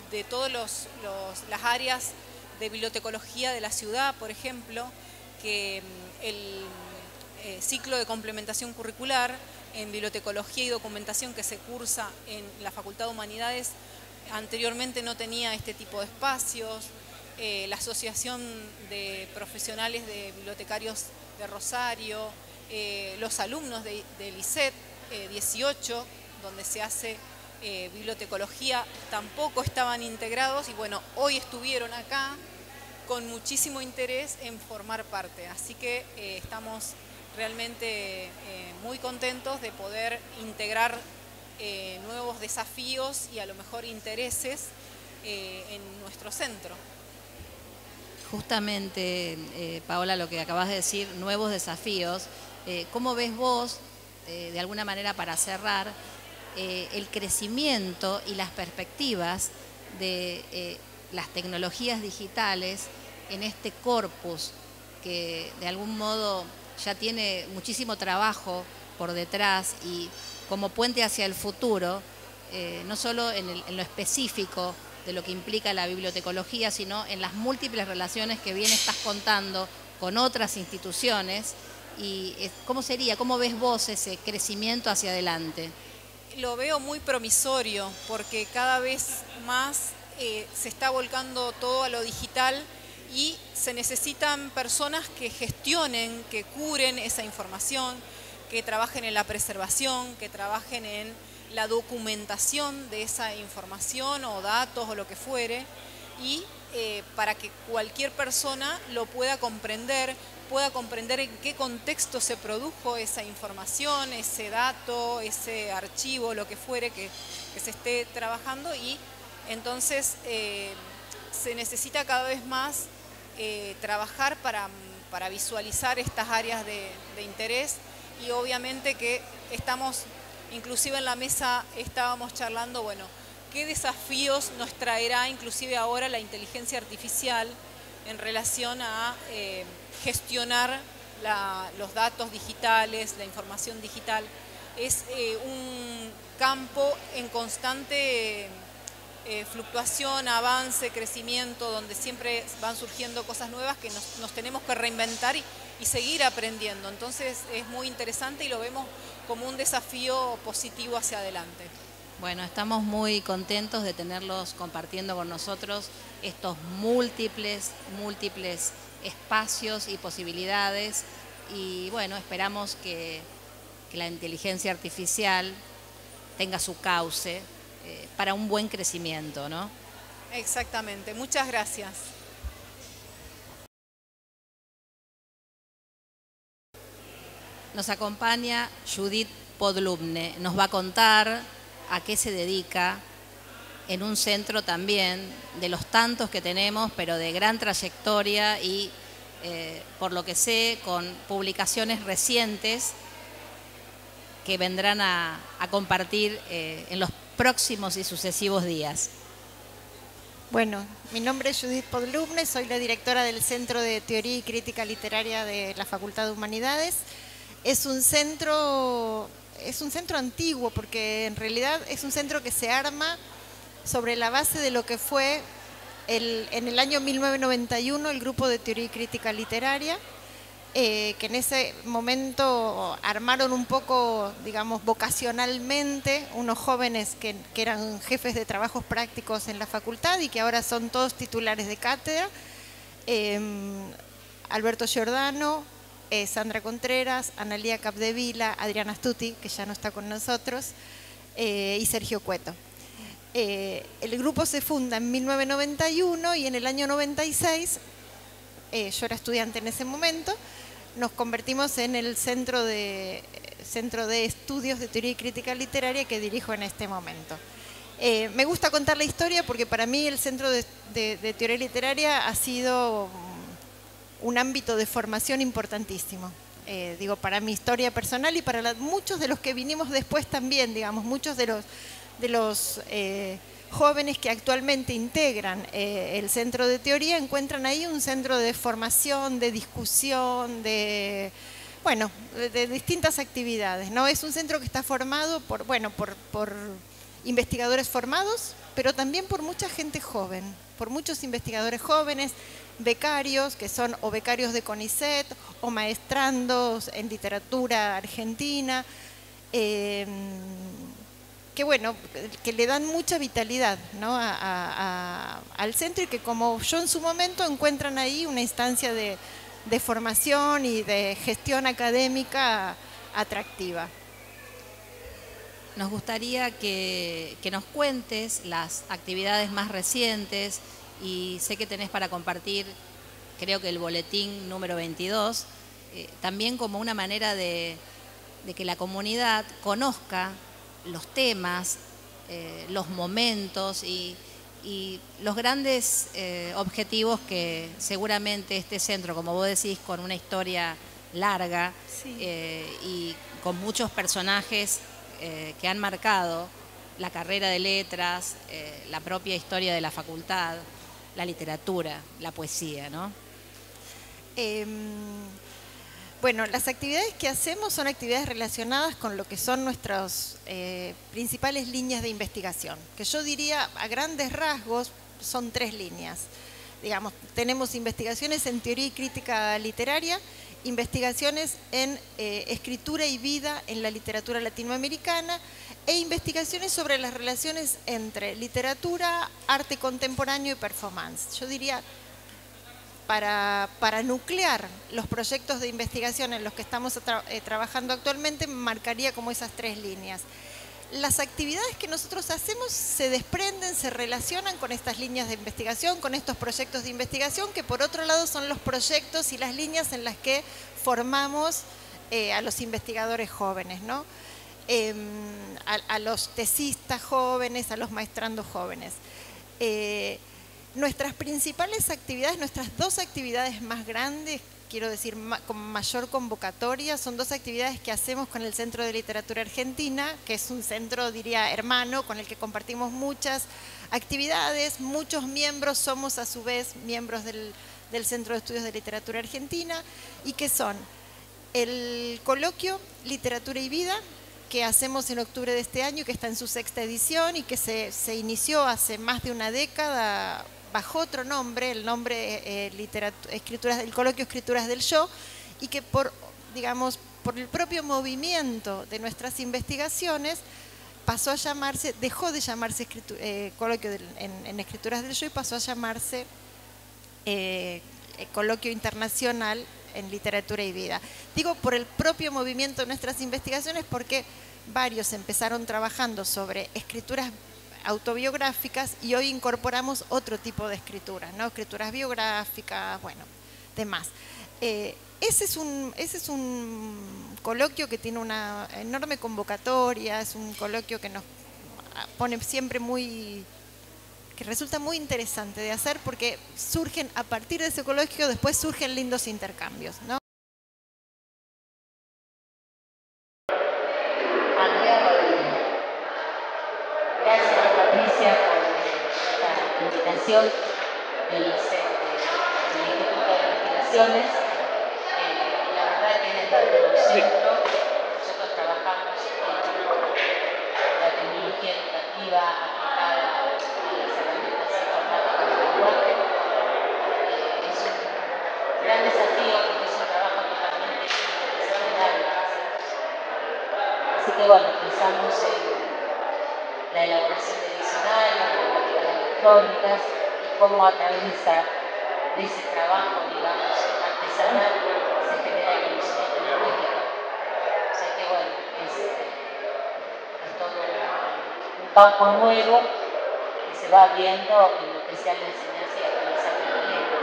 las áreas de bibliotecología de la ciudad, por ejemplo, que el ciclo de complementación curricular en bibliotecología y documentación que se cursa en la Facultad de Humanidades anteriormente no tenía este tipo de espacios. La Asociación de Profesionales de Bibliotecarios de Rosario, los alumnos del ISET 18, donde se hace bibliotecología, tampoco estaban integrados y bueno, hoy estuvieron acá con muchísimo interés en formar parte. Así que estamos realmente muy contentos de poder integrar nuevos desafíos y a lo mejor intereses en nuestro centro. Justamente, Paola, lo que acabas de decir, nuevos desafíos. ¿Cómo ves vos, de alguna manera para cerrar, el crecimiento y las perspectivas de las tecnologías digitales en este corpus que de algún modo ya tiene muchísimo trabajo por detrás y como puente hacia el futuro, no solo en lo específico de lo que implica la bibliotecología, sino en las múltiples relaciones que bien estás contando con otras instituciones? Y ¿cómo ves vos ese crecimiento hacia adelante? Lo veo muy promisorio porque cada vez más se está volcando todo a lo digital y se necesitan personas que gestionen, que curen esa información, que trabajen en la preservación, que trabajen en la documentación de esa información o datos o lo que fuere, y para que cualquier persona lo pueda comprender en qué contexto se produjo esa información, ese dato, ese archivo, lo que fuere que se esté trabajando, y entonces se necesita cada vez más trabajar para visualizar estas áreas de interés, y obviamente que estamos, inclusive en la mesa estábamos charlando, bueno, qué desafíos nos traerá inclusive ahora la inteligencia artificial en relación a gestionar los datos digitales, la información digital. Es un campo en constante fluctuación, avance, crecimiento, donde siempre van surgiendo cosas nuevas que nos tenemos que reinventar y seguir aprendiendo. Entonces es muy interesante y lo vemos como un desafío positivo hacia adelante. Bueno, estamos muy contentos de tenerlos compartiendo con nosotros estos múltiples espacios y posibilidades, y bueno, esperamos que la inteligencia artificial tenga su cauce para un buen crecimiento, ¿no? Exactamente, muchas gracias. Nos acompaña Judith Podlubne, nos va a contar a qué se dedica en un centro también de los tantos que tenemos, pero de gran trayectoria y, por lo que sé, con publicaciones recientes que vendrán a compartir en los próximos y sucesivos días. Bueno, mi nombre es Judith Podlubne, soy la directora del Centro de Teoría y Crítica Literaria de la Facultad de Humanidades. Es un centro antiguo, porque en realidad es un centro que se arma sobre la base de lo que fue en el año 1991 el Grupo de Teoría y Crítica Literaria, que en ese momento armaron un poco, digamos, vocacionalmente unos jóvenes que eran jefes de trabajos prácticos en la facultad y que ahora son todos titulares de cátedra. Alberto Giordano, Sandra Contreras, Analía Capdevila, Adriana Astuti, que ya no está con nosotros, y Sergio Cueto. El grupo se funda en 1991 y en el año 96, yo era estudiante en ese momento, nos convertimos en el Centro de Estudios de Teoría y Crítica Literaria que dirijo en este momento. Me gusta contar la historia porque para mí el Centro de Teoría Literaria ha sido un ámbito de formación importantísimo. Digo, para mi historia personal y para muchos de los que vinimos después también, digamos, muchos de los jóvenes que actualmente integran el Centro de Teoría encuentran ahí un centro de formación, de discusión, de distintas actividades, ¿no? Es un centro que está formado por investigadores formados, pero también por mucha gente joven, por muchos investigadores jóvenes, becarios, que son o becarios de CONICET o maestrandos en literatura argentina, que le dan mucha vitalidad, ¿no? al centro, y que, como yo en su momento, encuentran ahí una instancia de formación y de gestión académica atractiva. Nos gustaría que nos cuentes las actividades más recientes, y sé que tenés para compartir, creo que el boletín número 22, también como una manera de que la comunidad conozca los temas, los momentos y los grandes objetivos que seguramente este centro, como vos decís, con una historia larga, sí, y con muchos personajes que han marcado la carrera de letras, la propia historia de la facultad, la literatura, la poesía, ¿no? Bueno, las actividades que hacemos son actividades relacionadas con lo que son nuestras principales líneas de investigación, que yo diría a grandes rasgos son 3 líneas. Digamos, tenemos investigaciones en teoría y crítica literaria, investigaciones en escritura y vida en la literatura latinoamericana e investigaciones sobre las relaciones entre literatura, arte contemporáneo y performance. Yo diría, para nuclear los proyectos de investigación en los que estamos trabajando actualmente, marcaría como esas 3 líneas. Las actividades que nosotros hacemos se desprenden, se relacionan con estas líneas de investigación, con estos proyectos de investigación, que por otro lado son los proyectos y las líneas en las que formamos a los investigadores jóvenes, ¿no? A los tesistas jóvenes, a los maestrandos jóvenes. Nuestras principales actividades, nuestras 2 actividades más grandes, quiero decir, con mayor convocatoria, son 2 actividades que hacemos con el Centro de Literatura Argentina, que es un centro, diría, hermano, con el que compartimos muchas actividades. Muchos miembros somos, a su vez, miembros del Centro de Estudios de Literatura Argentina, y que son el coloquio Literatura y Vida, que hacemos en octubre de este año, que está en su 6ª edición y que se inició hace más de una década bajo otro nombre, el nombre el coloquio Escrituras del Yo, y que por el propio movimiento de nuestras investigaciones pasó a llamarse, dejó de llamarse coloquio en escrituras del yo y pasó a llamarse coloquio internacional en literatura y vida. Digo por el propio movimiento de nuestras investigaciones porque varios empezaron trabajando sobre escrituras autobiográficas y hoy incorporamos otro tipo de escrituras, ¿no? Escrituras biográficas, bueno, demás. Ese es un coloquio que tiene una enorme convocatoria, es un coloquio que nos pone siempre que resulta muy interesante de hacer porque surgen, a partir de ese coloquio, después surgen lindos intercambios, ¿no? Gracias, Patricia, por esta invitación del Instituto de Investigaciones. La verdad que desde el centro nosotros trabajamos en la tecnología educativa aplicada a las herramientas informáticas del lenguaje. Es un gran desafío porque es un trabajo totalmente interdisciplinario. Así que bueno, pensamos en la elaboración de diccionarios, gramáticas electrónicas y cómo a través de ese trabajo, digamos, artesanal se genera conocimiento lingüístico. O sea que bueno, es todo un campo nuevo que se va viendo en lo que sea la enseñanza y aprendizaje de la lengua.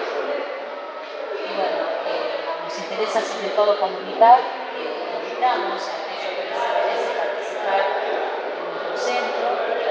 Y bueno, nos interesa sobre todo comunicar, invitamos a aquellos que les interese participar centro,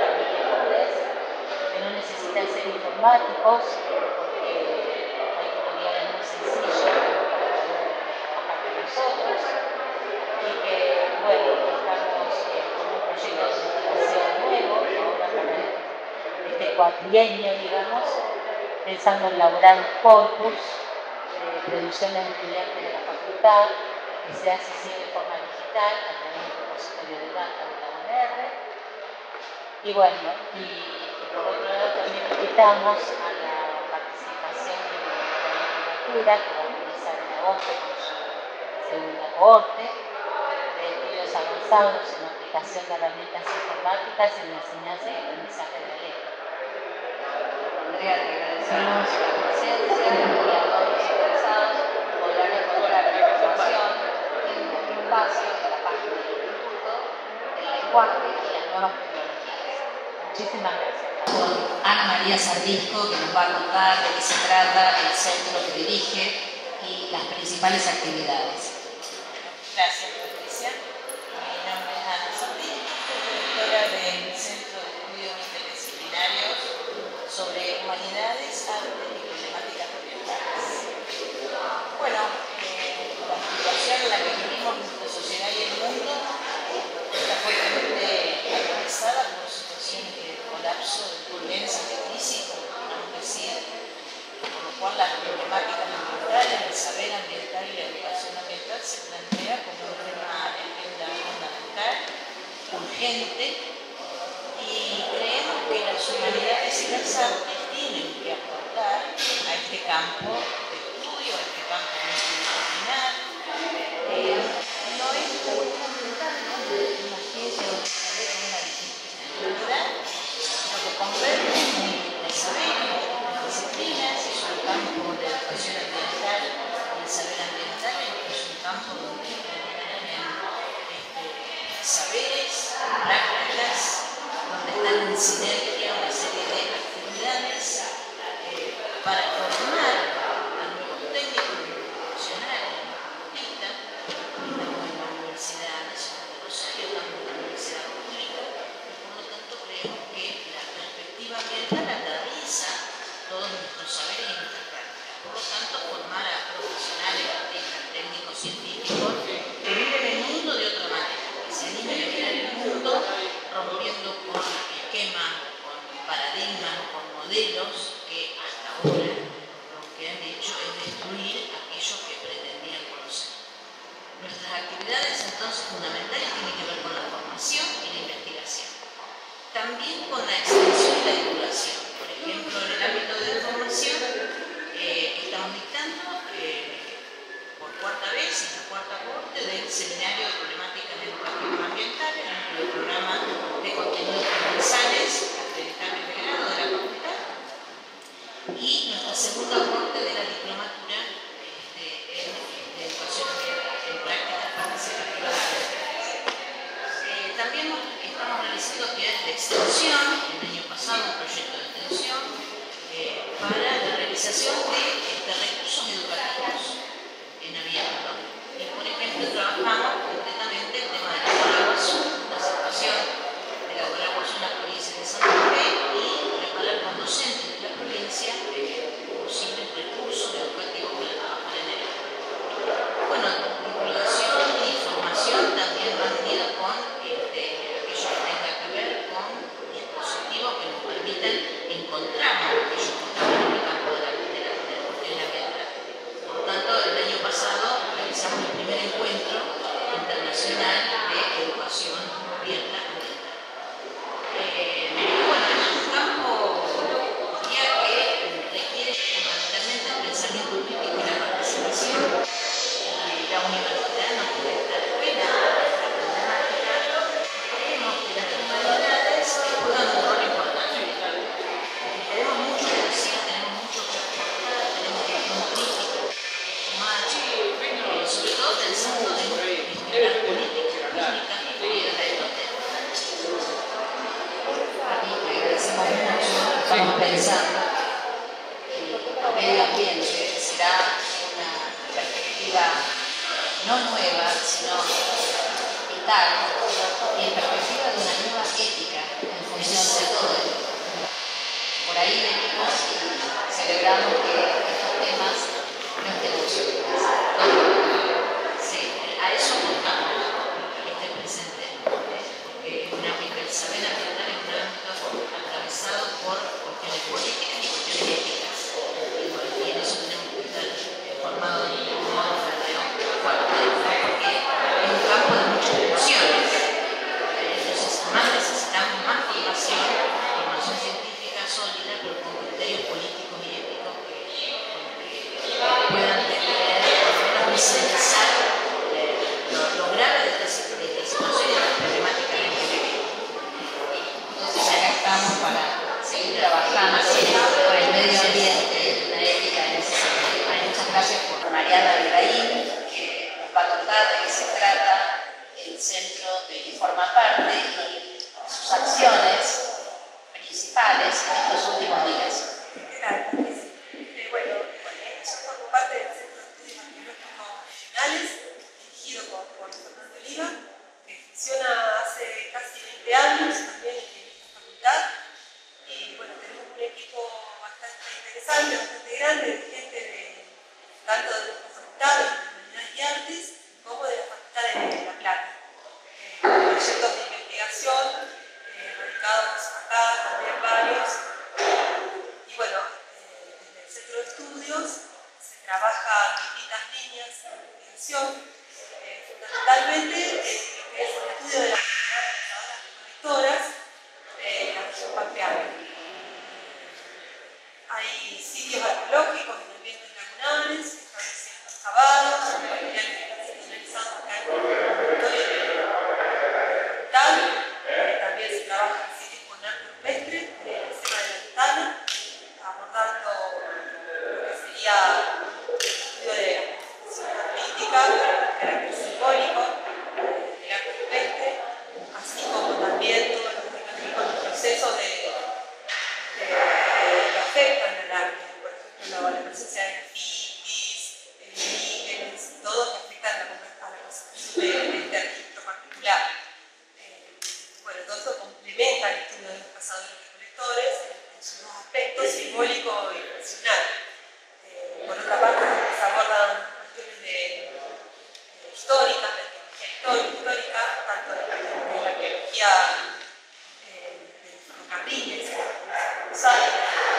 que no necesitan ser informáticos, porque hay tutoriales muy sencillos para poder trabajar con nosotros, y que, bueno, estamos con un proyecto de investigación nuevo, ahora para este cuatrienio, digamos, pensando en elaborar un corpus de producciones de estudiantes de la facultad, que sea accesible de forma digital a través del repositorio de datos de la UNR. Y bueno, y por otro lado también invitamos a la participación de la literatura que va a comenzar en agosto con su segunda cohorte de estudios avanzados en la aplicación de herramientas informáticas en la enseñanza y aprendizaje de la lengua. Andrea, te agradecemos la presencia y a todos los interesados podrán encontrar la información en nuestro espacio de la página del Instituto, el lenguaje y las nuevas tecnologías. Muchísimas gracias. Con Ana María Sardisco, que nos va a contar de qué se trata el centro que dirige y las principales actividades. Gracias, Patricia. Mi nombre es Ana Sardisco, directora del Centro de Estudios Interdisciplinarios sobre Humanidades, Artes y Problemáticas Ambientales. Bueno, la situación en la que vivimos nuestra sociedad y el mundo está fuertemente atravesada por situaciones de colapso, de turbulencia, de crisis, como podemos decir, por lo cual las problemáticas ambientales, el saber ambiental y la educación ambiental se plantea como un tema de agenda fundamental, urgente, y creemos que las humanidades y las artes tienen que aportar a este campo de estudio, a este campo multidisciplinar. No es muy fundamental, ¿no? Una ciencia o una disciplinaridad, lo que convierte en múltiples saberes, múltiples disciplinas, es un campo de educación ambiental, el saber ambiental es un campo donde tienen saberes, prácticas, donde están en sinergia una serie de actividades para formar a nuevos técnicos, nuevos profesionales, nuevos artistas. Estamos en la Universidad Nacional de Rosario, estamos en la Universidad Pública, y por lo tanto creemos que la perspectiva ambiental atraviesa todos nuestros saberes y nuestras prácticas. Por lo tanto, formar a profesionales, artistas, técnicos, científicos que viven el mundo de otra manera, que se animen a mirar el mundo rompiendo con esquemas, con paradigmas, con modelos que hasta ahora lo que han hecho es destruir aquello que pretendían conocer. Nuestras actividades entonces fundamentales tienen que ver con la formación y la investigación. También con la extensión y la divulgación. Por ejemplo, en el ámbito de la formación estamos dictando por cuarta vez, en la cuarta corte del Seminario de Problemáticas Educativas Ambientales, en el programa de contenidos transversales, acreditado en el grado de la facultad, y nuestra segunda corte de la diplomatura en Educación Ambiental, en prácticas participativas ambientales. También estamos realizando actividades de extensión, el año pasado un proyecto de extensión para la realización de recursos educativos en abierto. Y por ejemplo trabajamos concretamente el tema del agua al azul, la situación del agua al azul en la provincia de Santa Fe y preparar con docentes de la provincia posibles recursos educativos para trabajar en el agua. Bueno, divulgación y formación también van unidos con aquello que tenga que ver con dispositivos que nos permitan encontrarnos aquellos que estaban en el campo de la ambiental. Por tanto, el año pasado realizamos el primer encuentro internacional de educación abierta ambiental. Bueno, es un campo ya que requiere fundamentalmente el pensamiento crítico y la participación. La universidad no puede estar fuera de esta problemática. Creemos que las humanidades juegan un rol importante. Tenemos mucho que decir, tenemos mucho que aportar, tenemos que ser un crítico, sobre todo pensando en generar políticas públicas referidas a estos temas. A mí te agradecemos mucho, estamos pensando que el medio ambiente será una perspectiva no nueva, sino vital, y en perspectiva de una nueva ética en función de todo esto. Por ahí venimos y celebramos que estos temas no estén ausentes. Sí, a eso apuntamos, que esté presente, porque el saber ambiental es un ámbito atravesado por cuestiones políticas y cuestiones éticas. Y en eso tenemos que estar formados de un modo fuerte, porque es un campo de muchas funciones. Entonces, más necesitamos más formación científica sólida, pero con criterios políticos y éticos que puedan tener, visualizar lo grave de esta situación y de las problemáticas en que vivimos. Entonces, acá estamos para seguir trabajando por el medio ambiente y la ética en ese sentido. Muchas gracias por Mariana Vibraín, que nos va a contar de qué se trata el centro de que forma parte y sus acciones principales en estos últimos días. Gracias. Bueno, yo formo parte del Centro de Estudios Arqueológicos Regionales, dirigido por Fernando Oliva, que funciona hace casi 20 años también en esta facultad. Y bueno, tenemos un equipo bastante interesante, bastante grande, de gente tanto de nuestra facultad, de Humanidades y Artes, como de la Facultad de La Plata. Proyectos de investigación radicados acá, también varios. Y bueno, desde el Centro de Estudios se trabaja en distintas líneas de investigación, fundamentalmente es el estudio de las pensadoras recolectoras en la región pampeana. Hay sitios arqueológicos en ambientes lagunares que están siendo excavados, materiales que están siendo analizados acá en el territorio de la capital. También se trabaja en sitios con arte rupestre, en el Sema de la Ventana, abordando lo que sería el estudio de la manifestación artística, el carácter simbólico del arte rupestre, así como también todo lo que tenga que ver con los procesos que afectan al arte, por ejemplo, la presencia de grafitis, líquenes, todo que afectan a la conservación de este registro particular. Bueno, todo esto complementa el estudio de los cazadores recolectores en sus dos aspectos, simbólico y funcional. Por otra parte, se abordan cuestiones históricas, de arqueología histórica, tanto de la arqueología de ferrocarriles, de Buenos Aires,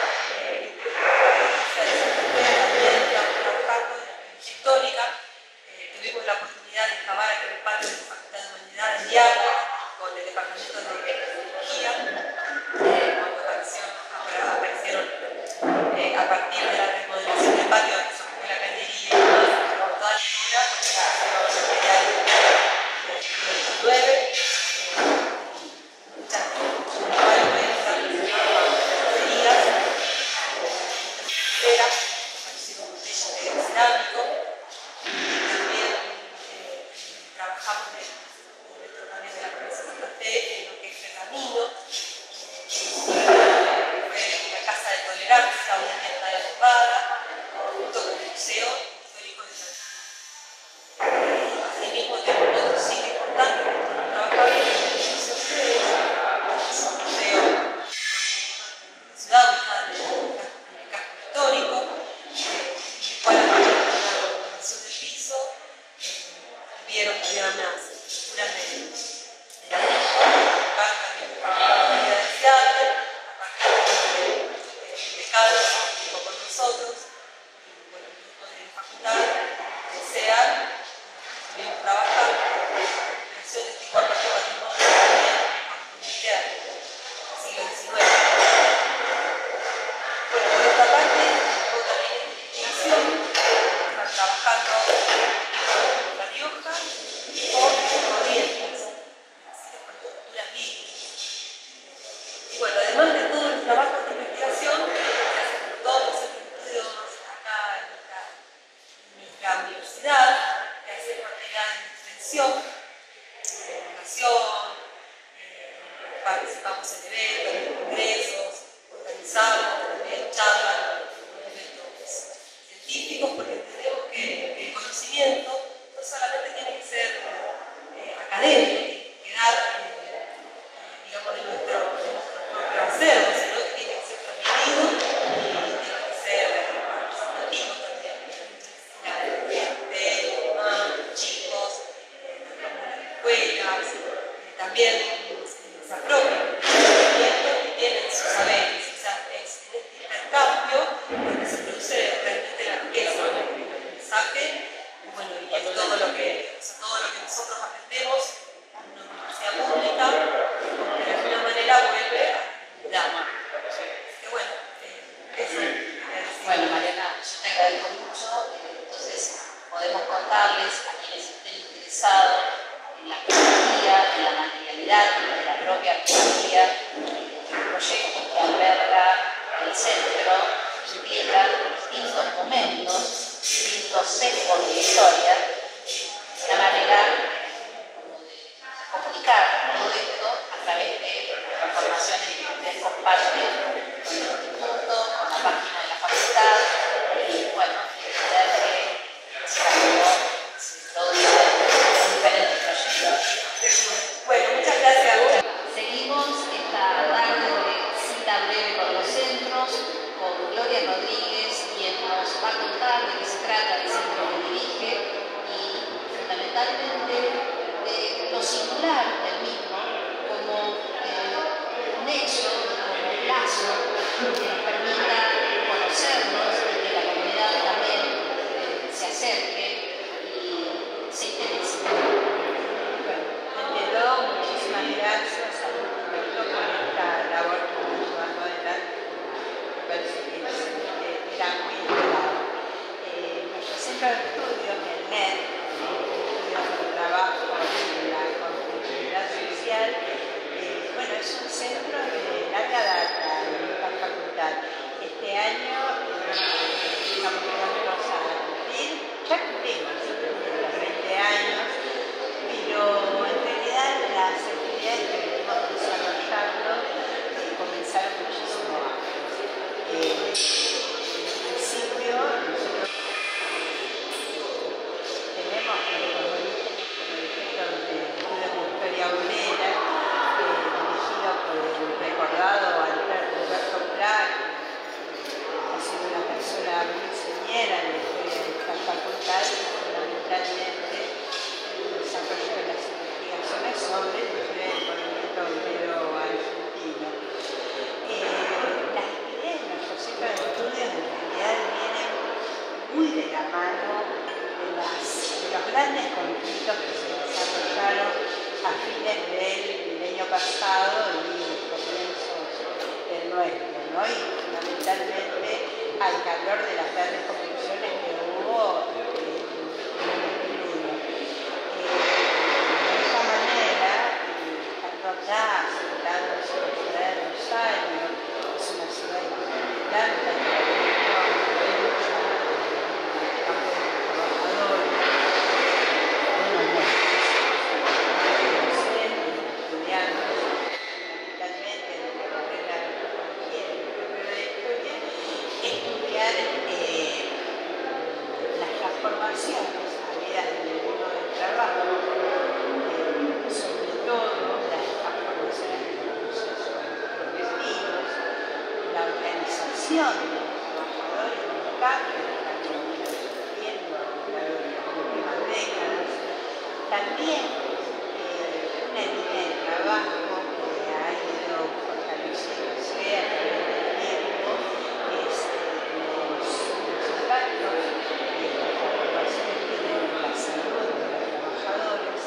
también trabajando en la arqueología histórica. Tuvimos la oportunidad de excavar aquí en el patio de la Facultad de Humanidades y Artes con el Departamento de Arqueología, cuando aparecieron a partir de la remodelación del patio, que se fue la cañería y con toda la obra, 2019. Muchas cerámico, también trabajamos dentro también de la provincia de Santa Fe en lo que es Pergamino, fue una casa de tolerancia, una tienda de Bombada, junto con el Museo Histórico de Santa Fe. Asimismo, tenemos otro sitio importante que nosotros trabajamos en el Museo Ceres, es un museo de la ciudad ubicada en el casco histórico, cual vieron que había unas estructuras de ladrillo, acá también trabajaba la vida de Seattle, aparte de Carlos, estuvo con nosotros, y bueno, el grupo de facultad de SEAD, estuvimos trabajando en la recuperación de este importante patrimonio también comunitario del siglo XIX. Bueno, por otra parte, hubo también en investigación, están trabajando con La Rioja y con Corrientes, así que con estructuras bíblicas. Y bueno, además de todos los trabajos de investigación que se hacen con todos los estudios acá en nuestra universidad, que hacemos actividades de extensión, de divulgación, participamos en eventos, en congresos, organizamos también charlas con eventos científicos, porque entendemos que el conocimiento no solamente tiene que ser académico, tiene que quedar, digamos, de nuestro propio acervo, sino que tiene que ser transmitido y tiene que ser participativo también. De mamás, chicos, las escuelas, también se apropian del conocimiento y tienen sus saberes. O sea, es en este intercambio donde se produce realmente la riqueza del aprendizaje. Bueno, y es todo lo que nosotros aprendemos en una universidad pública, como que de alguna manera vuelve a la comunidad. Que bueno, eso. Bueno, Mariana, yo te agradezco mucho. Entonces, podemos contarles a quienes estén interesados en la arqueología, en la materialidad, en la propia arqueología, el proyecto que alberga el centro implica distintos momentos, distintos secos de historia, una manera de comunicar todo esto a través de las informaciones que ustedes comparten con el instituto, con la página de la facultad, y bueno, entender que se produce con diferentes proyectos. Bueno, muchas gracias. Seguimos esta tarde de cita breve con los centros, con Gloria Rodríguez, quien nos va a contar de qué se trata el centro que dirige y fundamentalmente de lo singular del mismo como un hecho, como un lazo que nos permita conocernos y que la comunidad también se acerque y se interese. Ante todo, muchísimas gracias al instituto por esta labor que están llevando adelante. Me parece que era muy esperado. Nuestro centro de estudios, el NET, Estudios de Trabajo en la Continuidad Social, bueno, es un centro de larga data en esta facultad. Este año estamos prontos a cumplir, ya cumplimos los 20 años, pero en realidad las actividades que venimos desarrollando comenzaron muchísimo antes. En principio, nosotros tenemos nuestros orígenes con el Centro de Estudios de Historia Obrera, dirigido por el recordado Alberto Pla, que ha sido una persona muy señera en la historia de esta facultad y fundamentalmente el desarrollo de las investigaciones sobre la historia del movimiento obrero argentino. Las actividades de nuestro centro de estudios en realidad vienen muy de la mano de los grandes conflictos que se desarrollaron a fines del milenio pasado y comienzos del nuestro, ¿no? Y fundamentalmente al calor de las grandes convulsiones que hubo en el 2001. De esa manera, formación de los trabajadores, los cambios que están sufriendo a lo largo de las últimas décadas. También una línea de trabajo que ha ido fortaleciéndose a través del tiempo es los impactos que las transformaciones tienen en la salud de los trabajadores.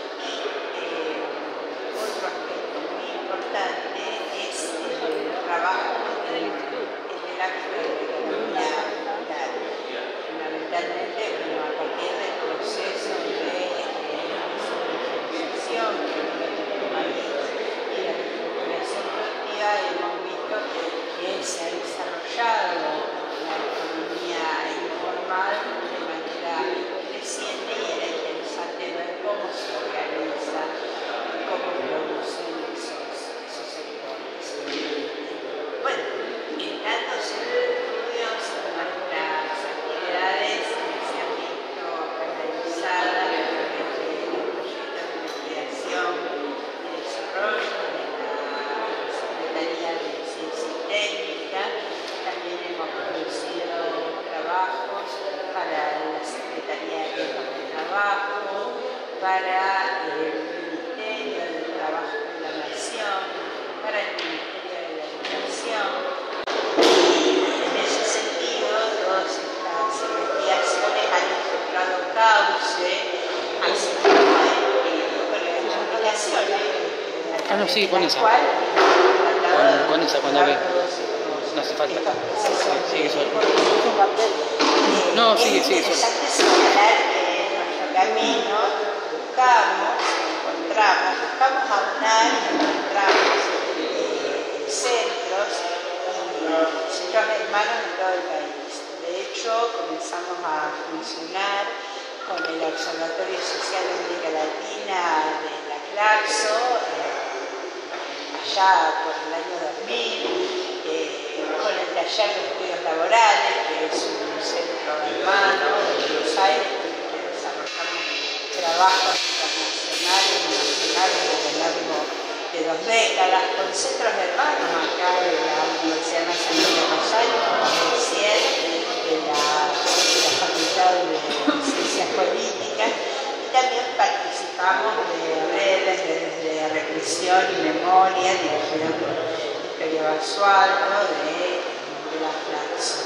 Y otro aspecto muy importante es el trabajo en el ámbito de la economía rural. Fundamentalmente, a partir del proceso de industrialización del país y la reestructuración productiva, hemos visto que se ha desarrollado la economía informal de manera creciente y era interesante ver cómo se organiza, cómo producen esos sectores. Bueno, en tantos estudios, nuestras actividades se han visto canalizadas a través de proyectos de investigación y desarrollo de la Secretaría de Ciencia y Técnica. También hemos producido trabajos para la Secretaría de Trabajo, para el Ministerio del Trabajo de la Nación, para el Ministerio de la Educación. Y en ese sentido, todas estas investigaciones han encontrado cauce, así como en las aplicaciones. No, sí, pon esa. Con esa, cuando ve. No hace falta. Sigue solo. No, sigue solo. Es interesante señalar que en nuestro camino buscamos aunar y encontramos centros hermanos en todo el país. De hecho, comenzamos a funcionar con el Observatorio Social de América Latina de la Claxo, allá por el año 2000, con el Taller de Estudios Laborales, que es un centro hermano de Buenos Aires, con el que desarrollamos trabajos internacionales y nacionales a lo largo de 2 décadas, con centros hermanos acá de la Universidad Nacional de Rosario, como recién, de la Facultad de Ciencias Políticas, y también participamos de redes de represión y memoria dirigidas por Victoria Basualdo de la Claxo.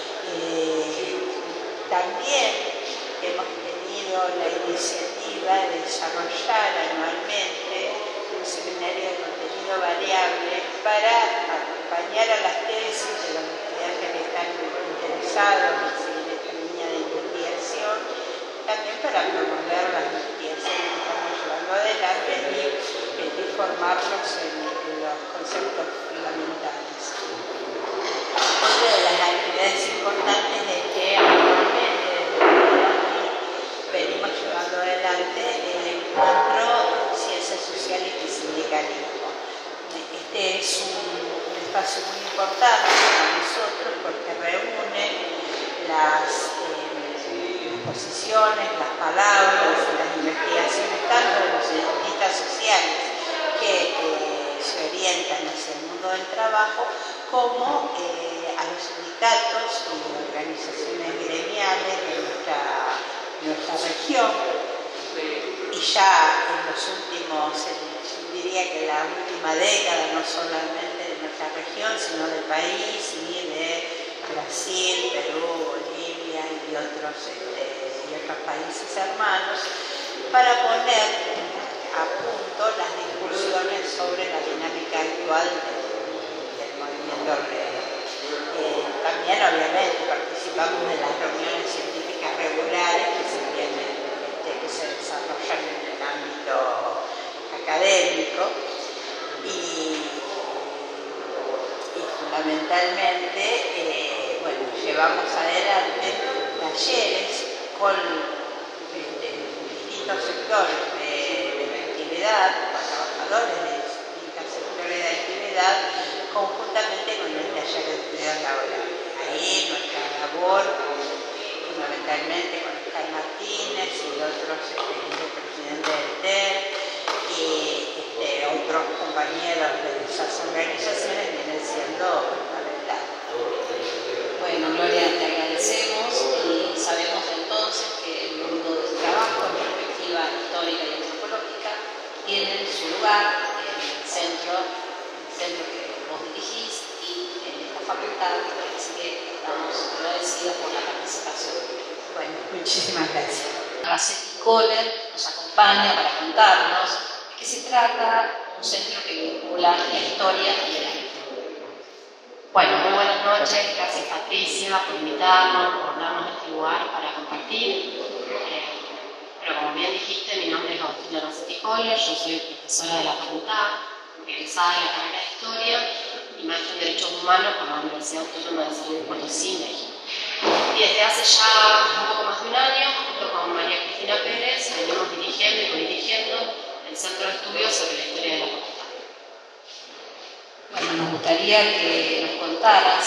También hemos tenido la iniciativa de desarrollar anualmente un seminario de contenido variable para acompañar a las tesis de los estudiantes que están interesados en seguir esta línea de investigación, también para promover las investigaciones que estamos llevando adelante y formarnos en los conceptos fundamentales. Otra de las actividades importantes es que actualmente desde el venimos llevando adelante el encuentro Ciencias Sociales y Sindicalismo. Este es un espacio muy importante para nosotros porque reúne las posiciones, las palabras, las investigaciones tanto de los cientistas sociales que se orientan hacia el mundo del trabajo como a los sindicatos y organizaciones gremiales de nuestra región. Y ya en los últimos, diría que la última década, no solamente de nuestra región, sino del país y de Brasil, Perú, Bolivia y otros países hermanos, para poner a punto las discusiones sobre la dinámica actual del movimiento obrero. También, obviamente, participamos de las reuniones científicas regulares que se desarrollan en el ámbito académico y fundamentalmente llevamos adelante talleres con distintos sectores de la actividad, con trabajadores de distintos sectores de actividad, conjuntamente con el taller de estudios laborales. Ahí nuestra labor, fundamentalmente con Oscar Martínez y otros, el presidente del TER y otros compañeros de esas organizaciones, vienen siendo fundamentales. Gloria, te agradecemos y sabemos entonces que el mundo del trabajo en perspectiva histórica y antropológica tiene su lugar en el centro que vos dirigís y en esta facultad, así que estamos agradecidos por la participación. Bueno, muchísimas gracias. Racetti Kohler nos acompaña para contarnos de qué se trata un centro que vincula la historia y el arte. Bueno, muy buenas noches, gracias Patricia por invitarnos, por darnos este lugar para compartir. Pero como bien dijiste, mi nombre es Agustina Racetti Kohler, yo soy profesora de la facultad, egresada de la carrera de Historia y maestra en Derechos Humanos por la Universidad Autónoma de San Luis Potosí, México. Y desde hace ya un poco más de un año, junto con María Cristina Pérez, venimos dirigiendo y codirigiendo el Centro de Estudios sobre la Historia de la Facultad. Bueno, nos gustaría que nos contaras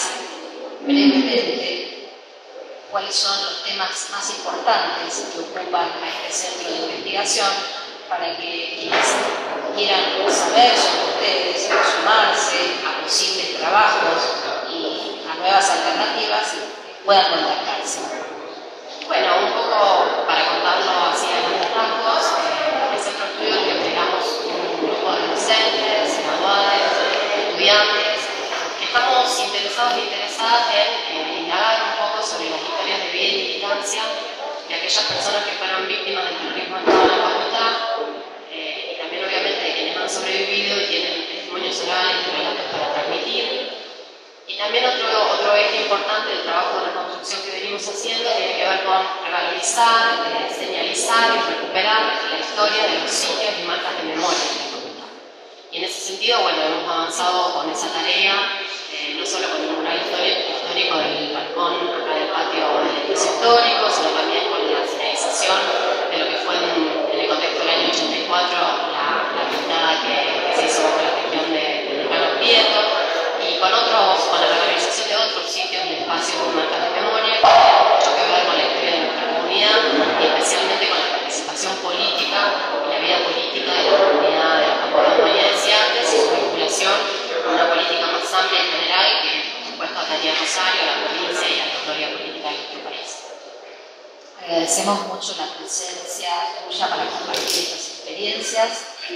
brevemente cuáles son los temas más importantes que ocupan a este centro de investigación para que quienes quieran saber sobre ustedes, sumarse a posibles trabajos y a nuevas alternativas, puedan contactarse. Bueno, un poco para contarlo así a grandes rasgos, en el Centro de Estudios le entregamos un grupo de docentes, graduados, estudiantes, que estamos interesados e interesadas en indagar un poco sobre las historias de vida y militancia de aquellas personas que fueron víctimas del terrorismo en toda la facultad y también obviamente de quienes han sobrevivido y tienen testimonios orales y relatos para transmitir. Y también otro eje importante del trabajo de reconstrucción que venimos haciendo tiene que ver con revalorizar, señalizar y recuperar la historia de los sitios y marcas de memoria de la facultad. Y en ese sentido, bueno, hemos avanzado con esa tarea, no solo con el mural histórico del balcón acá del patio del edificio histórico, sino también con la señalización de lo que fue en el contexto del año 84 la pintada que se hizo bajo la gestión del decano Prieto, y con la revalorización de otros sitios y espacios con marcas de memoria que tienen mucho que ver con la historia de nuestra comunidad y especialmente con la participación política y la vida política de la comunidad de la facultad humanidades y artes y su vinculación con una política más amplia en general que, por supuesto, atañe a Rosario, a la provincia y a la historia política de nuestro país. Agradecemos mucho la presencia tuya para compartir estas experiencias.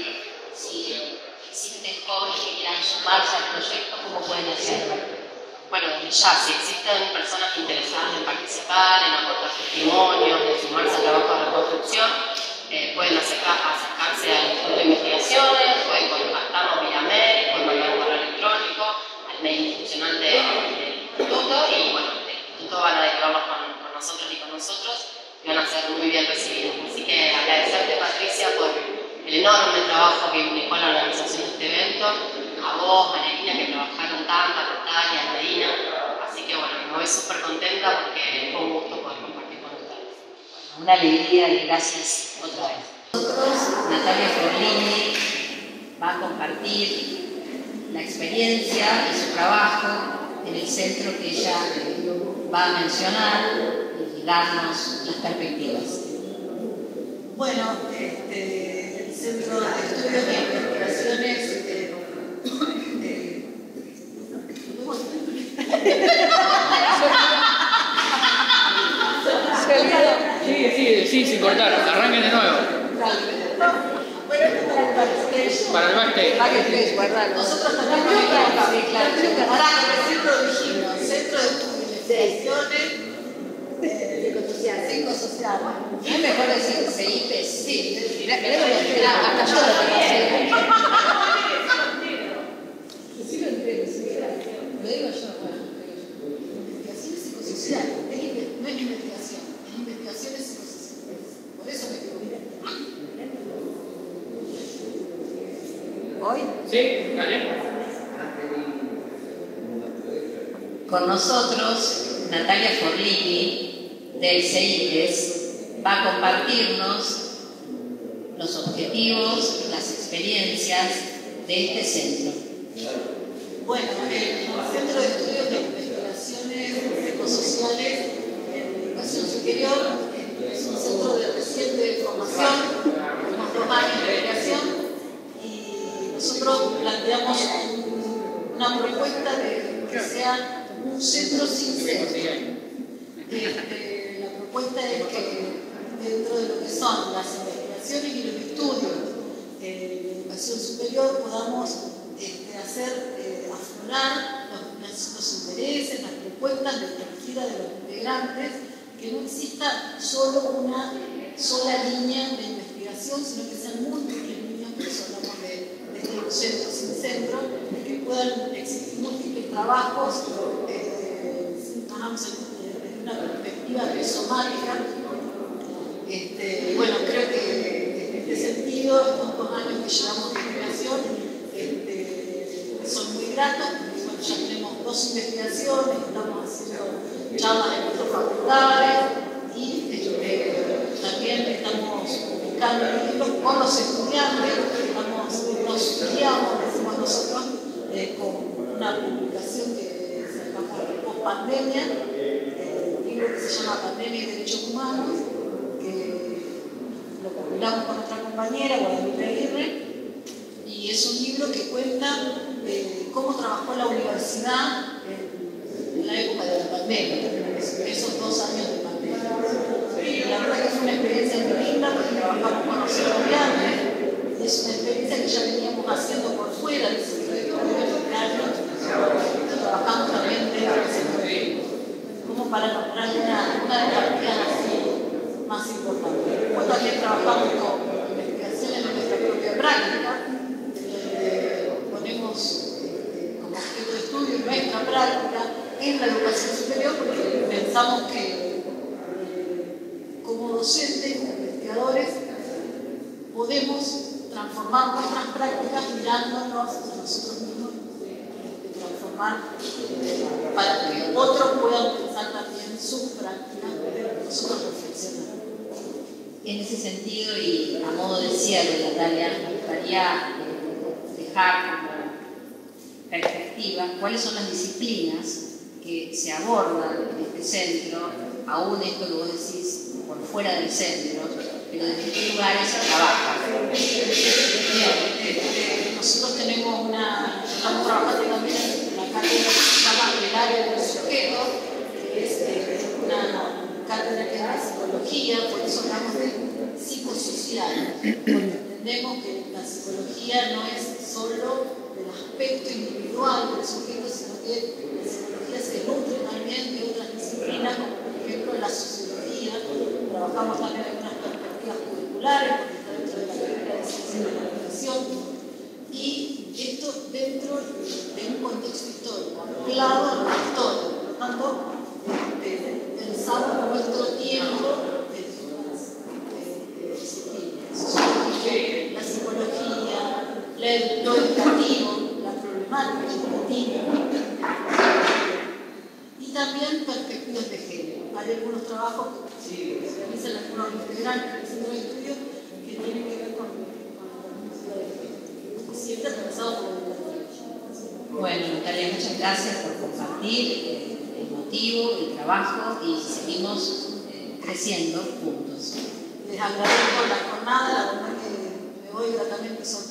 Si existen jóvenes que quieran sumarse al proyecto, ¿cómo pueden hacerlo? Bueno, desde ya, si existen personas interesadas en participar, en aportar testimonios, en sumarse al trabajo de reconstrucción, pueden acercarse al Instituto de Investigaciones, pueden contactarnos vía mail, pueden mandar un correo electrónico al mail institucional del Instituto y bueno, del Instituto van a derivarnos con nosotros y con nosotros y van a ser muy bien recibidos. Así que agradecerte, Patricia, por el enorme trabajo que implicó la organización de este evento, a vos, a Nerina, que trabajaron tanto, a Natalia, a Medina, así que bueno, me voy súper contenta porque fue un gusto poder compartir con ustedes. Bueno, una alegría y gracias otra vez. Nosotros, Natalia Forlini va a compartir la experiencia y su trabajo en el centro que ella va a mencionar y darnos las perspectivas. Bueno, el Centro de Estudios e Investigaciones Sí, sin cortar, arranquen de nuevo. Para el backstage. Nosotros también Centro de Investigaciones Psicosocial. ¿Es mejor decir CIPES? Sí, hasta yo lo conocía. Lo digo yo, investigación es psicosocial, no es investigación, es investigación es psicosocial. Por eso me equivoqué. ¿Hoy? Sí, dale. Con nosotros, Natalia Forlini, del CIPES, va a compartirnos los objetivos, las experiencias de este centro. Bueno, el Centro de Estudios de Investigaciones Ecosociales en Educación Superior es un centro de reciente formación, unos 2 años de creación, y nosotros planteamos una propuesta de que sean un centro sin centro. La propuesta es que dentro de lo que son las investigaciones y los estudios de educación superior podamos hacer aflorar los intereses, las propuestas de cualquiera de los integrantes, que no exista solo una sola línea de investigación, sino que sean múltiples líneas, por eso hablamos de un centro sin centro, que puedan existir múltiples trabajos desde una perspectiva rizomática. Bueno, creo que en este sentido, estos 2 años que llevamos de creación son muy gratos. Bueno, ya tenemos 2 investigaciones, estamos haciendo charlas en otras facultades y también estamos publicando libros con los estudiantes. Nos guiamos, decimos nosotros, con una publicación que sacamos post pandemia, un libro que se llama Pandemia y Derechos Humanos, que lo compilamos con otra compañera, Guadalupe Aguirre, y es un libro que cuenta cómo trabajó la universidad en la época de la pandemia, esos 2 años de pandemia. Y la verdad que fue una experiencia muy linda porque trabajamos con los estudiantes, y es una experiencia que ya veníamos haciendo por fuera del centro de estudios, trabajamos también dentro del centro de estudios, como para lograr una de las tareas más importantes. Después también trabajamos con investigaciones de nuestra propia práctica, ponemos como objeto de estudio nuestra práctica en la educación superior, porque pensamos que como docentes, como investigadores, podemos transformar nuestras prácticas mirándonos a nosotros mismos, transformar para que otros puedan pensar también sus prácticas, nosotros reflexionamos. En ese sentido, y a modo de cierre, Natalia, me gustaría dejar como perspectiva cuáles son las disciplinas que se abordan en este centro, aún esto que vos decís por fuera del centro, pero desde qué lugares se trabaja. Nosotros estamos trabajando también en la cátedra que se llama el área del sujeto, que es una cátedra que es de psicología, por eso hablamos de psicosocial, porque entendemos que la psicología no es solo del aspecto individual del sujeto, sino que la psicología se nutre también de otras disciplinas, como por ejemplo la sociología. Trabajamos también en unas perspectivas curriculares, porque está dentro de la carrera de ciencia de la educación, y esto dentro de un contexto histórico, anclado a la historia. Por lo tanto, pensamos nuestro tiempo dentro de las disciplinas, la psicología, lo educativo, la problemática educativa, y también perspectivas de género. Hay algunos trabajos que se realizan algunos integrantes del centro de estudio que tienen que ver con la perspectiva de género. Siempre pensado por el educativo. Bueno, Natalia, muchas gracias por compartir el motivo, el trabajo, y seguimos creciendo juntos. Les agradezco la jornada, la verdad que me voy gratamente sorprendida.